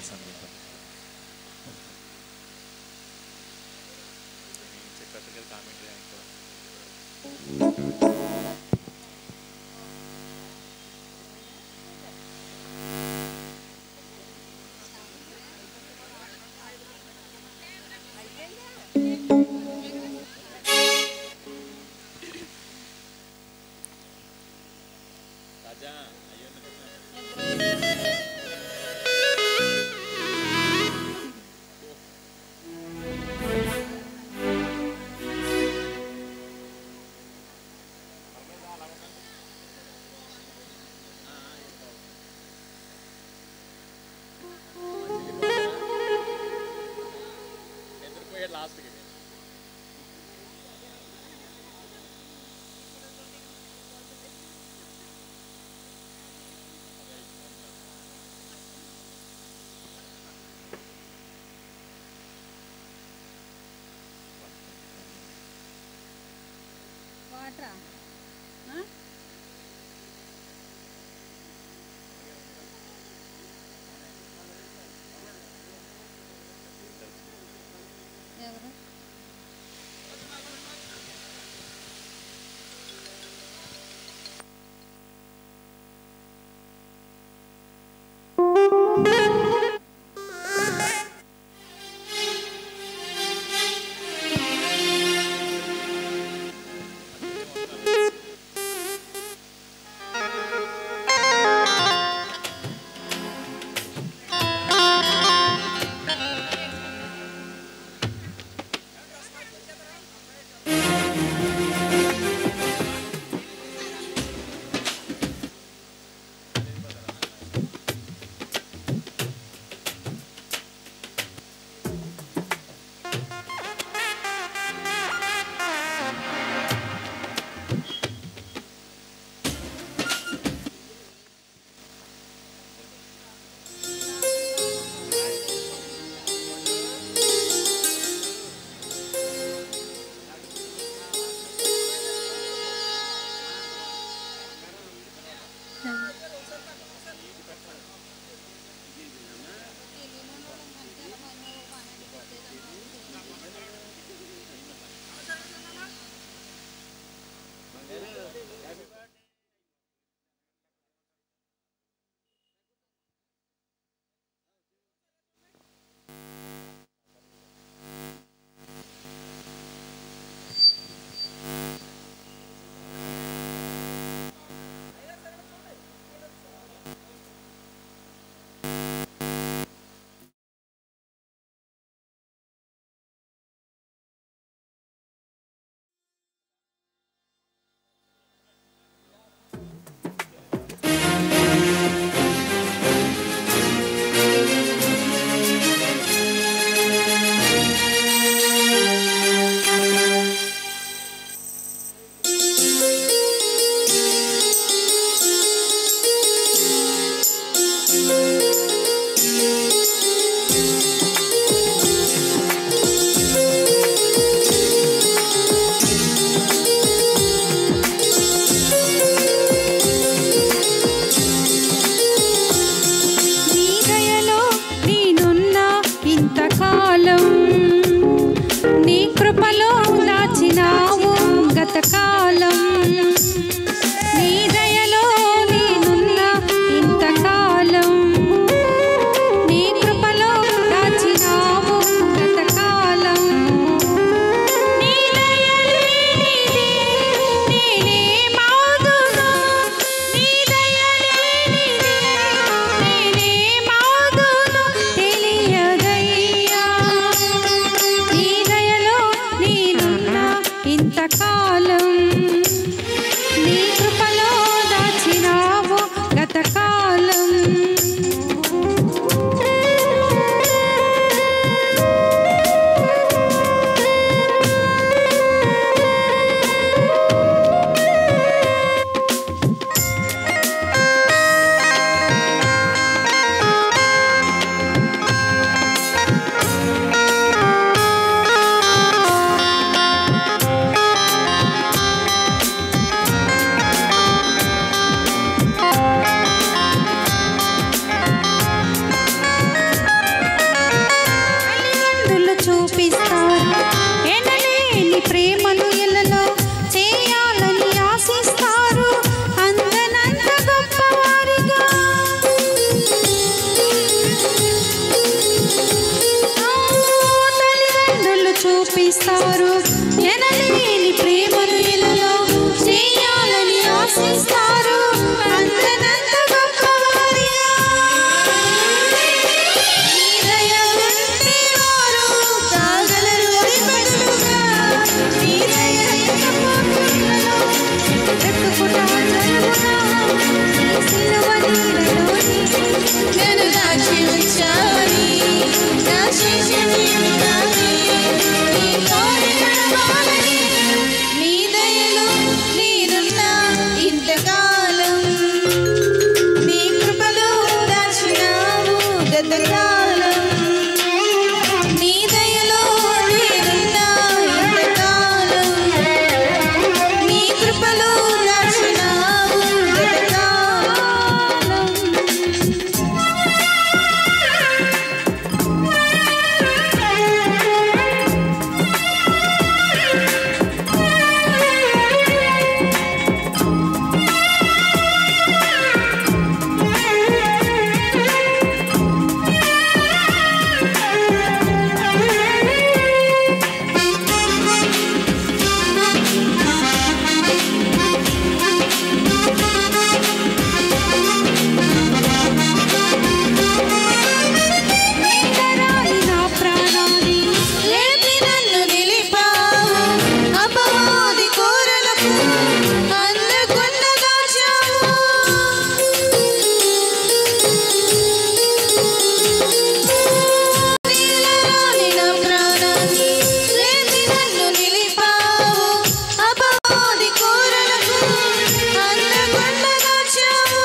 కాలం నీ కృపలో దాచినావు గతకాలం నీ దయలో నేనున్న ఇంతకాలం నీ కృపలో దాచినావు గతకాలం నీ దయలో నేనే మాదును నీ దయలో నేనే మాదును తెలియదయ్యా నీ దయలో నేనున్న ఇంతకాలం నీ కృపలో దాచినావు గతకాలం తల్లిదండ్రులు చూపిస్తారు ఎనలేని ప్రేమను ఇళ్ళలో చేయాలని ఆశిస్తారు అందనంత గొప్పవారిగా తల్లిదండ్రులు చూపిస్తారు ఎనలేని ప్రేమను ఇళ్ళలో చేయాలని ఆశిస్తారు అందనంత గొప్పవారిగా నీ దయ ఉంటే వారు కాగలరు అరిపడులుగా నీ దయ లేకపోతున్నలో బ్రతుకుట జరుగునా నీ సిలువ నీడలోని నన్ను దాచి ఉంచావని నా శేష జీవితాన్ని నీ తోడు నడవాలని నీ దయలో నేనున్న ఇంతకాలం నీ కృపలో దాచినావు గతకాలం నీ దయలో నేనున్న ఇంతకాలం నీ కృపలో దాచినావు గతకాలం నీడరాని నా ప్రాణాన్ని లేపి నన్ను నిలిపావు అపవాది కోరలకు అందకుండా దాచావు నీడరాని నా ప్రాణాన్ని లేపి నన్ను నిలిపావు అపవాది కోరలకు అందకుండా దాచావు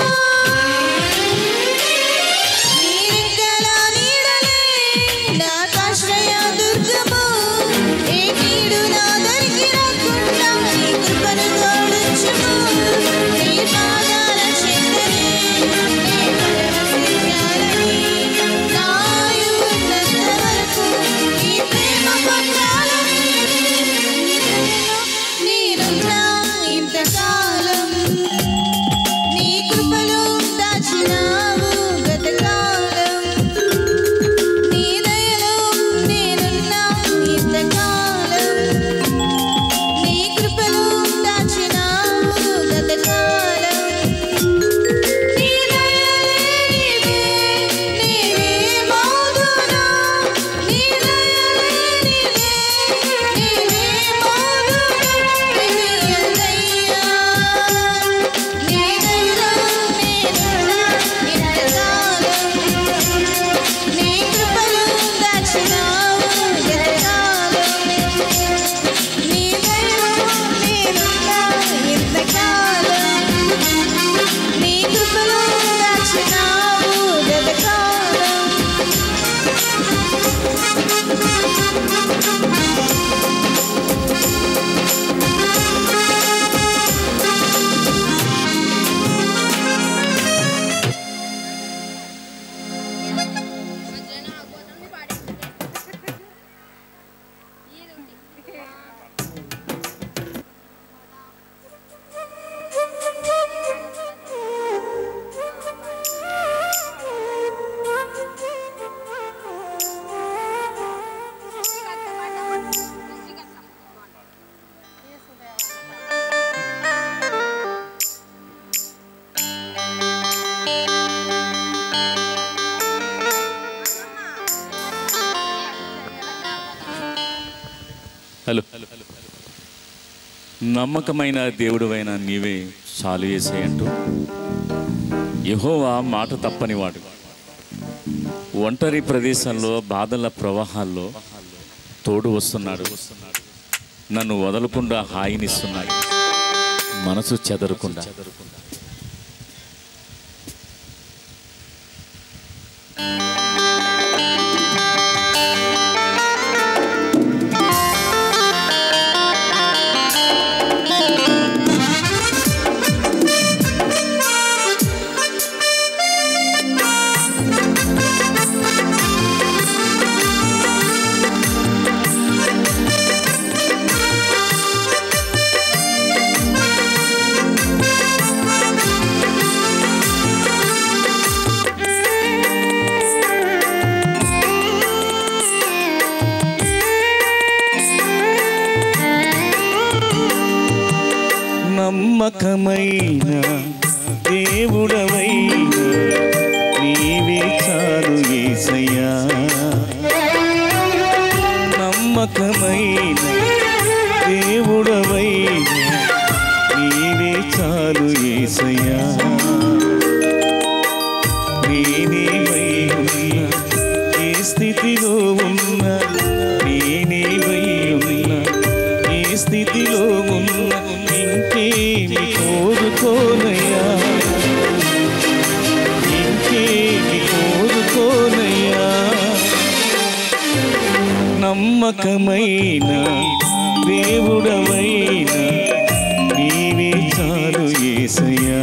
నీరెక్కల నీడలే నాకాశ్రయ దుర్గము ఏ కీడు నా దరికి రాకుండా నీ కృపను తోడుంచుము నీ పాదాల చెంతనే నే పరవశించాలని నాయు ఉన్నంత వరకు నీ ప్రేమ పొందాలని నేనున్న ఇంతకాలం నీ కృపలో దాచినావు గతకాలం నీ దయలో నేనున్న ఇంతకాలం నీ కృపలో దాచినావు గతకాలం నీ దయలే నీవే నేనే మౌదునా నీ దయలే నీవే నేనే మౌదునా తెలియదయ్యా నీ దయలో నేనున్న ఇంతకాలం నీ కృపలో దాచినావు గతకాలం నీ దయలో నేనున్న ఇంతకాలం నీ కృపలో దాచినావు గతకాలం
హలో నమ్మకమైన దేవుడువైన నీవే చాలు యేసయ్య అంటూ యెహోవా మాట తప్పనివాడు. ఒంటరి ప్రదేశంలో బాధల ప్రవాహాల్లో తోడు వస్తున్నాడు. నన్ను వదలకుండా హాయినిస్తున్నాయి, మనసు చెదరకుండా.
నమ్మకమైన దేవుడవైన నీవే చాలు యేసయ్యా. నమ్మకమైన దేవుడవైన నీవే చాలు యేసయ్యా. నేనేవై ఉన్నా ఏ స్థితిలో ఉన్నా, నేనేవై ఉన్నా ఏ స్థితిలో ఉన్నా, ఇంకేమి కోరుకోనయ్యా, ఇంకేమి కోరుకోనయ్యా. నమ్మకమైన దేవుడవైన నీవే చాలు యేసయ్యా.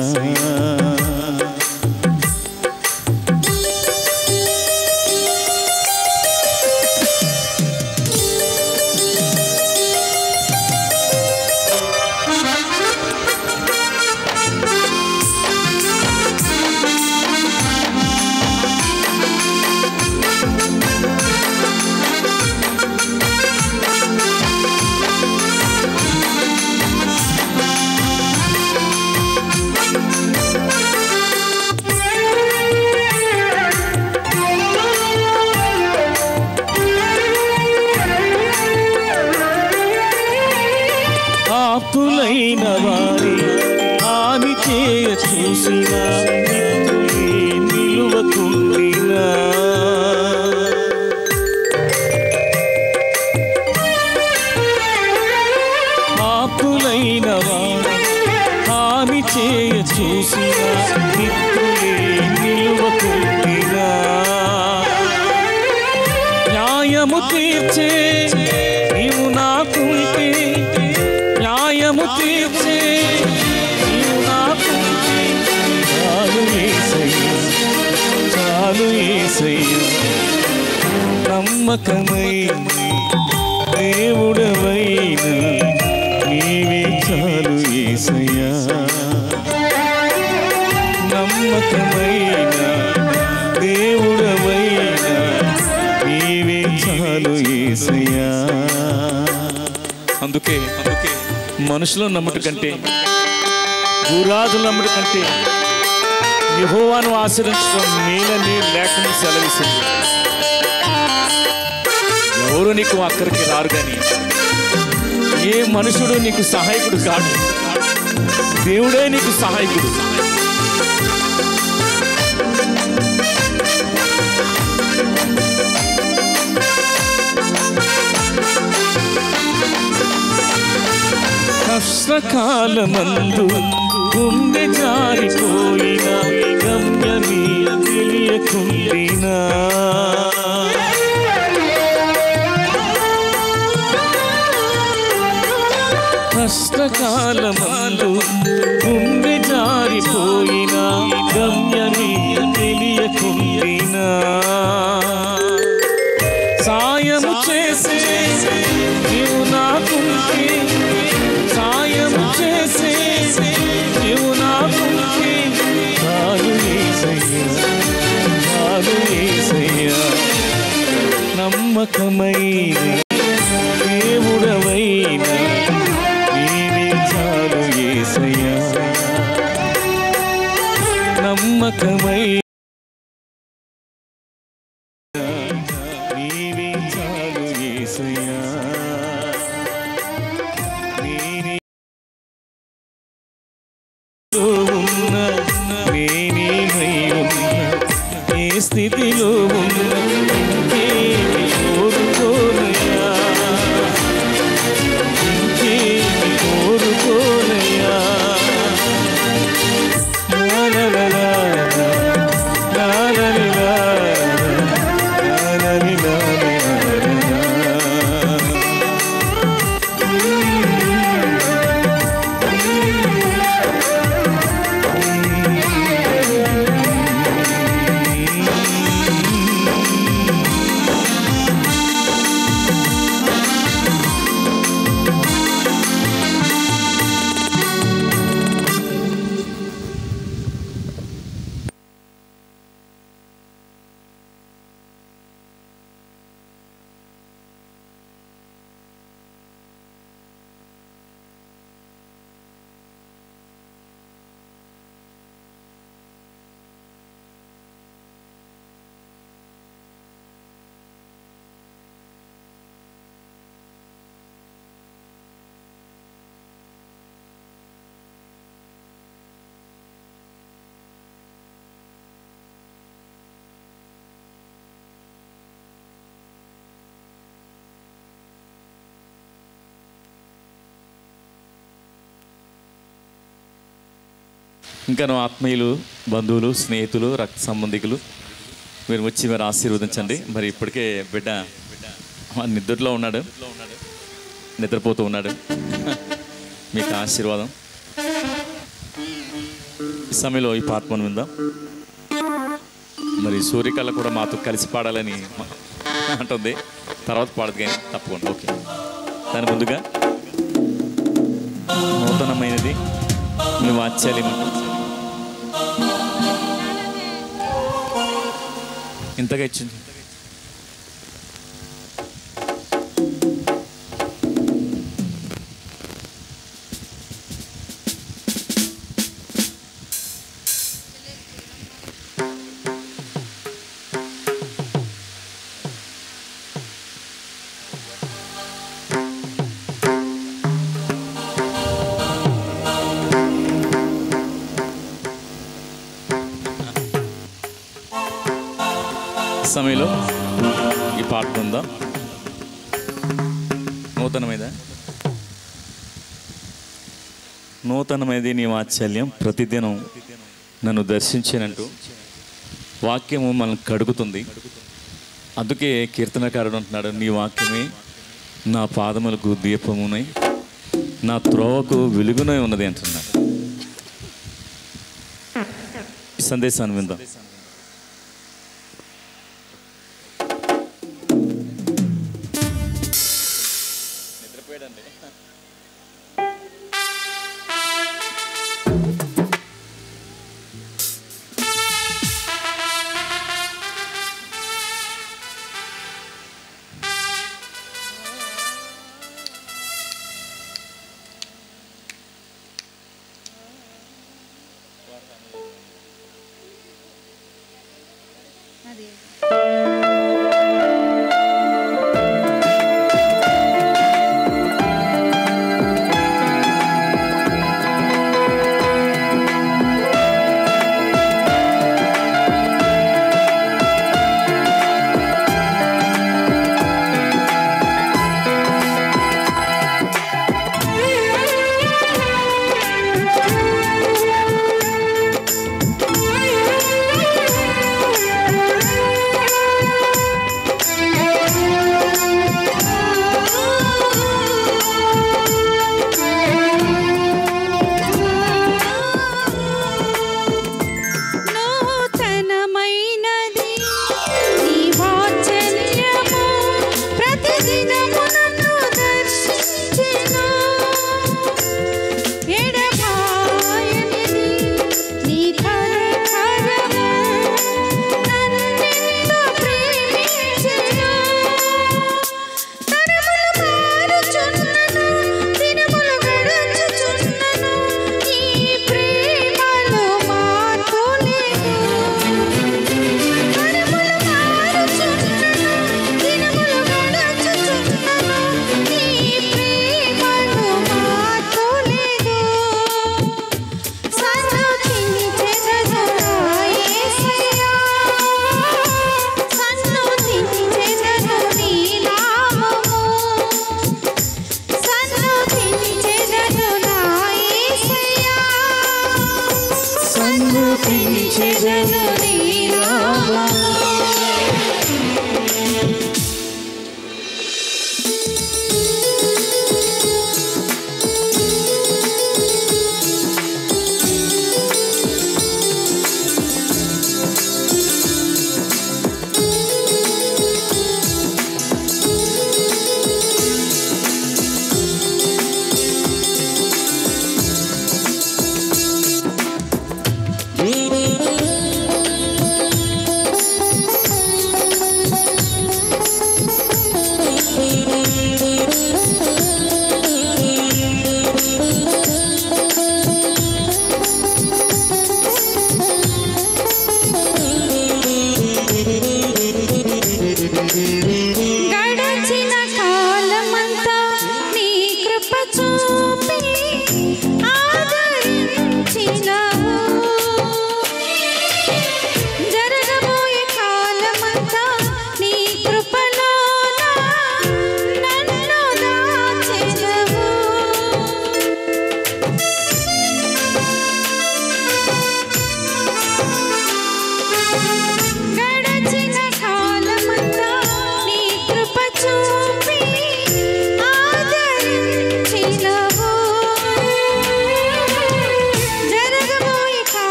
ఆప్తులైన వారి హాని చేయ చూసిన నిలువకుండినా, ఆప్తులైన వారి హాని చేయ చూసిన మిత్రులే నిలువకుండినా, న్యాయము తీర్చే నీవు నాకుంటే, న్యాయము తీర్చే నీవు నాకుంటే, చాలు యేసయ్య, చాలు యేసయ్య. నమ్మకమైన దేవుడవైన నీవే చాలు యేసయ్యా. నమ్మకమైన దేవుడవైన నీవే చాలు యేసయ్యా.
అందుకే అందుకే మనుషులను నమ్మట కంటే, భూరాజులు నమ్మట కంటే యెహోవాను ఆశ్రయించడం మేలని లేఖనం సెలవిస్తుంది. ఎవరు నీకు అక్కడికి రారు, కానీ ఏ మనుషుడు నీకు సహాయకుడు కాడు, దేవుడే నీకు సహాయకుడు.
కష్టకాలమందు గుండె జారిపోయినా, గమ్యమే తెలియకుండినా, కష్టకాలమందు గుండె జారిపోయినా, గమ్యమే తెలియకుండినా, సాయము చేసే నీవు నాకుంటే, సాయము చేసే నీవు నాకుంటే, చాలు యేసయ్యా, చాలు యేసయ్యా. నమ్మకమైన దేవుడవైన నీవే చాలు యేసయ్యా. నమ్మకమైన నీవే చాలు యేసయ్యా.
ఇంకా నా ఆత్మీయులు, బంధువులు, స్నేహితులు, రక్త సంబంధికులు మీరు వచ్చి మరి ఆశీర్వదించండి. మరి ఇప్పటికే బిడ్డ నిద్రలో ఉన్నాడు, నిద్రపోతూ ఉన్నాడు. మీకు ఆశీర్వాదం. ఈ సమయంలో ఈ పాట మనం విందాం. మరి సూర్యకళ కూడా మాతో కలిసి పాడాలని అంటుంది. తర్వాత పాడదు కానీ తప్పకుండా. ఓకే, దాని ముందుగా నూతనమైనది మీ వాత్సల్యం ఇంతగా ఇచ్చింది. సమయంలో ఈ పాట ఉందా? నూతనమైదా? నూతనమైది నీ వాత్సల్యం ప్రతిదినం నన్ను దర్శించినట్టు వాక్యము మనల్ని కడుగుతుంది. అందుకే కీర్తనకారుడు అంటున్నాడు, నీ వాక్యమే నా పాదములకు దీపమునై నా త్రోవకు వెలుగునై ఉన్నది అంటున్నాడు. ఈ సందేశాన్ని విందాం.
Thank you.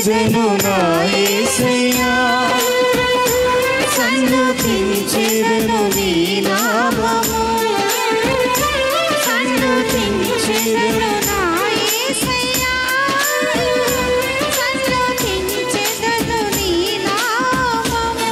సన్నుతించెదను నా యేసయ్యా సన్నుతించెదను నీ నామము సన్నుతించెదను
నా యేసయ్యా సన్నుతించెదను నీ నామము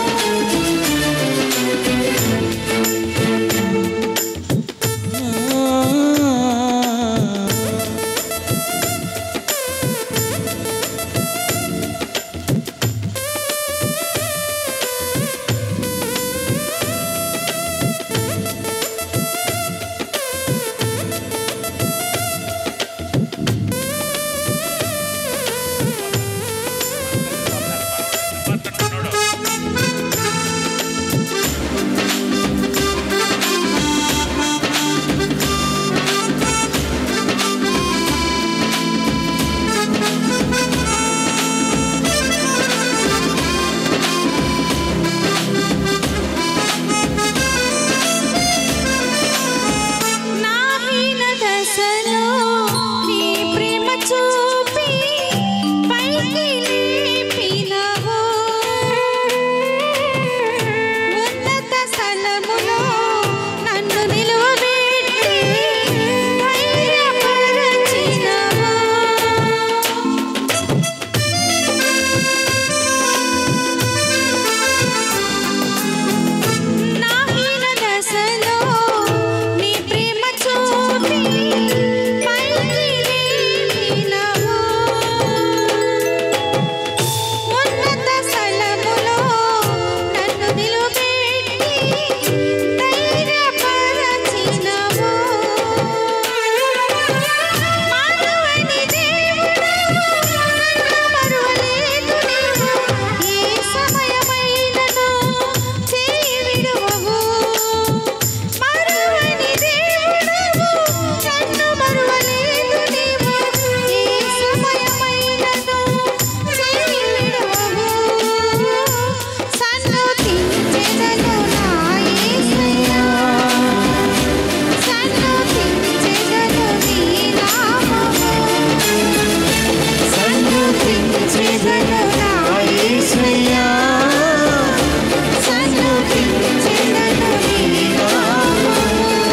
నా హీన దశలో నీ ప్రేమ చూపి పైకి లేపినవు ఉన్నత స్థలములో నన్ను నిలువబెట్టి ధైర్యపరచినవు నా హీన దశలో నీ ప్రేమ చూపి పైకి లేపినవు ఉన్నత స్థలములో నన్ను నిలువబెట్టి ధైర్యపరచినవు మానవుని దేవుడవు నన్ను మరువలేదు నీవు ఏ సమయమైనను చేయి విడువవు మరువని దేవుడవు నన్ను మరువలేదు నీవు ఏ సమయమైనను చేయి విడువవు సన్నుతించెదను నా యేసయ్యా సన్నుతించెదను నీ నామము సన్నుతించెదను నా యేసయ్యా సన్నుతించెదను నీ నామము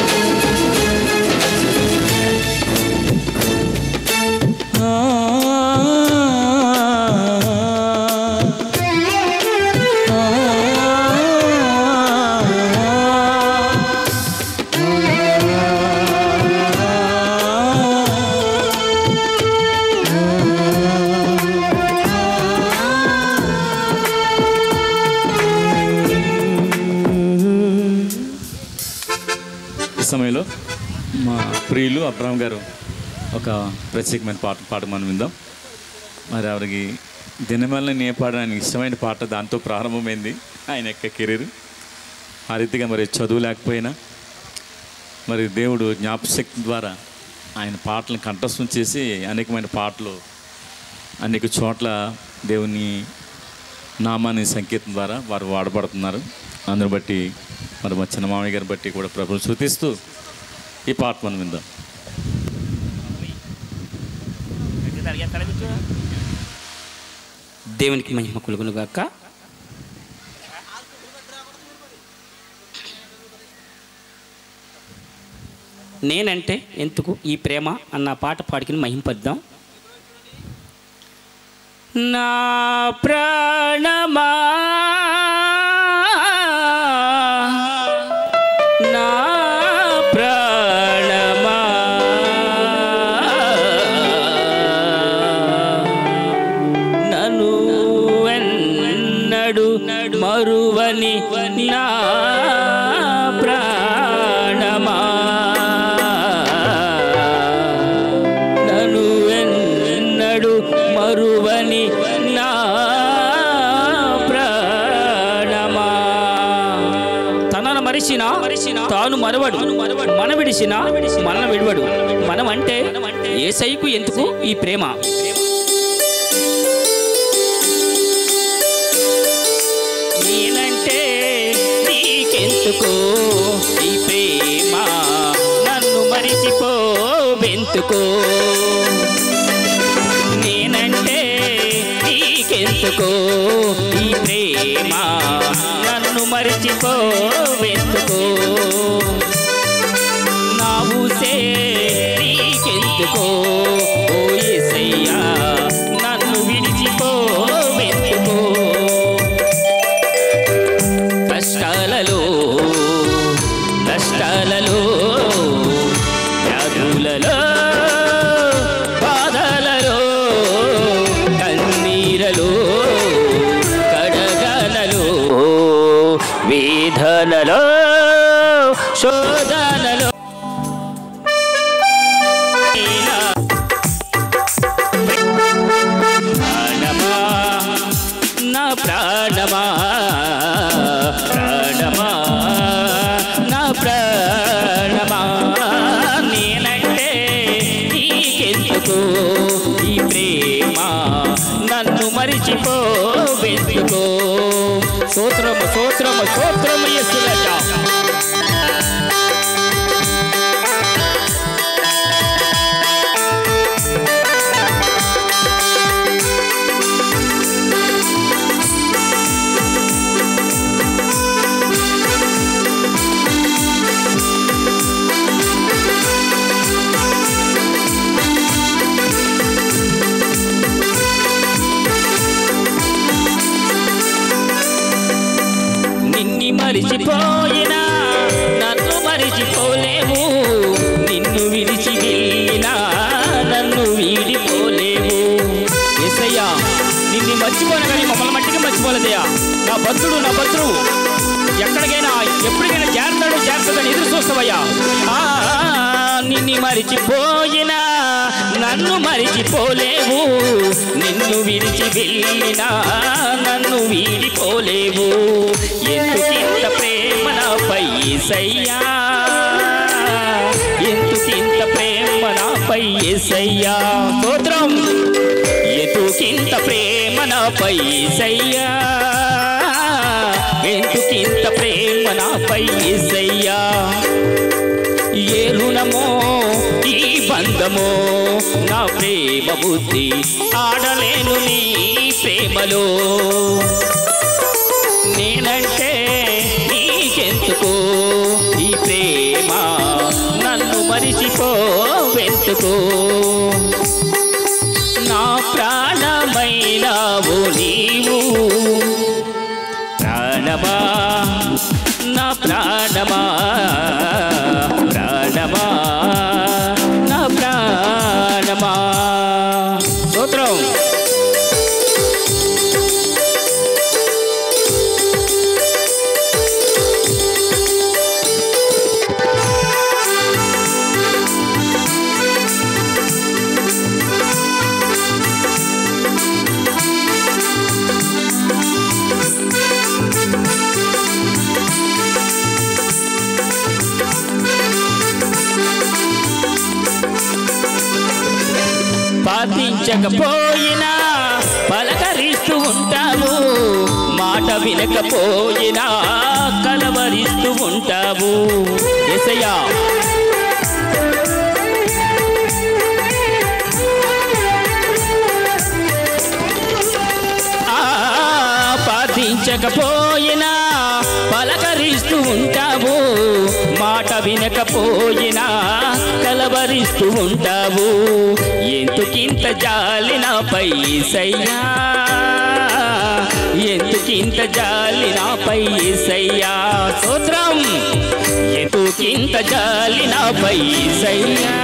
ఈ సమయంలో మా ప్రియులు అబ్రాహం గారు ఒక ప్రత్యేకమైన పాట పాట మనం విందాం. మరి ఆవిడకి దినమల్ల నే పాడడానికి ఇష్టమైన పాట దాంతో ప్రారంభమైంది ఆయన యొక్క కెరీర్. ఆ రీతిగా మరి చదువు లేకపోయినా మరి దేవుడు జ్ఞాపశక్తి ద్వారా ఆయన పాటలను కంఠస్థం చేసి అనేకమైన పాటలు అనేక చోట్ల దేవుని నామాన్ని సంకేతం ద్వారా వారు వాడబడుతున్నారు. అందుని బట్టి మరి మా చిన్న మామయ్య గారిని బట్టి కూడా ప్రభువుని స్తుతిస్తూ ఈ పాట మనం విందాం.
దేవునికి మహిమ కలుగును గాక. నేనంటే ఎందుకు ఈ ప్రేమ అన్న పాట పాడుకుని మహింపద్దాం. నా ప్రాణమా నా ప్రాణమా నన్ను ఎన్నడు మరువని నా ప్రాణమా నన్ను ఎన్నడు మరువని నా ప్రాణమా తనను మరిచిన తాను మరవడు మన విడిసిన మన విడవడు మనం అంటే యేసయ్యకు ఎందుకు ఈ ప్రేమ. నేనంటే నీకెందుకో ఈ ప్రేమ నన్ను మరిచిపోవెందుకో. నేనంటే మరిచిపోవెందుకో నా ఊసే నీకెందుకో ఓ యేసయ్యా నన్ను విడిచిపోవెందుకో కష్టాలలో నష్టాలలో వ్యాధులలో బాధలలో కన్నీరలో కడగలలో వేదనలో శోధనలో ప్రాణమా నా ప్రాణమా ప్రాణమా నా ప్రాణమా నేనంటే నీకెందుకు ఈ ప్రేమ నన్ను మరిచిపోవెందుకో స్తోత్రము స్తోత్రము స్తోత్రము యేసురాజా నిన్ని మరిచిపోయినా నన్ను మరిచిపోలేవు నిన్ను విడిచి వెళ్ళినా నన్ను వీడిపోలేవు యేసయ్యా నిన్ను మర్చిపోను కానీ మమ్మల్ని మట్టిగా మర్చిపోలేదయ్యా నా భద్రుడు నా భద్రుడు ఎక్కడికైనా ఎప్పటికైనా చేరతాడు చేరతాడని ఎదురు చూస్తావయ్యా నిన్ను మరిచిపోయినా నన్ను మరిచిపోలేవు నిన్ను విడిచి వెళ్ళినా నన్ను వీడిపోలేవు ఎందుకింత ప్రేమ నాపై యేసయ్యా ఎందుకింత ప్రేమ నాపై యేసయ్యా స్తోత్రం ఎందుకింత ప్రేమ నాపై యేసయ్యా ఎందుకింత ప్రేమ నాపై యేసయ్యా ఏ రుణమో ఈ బంధమో నా ప్రేమ బుద్ధి ఆడలేను నీ ప్రేమలో నేనంటే నీకెందుకో ఈ ప్రేమ నన్ను మరిచిపోవెందుకో నా ప్రాణమైనావు నీవు ప్రాణమా నా ప్రాణమా ప్రాణమా నా ప్రాణమా స్తోత్రం పాటించకపోయినా పలకరిస్తూ ఉంటావు మాట వినకపోయినా కలవరిస్తూ ఉంటావు యేసయ్యా పాటించకపోయినా పలకరిస్తూ ఉంటావు మాట వినకపోయినా కలవరిస్తూ ఉంటావు ఎందుకింత జాలి నాపై యేసయ్యా ఎందుకింత జాలి నాపై యేసయ్యా స్తోత్రం ఎందుకింత జాలి నాపై యేసయ్యా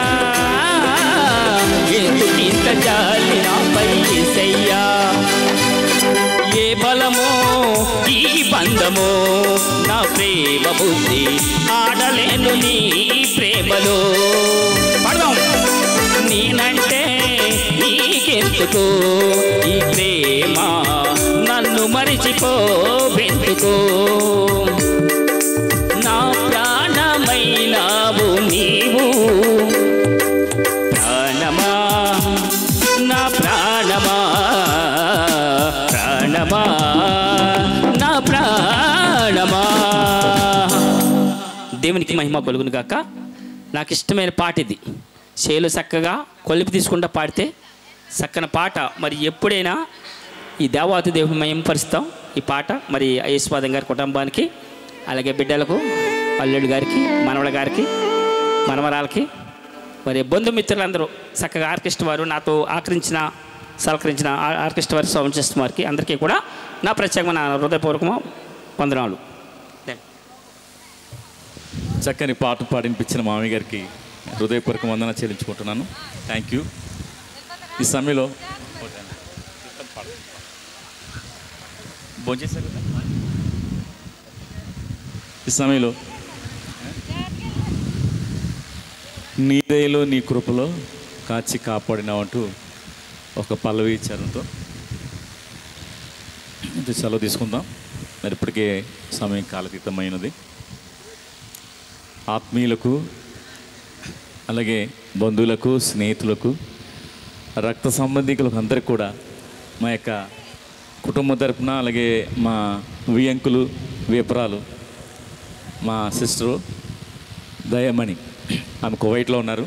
ఎందుకింత జాలి నాపై యేసయ్యా ఏ బలమో ఈ బంధమో నా ప్రేమ బుద్ధి ఆడలేను నీ ప్రేమలో పడదాం నేనంటే నీకెందుకో ఈ ప్రేమ నన్ను మరిచిపోవెందుకో నా ప్రాణమైనావు నీవు ప్రాణమా నా ప్రాణమా ప్రాణమా నా ప్రాణమా దేవునికి మహిమ కలుగును గాక నాకు ఇష్టమైన పాట ఇది చేలు చక్కగా కొలిపి తీసుకుంటా పాడితే చక్కని పాట మరి ఎప్పుడైనా ఈ దేవాతి దేవుని మహిమపరుస్తాం ఈ పాట మరి యేసుపాదం గారి కుటుంబానికి అలాగే బిడ్డలకు అల్లుడి గారికి మనవడ గారికి మనవరాలకి మరి బంధుమిత్రులందరూ చక్కగా ఆర్కెస్ట్రా వారు నాతో ఆకరించిన సహకరించిన ఆర్కెస్ట్రా వారి సౌండ్ సిస్టమ్ వారికి అందరికీ కూడా నా ప్రత్యేకమైన హృదయపూర్వక వందనాలు.
చక్కని పాట పాడినిపించిన మామయ్య గారికి హృదయపూర్వక వందన చెల్లించుకుంటున్నాను. Thank you. ఈ సమయంలో భోంచేశారు. ఈ సమయంలో నీ దయలో నీ కృపలో కాచి కాపాడినావంటూ ఒక పల్లవి చరణంతో సెలవు తీసుకుందాం. మరి ఇప్పటికే సమయం కాలతీతమైనది. ఆత్మీయులకు అలాగే బంధువులకు స్నేహితులకు రక్త సంబంధికులకు అందరికి కూడా మా యొక్క కుటుంబ తరపున అలాగే మా వియంకులు విప్రాలు మా సిస్టరు దయమణి ఆమె కువైట్లో ఉన్నారు.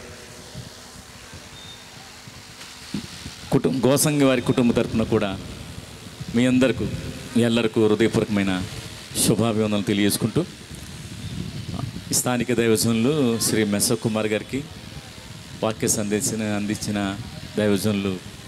కుటుంబ గోసంగి వారి కుటుంబ తరపున కూడా మీ అందరికీ మీ అందరికీ హృదయపూర్వకమైన శుభాభివందనలు తెలియజేసుకుంటూ స్థానిక దైవజనులు శ్రీ మెస్స కుమార్ గారికి వాక్య సందేశం అందించిన దైవజనులు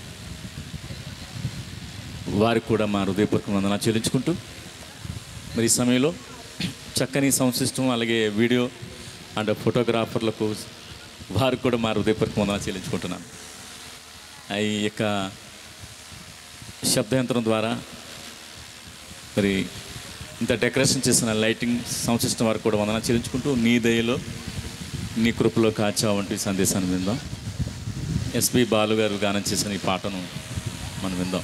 వారికి కూడా మా హృదయపూర్వక వందనాలు చెల్లించుకుంటూ మరి ఈ సమయంలో చక్కని సౌండ్ సిస్టమ్ అలాగే వీడియో అండ్ ఫోటోగ్రాఫర్లకు వారికి కూడా మా హృదయపూర్వక వందనాలు చెల్లించుకుంటున్నాను. ఈ యొక్క శబ్దయంత్రం ద్వారా మరి ఇంత డెకరేషన్ చేసిన లైటింగ్ సౌండ్ సిస్టమ్ వారికి కూడా వందనాలు చెల్లించుకుంటూ నీ దయలో నీ కృపలో కాచా వంటి సందేశాన్ని విందాం. ఎస్పి బాలు గారు గానం చేసిన ఈ పాటను మనం విందాం.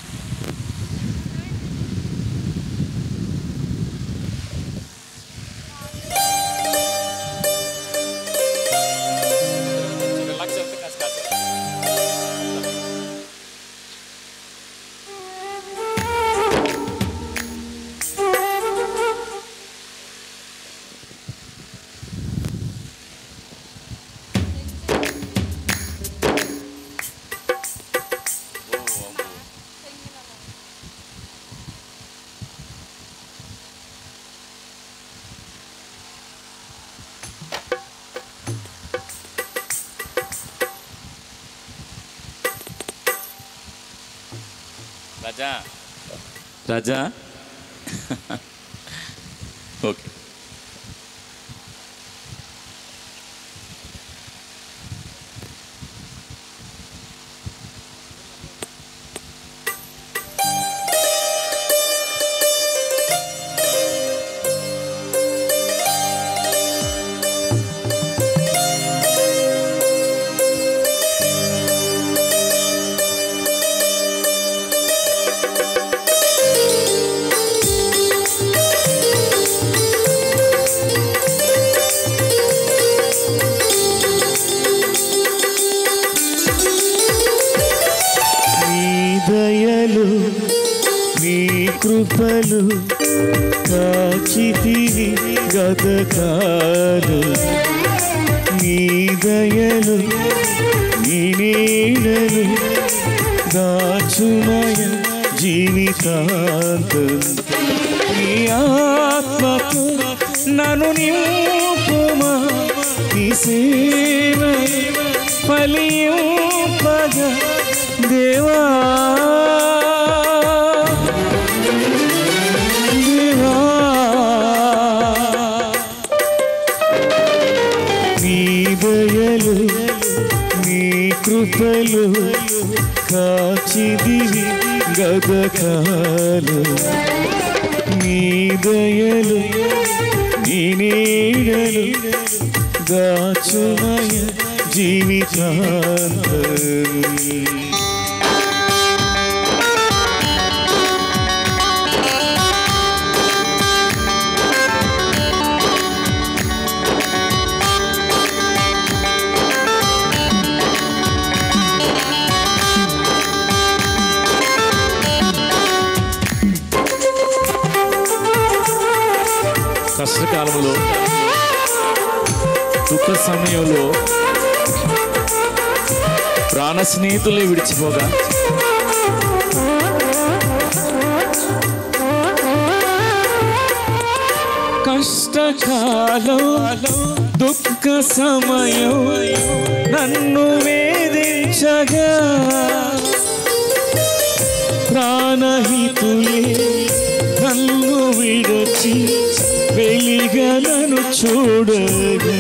రాజా రాజా ఓకే.
కృపలు కాచితివి గతకాలు నీ దయలు నీ నీడలు దాచుమయ జీవితాంతం నీ ఆత్మతో నన్ను నింపుమా నీ సేవ ఫలింపగా దేవా కృపలు కాచిదివి గతకాలు నీ దయలు నీ నీడలు దాచుమయ జీవితాంతం
కష్టకాలంలో దుఃఖ సమయంలో ప్రాణ స్నేహితులే విడిచిపోగా
కష్టకాలం దుఃఖ సమయం నన్ను వేధించగా ప్రాణహితులే నన్ను విడచి వెలిగలను చూడగా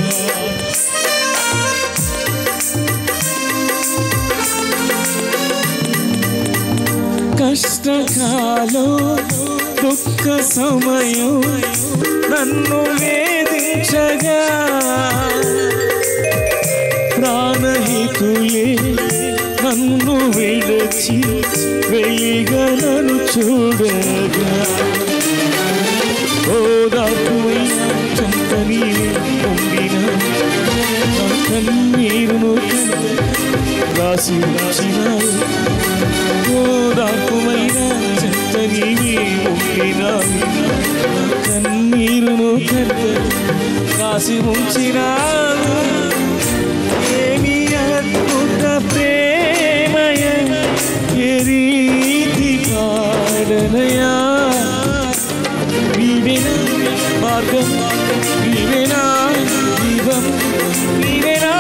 కష్టకాలం దుఃఖ సమయం నన్ను వేధించగా ప్రాణహితులే నన్ను విడచి వెలిగలను చూడగా ఓదార్పువైనా చెంత నీవే పొందిన నా కన్నీరును రాసి రాసినావు ఓదార్పువైనా చెంత నీవే పొందిన నా కన్నీరును రాసి ఉంచినావు ఏమి అద్భుత ప్రేమయ ఏ రీతి కారణయా నీవేనా మార్గం నీవేనా జీవం నీవేనా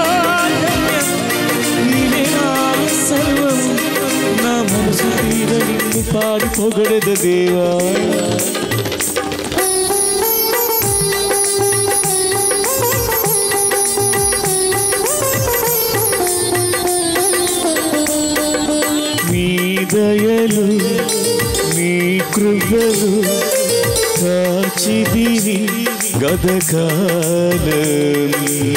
నీవేనా సర్వం నా మనసు తీర నిన్ను పాడి పొగడద దేవా దయలు నీ కృపలు కాచిదివి గదకాలం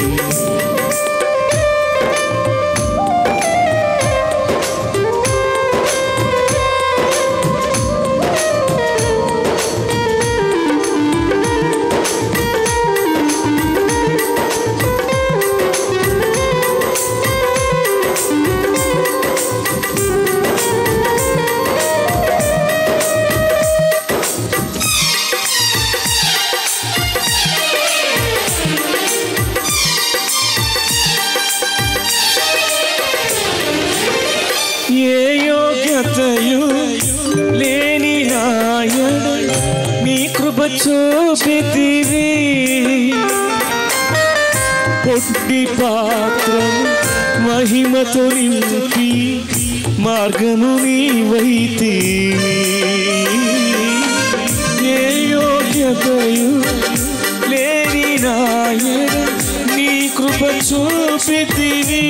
లేని నాయన నీ కృప చూపితివి పొట్టి పాత్రం మహిమతో నింపి మార్గము నీవైతివి ఏ యోగ్యతయు లేని నాయన నీ కృప చూపితివి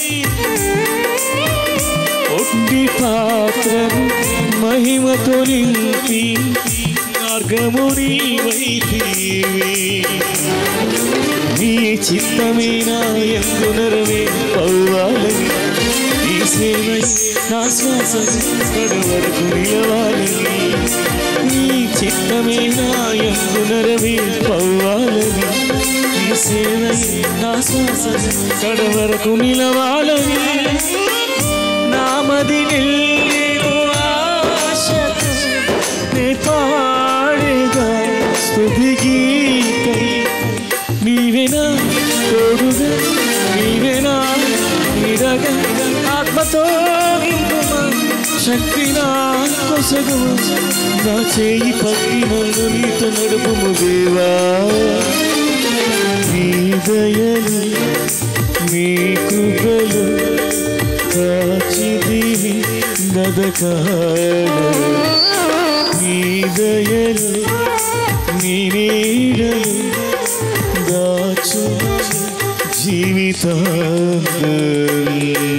ఒడ్డి పాత్రను మహిమతో నింపి మార్గము నీవైతివి నీ చిత్తమేనా ఎందు నరమే పౌవాలని ఈ సేవ నా శ్వాస వరకు నిలవాలని నీ చిత్తమేనా ఎందు నరమే పౌవాలని ఈ సేవ నా శ్వాస వరకు నిలవాలని నామది నిల్లు ఆశకు నే పాడేగా స్తుతి గీతం నీవేనా తోడుగా నీవేనా నీడగా ఆత్మతో ఇంకుమా శక్తి నా కొసగు నా చేయి పట్టి నన్ను నీతో నడుపుము దేవా నీ దయలు నీ కృపలు కాచిదివి గదకాలం నీ దయలు నీ నీడలు దాచు జీవితాంతం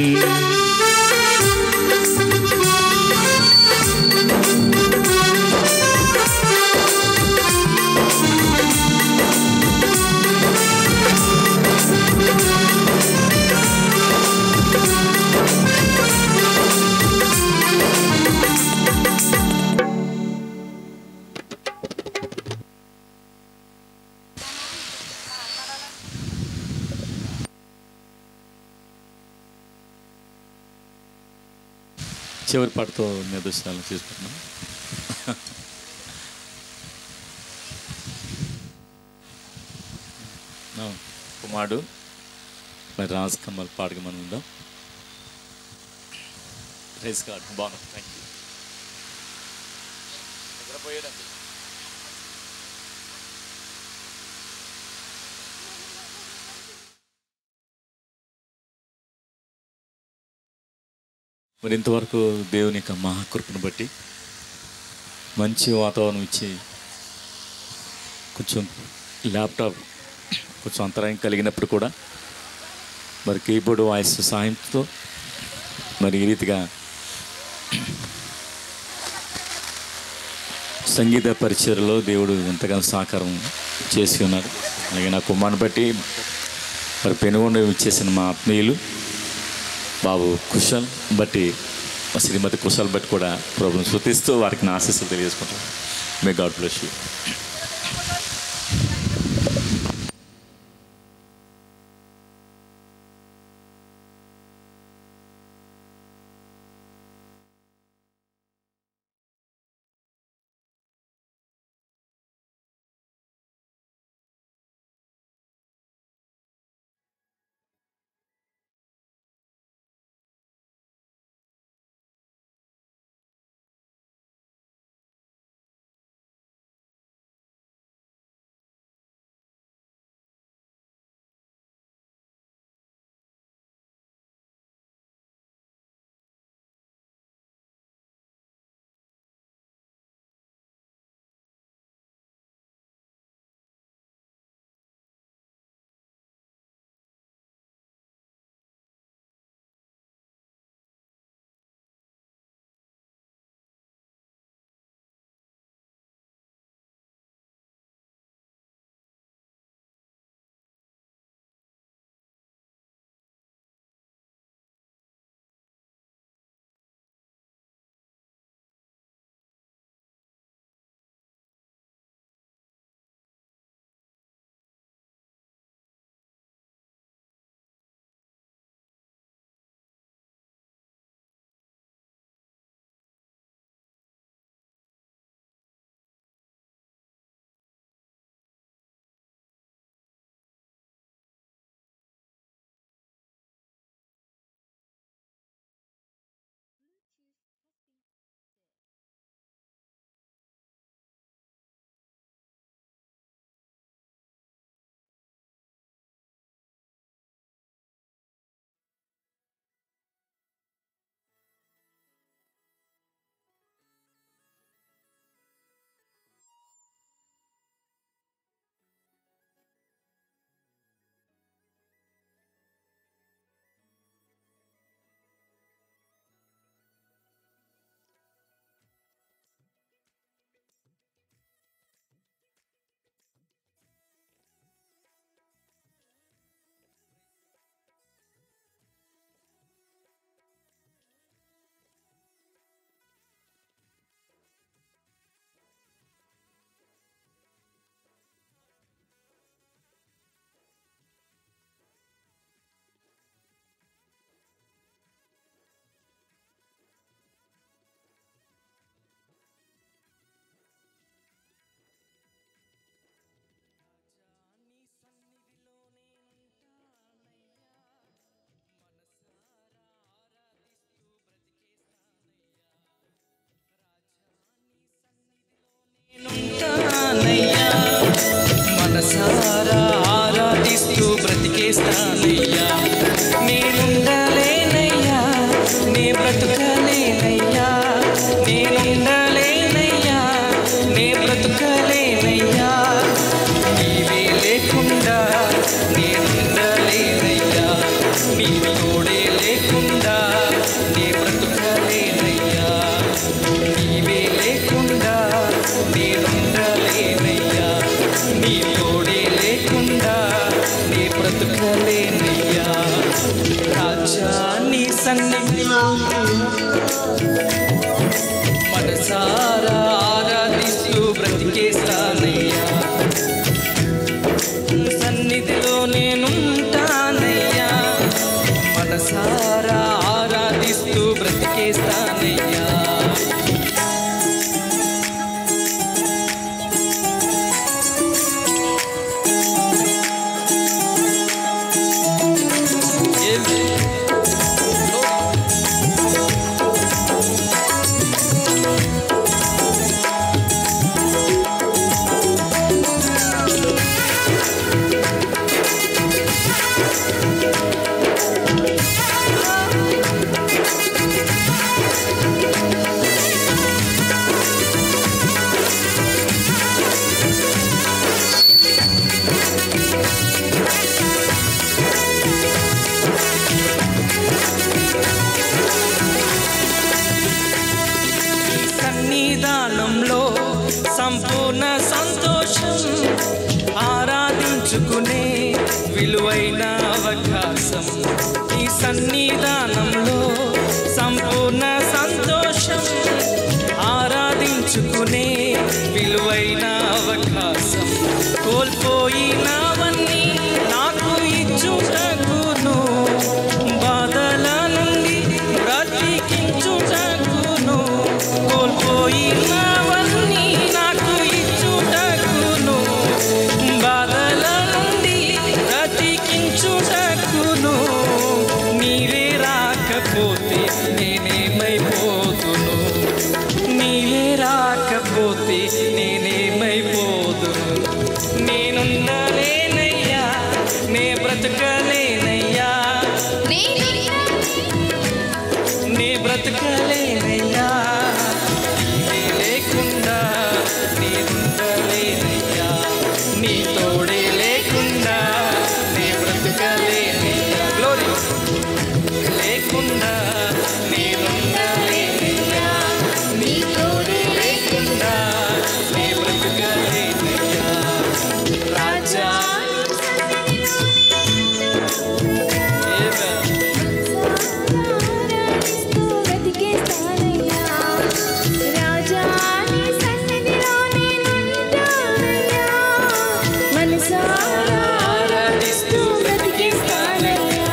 చివరి పాటతో నిర్దేశాలను తీసుకుంటున్నాం. కుమారుడు మరి రాజ్ కమల్ పాటగా మనం ఉందాం. Praise God. బాగున్నాం. Thank you. నిద్రపోయాడండి. మరి ఇంతవరకు దేవుని యొక్క మహాకృపను బట్టి మంచి వాతావరణం ఇచ్చి కొంచెం ల్యాప్టాప్ కొంచెం అంతరాయం కలిగినప్పుడు కూడా మరి కీబోర్డ్ వాయిస్ సహాయంతో మరి ఈ రీతిగా సంగీత పరిచయలో దేవుడు ఎంతగానో సహకారం చేసి ఉన్నారు. అలాగే నా కుమారుని బట్టి మరి పెనుగొండ ఇచ్చేసిన మా ఆత్మీయులు బాబు కుశల్ బట్టి మా శ్రీమతి కుశల్ బట్టి కూడా ప్రభువును స్తుతిస్తూ వారికి నా ఆశీస్సులు తెలియజేసుకుంటాం. May God bless you.
మనసారా ఆరాధిస్తూ బ్రతికేస్తానయ్యా. నేనుండలేనయ్యా, నే బ్రతుకలేనయ్యా. నేనుండలేనయ్యా, నే బ్రతుకలేనయ్యా. నీవే లేకుండా నేనుండలేనయ్యా. నీ తోడే లేకుండా నే బ్రతుకలేనయ్యా. నీవే లేకుండా నేనుండలేనయ్యా. నీ తోడే లేకుండా నీ బ్రతుకలేనయ్యా. రాజా నీ సన్నిధిలో మనసారా ఆరాధిస్తూ బ్రతికేస్తానయ్యా. సన్నిధిలో నేనుంటానయ్యా. మనసారా ఆరాధిస్తూ బ్రతికేస్తానయ్యా.
ఆరాధించుకునే విలువైన అవకాశం ఈ సన్నిధానంలో సంపూర్ణ సంతోషం ఆరాధించుకునే విలువైన అవకాశం కోల్పోయినవన్నీ నాకు ఇచ్చుటకును బాధల నుండి బ్రతికించుటకును కోల్పోయినవన్నీ నాకు ఇచ్చుటకును బాధల నుండి బ్రతికించుటకును నీవే రాకపోతే నేనేమైపోతును నీవే రాకపోతే నేనేమైపోతును నేనుండలేనయ్యా నే బ్రతకలేనయ్యా నే బ్రతకలేనయ్యా నీవే లేకుండా నేనుండలేనయ్యా నీ తోడే లేకుండా నే బ్రతకలేనయ్యా గ్లోరీ లేకుండా నేనుండలేనయ్యా నీ తోడే లేకుండా నే బ్రతకలేనయ్యా రాజా ఆరాధిస్తూ బ్రతికిస్తానయ్యా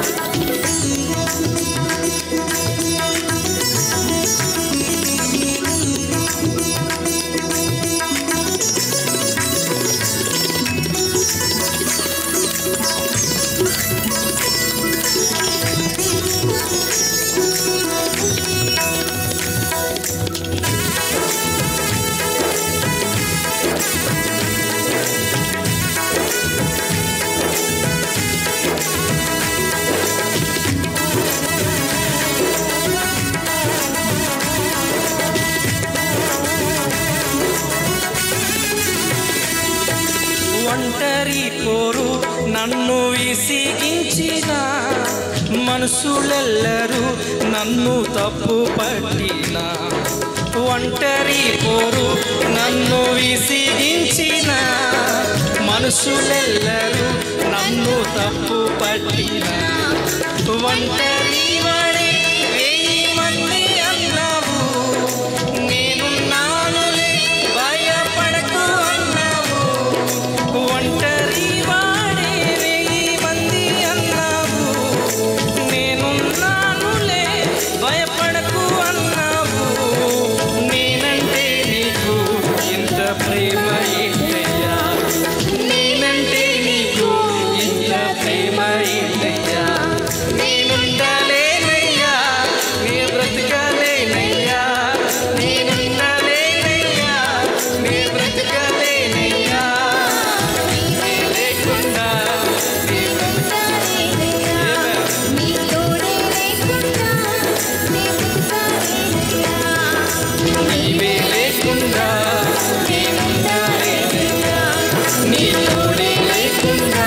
ఒంటరి పోరు నన్ను విసిగించిన మనుషులెల్లరూ నన్ను తప్పు పట్టిన ఒంటరి పోరు నన్ను విసిగించిన మనుషులెల్లరూ నన్ను తప్పు పట్టిన ఒంటరి వాడే వెయ్యి మంది అన్నావు నేనున్నానులే భయపడకు అన్నావు ఒంటరి వాడే వెయ్యి మంది అన్నావు నేనున్నానులే భయపడకు అన్నావు నేనంటే నీకు ఇంత ప్రేమ ఏంటయ్యా నేనంటే నీకు ఇంత ప్రేమ ఏంటయ్యా నేనుండలేనయ్యా నే బ్రతకలేనయ్యా నేనుండలేనయ్యా నే బ్రతకలేనయ్యా నీవే లేకుండా నే బ్రతకలేనయ్యా నీ తోడే లేకుండా నే బ్రతకలేనయ్యా నీవే లేకుండా నేనుండలేనయ్యా నీ తోడే లేకుండా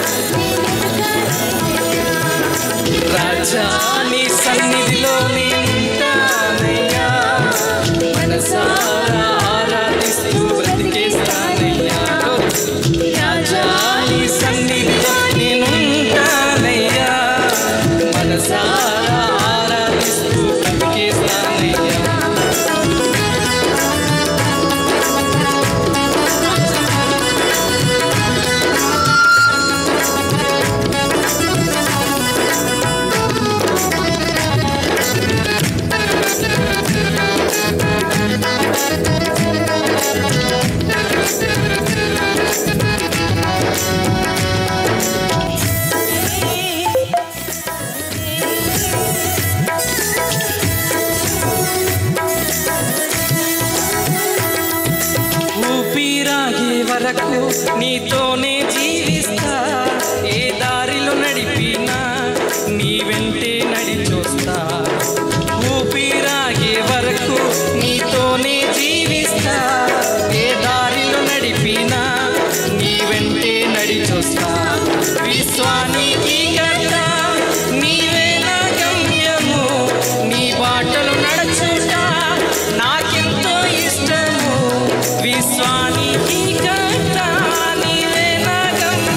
రాజా నీ సన్నిధిలో నేనుంటానయ్యా మనసారా ఆరాధిస్తూ బ్రతికేస్తానయ్యా రాజా నీ సన్నిధిలో నేనుంటానయ్యా మనసారా ఆరాధిస్తూ బ్రతికేస్తానయ్యా ఊపిరాగే వరకు నీతోనే జీవిస్తా ఏ దారిలో నడిపినా నీ వెంటే నడిచొస్తా ఊపిరాగే వరకు నీతోనే జీవిస్తా ఏ దారిలో నడిపినా నీ వెంటే నడిచొస్తా విశ్వానికి కర్త నీవే నా గమ్యము నీ బాటలు నడుచుట నాకెంతో ఇష్టము విశ్వానికి కర్త నీవే నా గమ్యము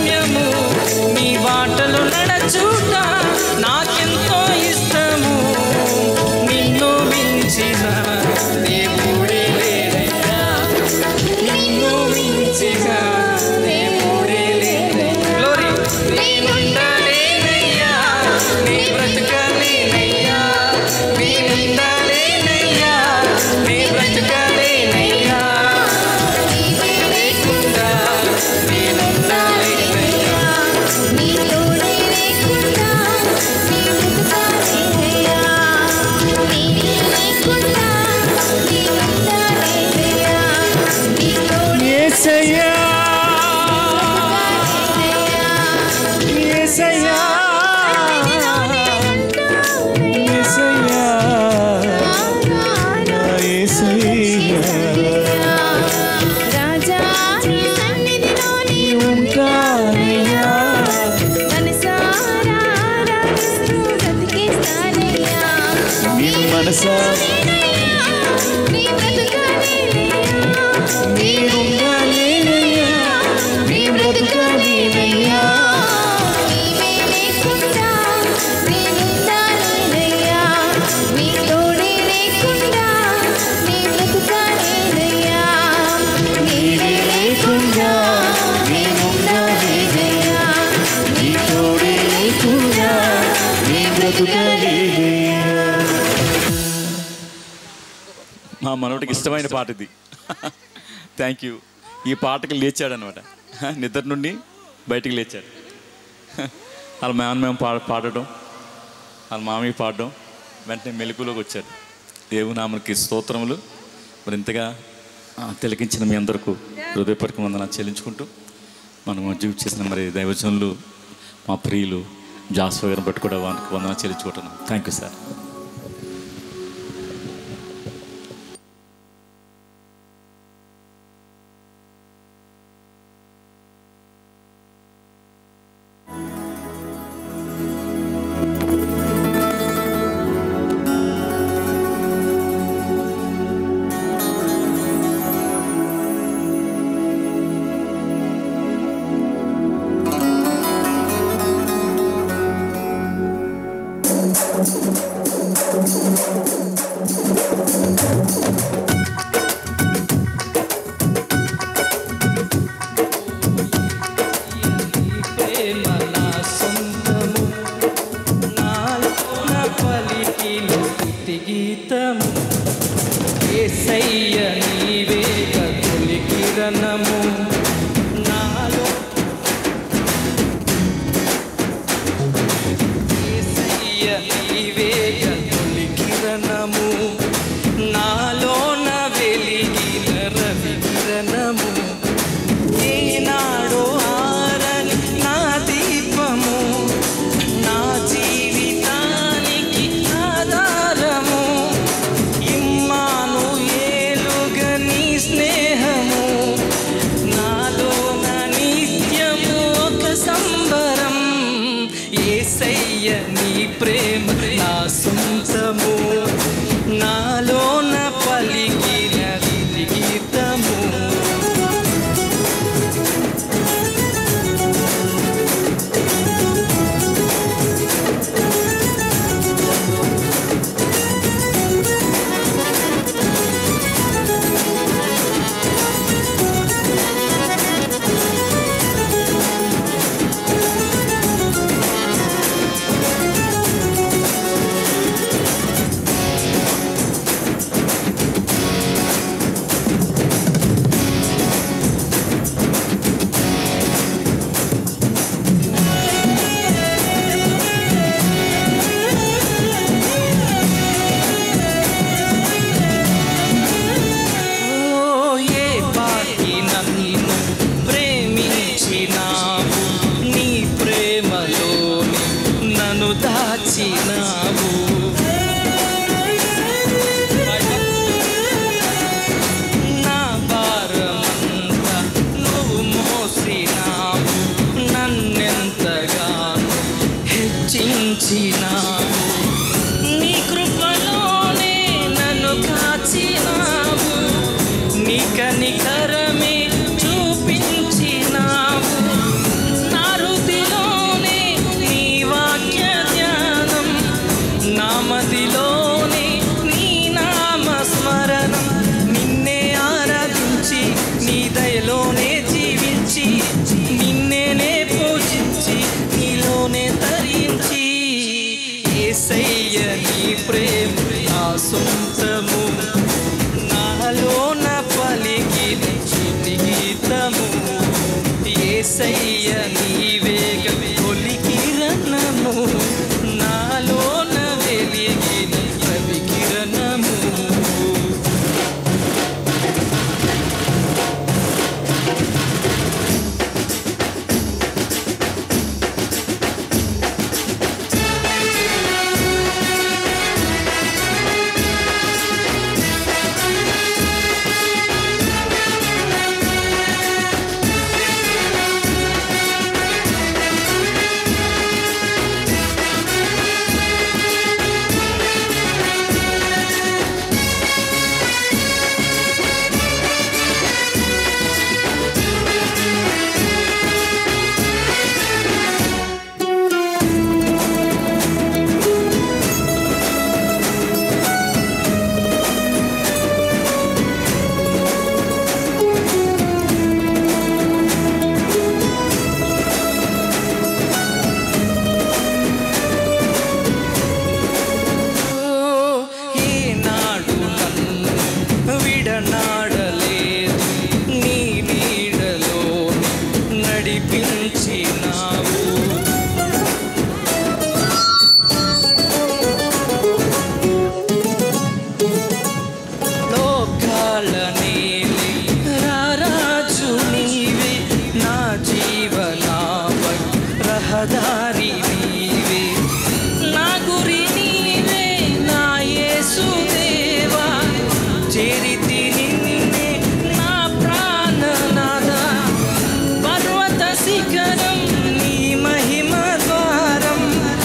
యేసయ్యా యేసయ్యా యేసయ్యా
రాజా నీ సన్నిధిలోని
ఉంటానయ్యా
మనసారా ఆరాధిస్తూ బ్రతికిస్తానయ్యా
నేను మనసా
నీ బ్రతుకనేనయ్యా
నేనుండాలేనయ్యా నీ బ్రతుకనేనయ్యా
నీవే లేకుండా నేనుండాలేనయ్యా నీ తోడే లేకుండా నీ బ్రతుకనేనయ్యా నీవే లేకుండా నేనుండాలేనయ్యా
నీ తోడే లేకుండా నీ బ్రతుకలేనయ్యా.
మా మనోడికి ఇష్టమైన పాట ఇది. Thank you. ఈ పాటకి లేచాడు అనమాట, నిద్ర నుండి బయటికి లేచాడు. వాళ్ళ మేమ మేము పా పాడటం వాళ్ళ మామయ్య పాడడం వెంటనే మెలకులోకి వచ్చాడు. దేవునామనికి స్తోత్రములు. మరి ఇంతగా ఆ, తిలకించిన మీ అందరికీ హృదయపూర్వక వందనాలు చెల్లించుకుంటూ మనం జీవి చేసిన మరి దైవజనులు మా ప్రియులు జాస్వా గారిని బట్టి కూడా వారికి వందనాలు చెల్లించుకుంటున్నాం. Thank you sir.
ప్రేమ నా సొంతము నాలో నా పలికిన స్తుతి గీతము యేసయ్య నీవే తొలి కిరణము నాలో యేసయ్య నీవే తొలి కిరణము నాలో నా వెలిగిన రవి కిరణము ఏనాడో ఆరని నా దీపము నా జీవితానికి ఆధారము ఇమ్మానుయేలుగా నీ స్నేహము నాలో నా నిత్యము ఒక సంబరం యేసయ్య నీ ప్రేమ నా సొంతము నాలో నా పలికిన స్తుతి గీతము ఓ ఏ పాటి నన్ను ప్రేమించినావు నీ ప్రేమలోని నన్ను దాచినావు నా భారమంతా నువ్వు మోసినావు నన్నెంతగానో హెచ్చించినావు నీ కృపలోనే నన్ను కాచినావు నీ కనికరమే చూపించినావు నా హృదిలోనే నీ వాక్య ధ్యానం నా మదిలోనే నీ నామ స్మరణం నిన్నే ఆరాధించి నీ దయలోనే జీవించి నిన్నేనే పూజించి నీలోనే తరించి యేసయ్య నీ ప్రేమ నా సొంతము నాలో నా పలికిన స్తుతి గీతము యేసయ్య నీవే తొలి కిరణము నాలో నా వెలిగిన రవి కిరణము నడిపించినావు. లోకాల నీవే రారాజు నీవే, నా జీవనాపై రహదారి నీవే, నా గురి నీవే నా యేసుదేవా. చేరితి నిన్నే నా ప్రాణనాథ, పర్వత శిఖరం నీ మహిమ ద్వారం,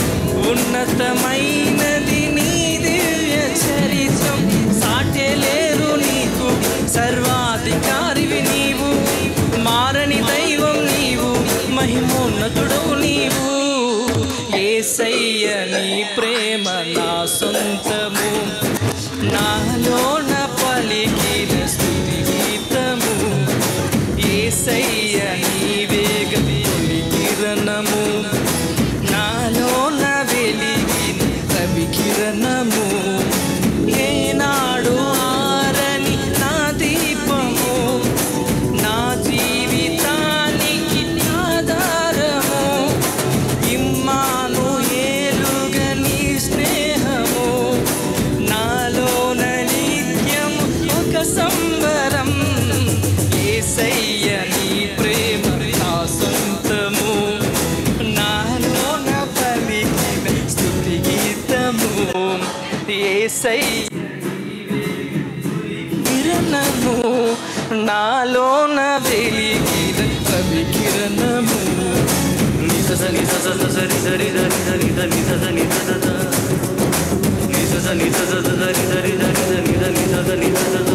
ఉన్నతమైనది నీ దివ్య చరిత్రం. సాటెలేరు నీకు సర్వాధికారివి నీవు, మారని దైవం నీవు, మహిమోన్నతుడవు నీవు. యేసయ్య నీ ప్రేమ నా సొంతము, నాలోన పలికిన స్తుతి గీతము. యేసయ్య నీవే తొలి కిరణము, నాలోన వెలిగిన రవి కిరణము. ఏనాడు ఆరని నా దీపము, నా జీవితానికి ఆధారము. ఇమ్మానుయేలుగా నీ స్నేహము, నాలోన నిత్యం ఒక సంబరం. యేసయ్య నీ ప్రేమ నా సొంతము, నాలోన పలికిన స్తుతి గీతము. యేసయ్య కిరణము, నాలోన వెలిగిన రవి కిరణము. నిస సని స స సరి సరి సరి సరి సరి సని స స నిస సని స స సరి సరి సరి సరి సని స సని స స.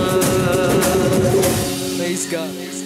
Praise God.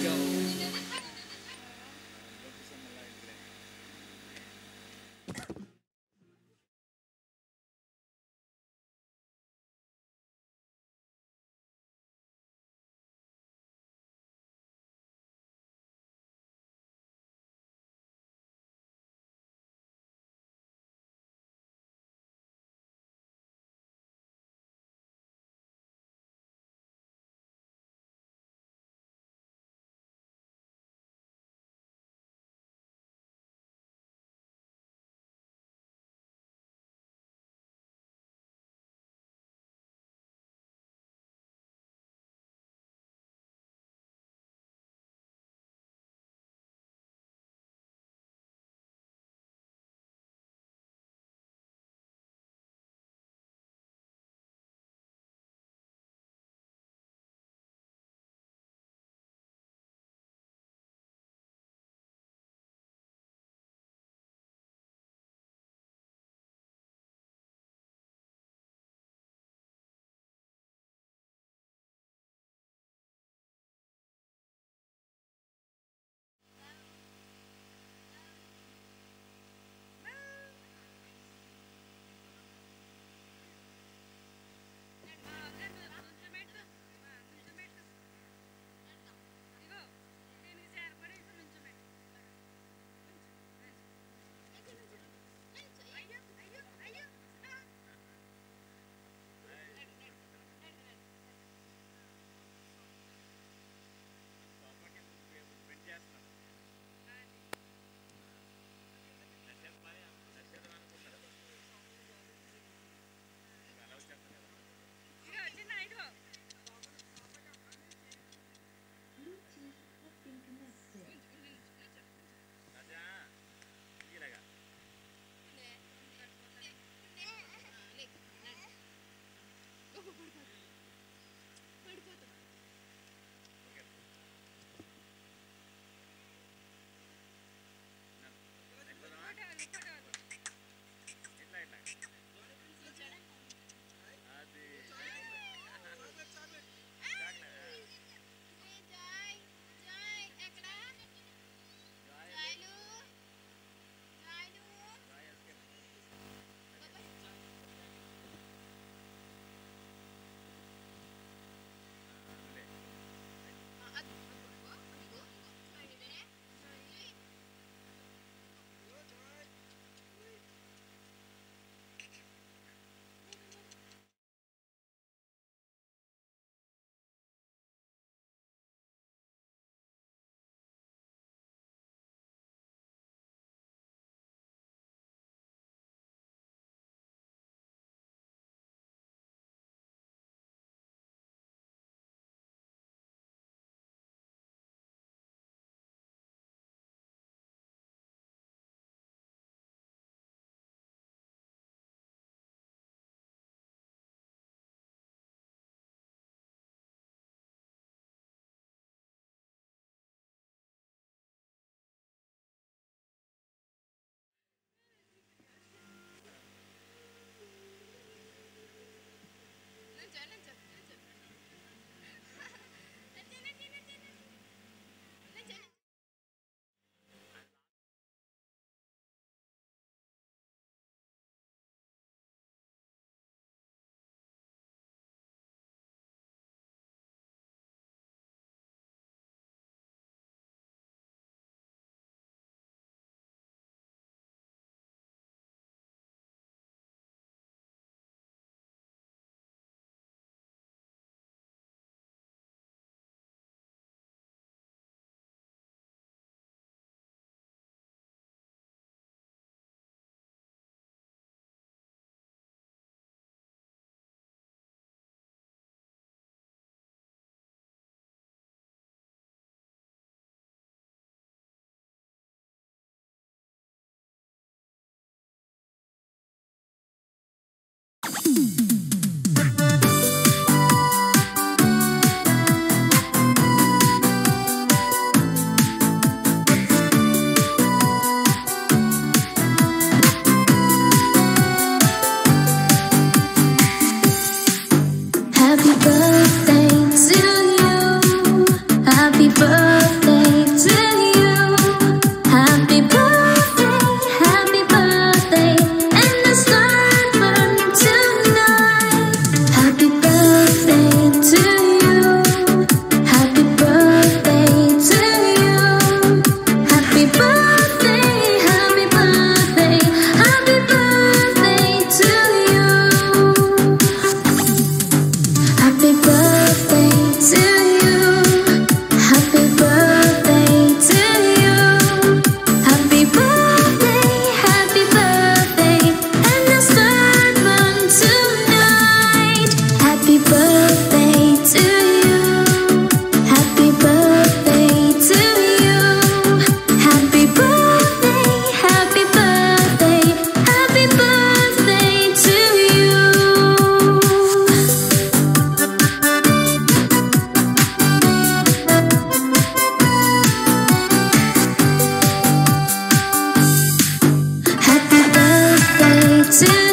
Say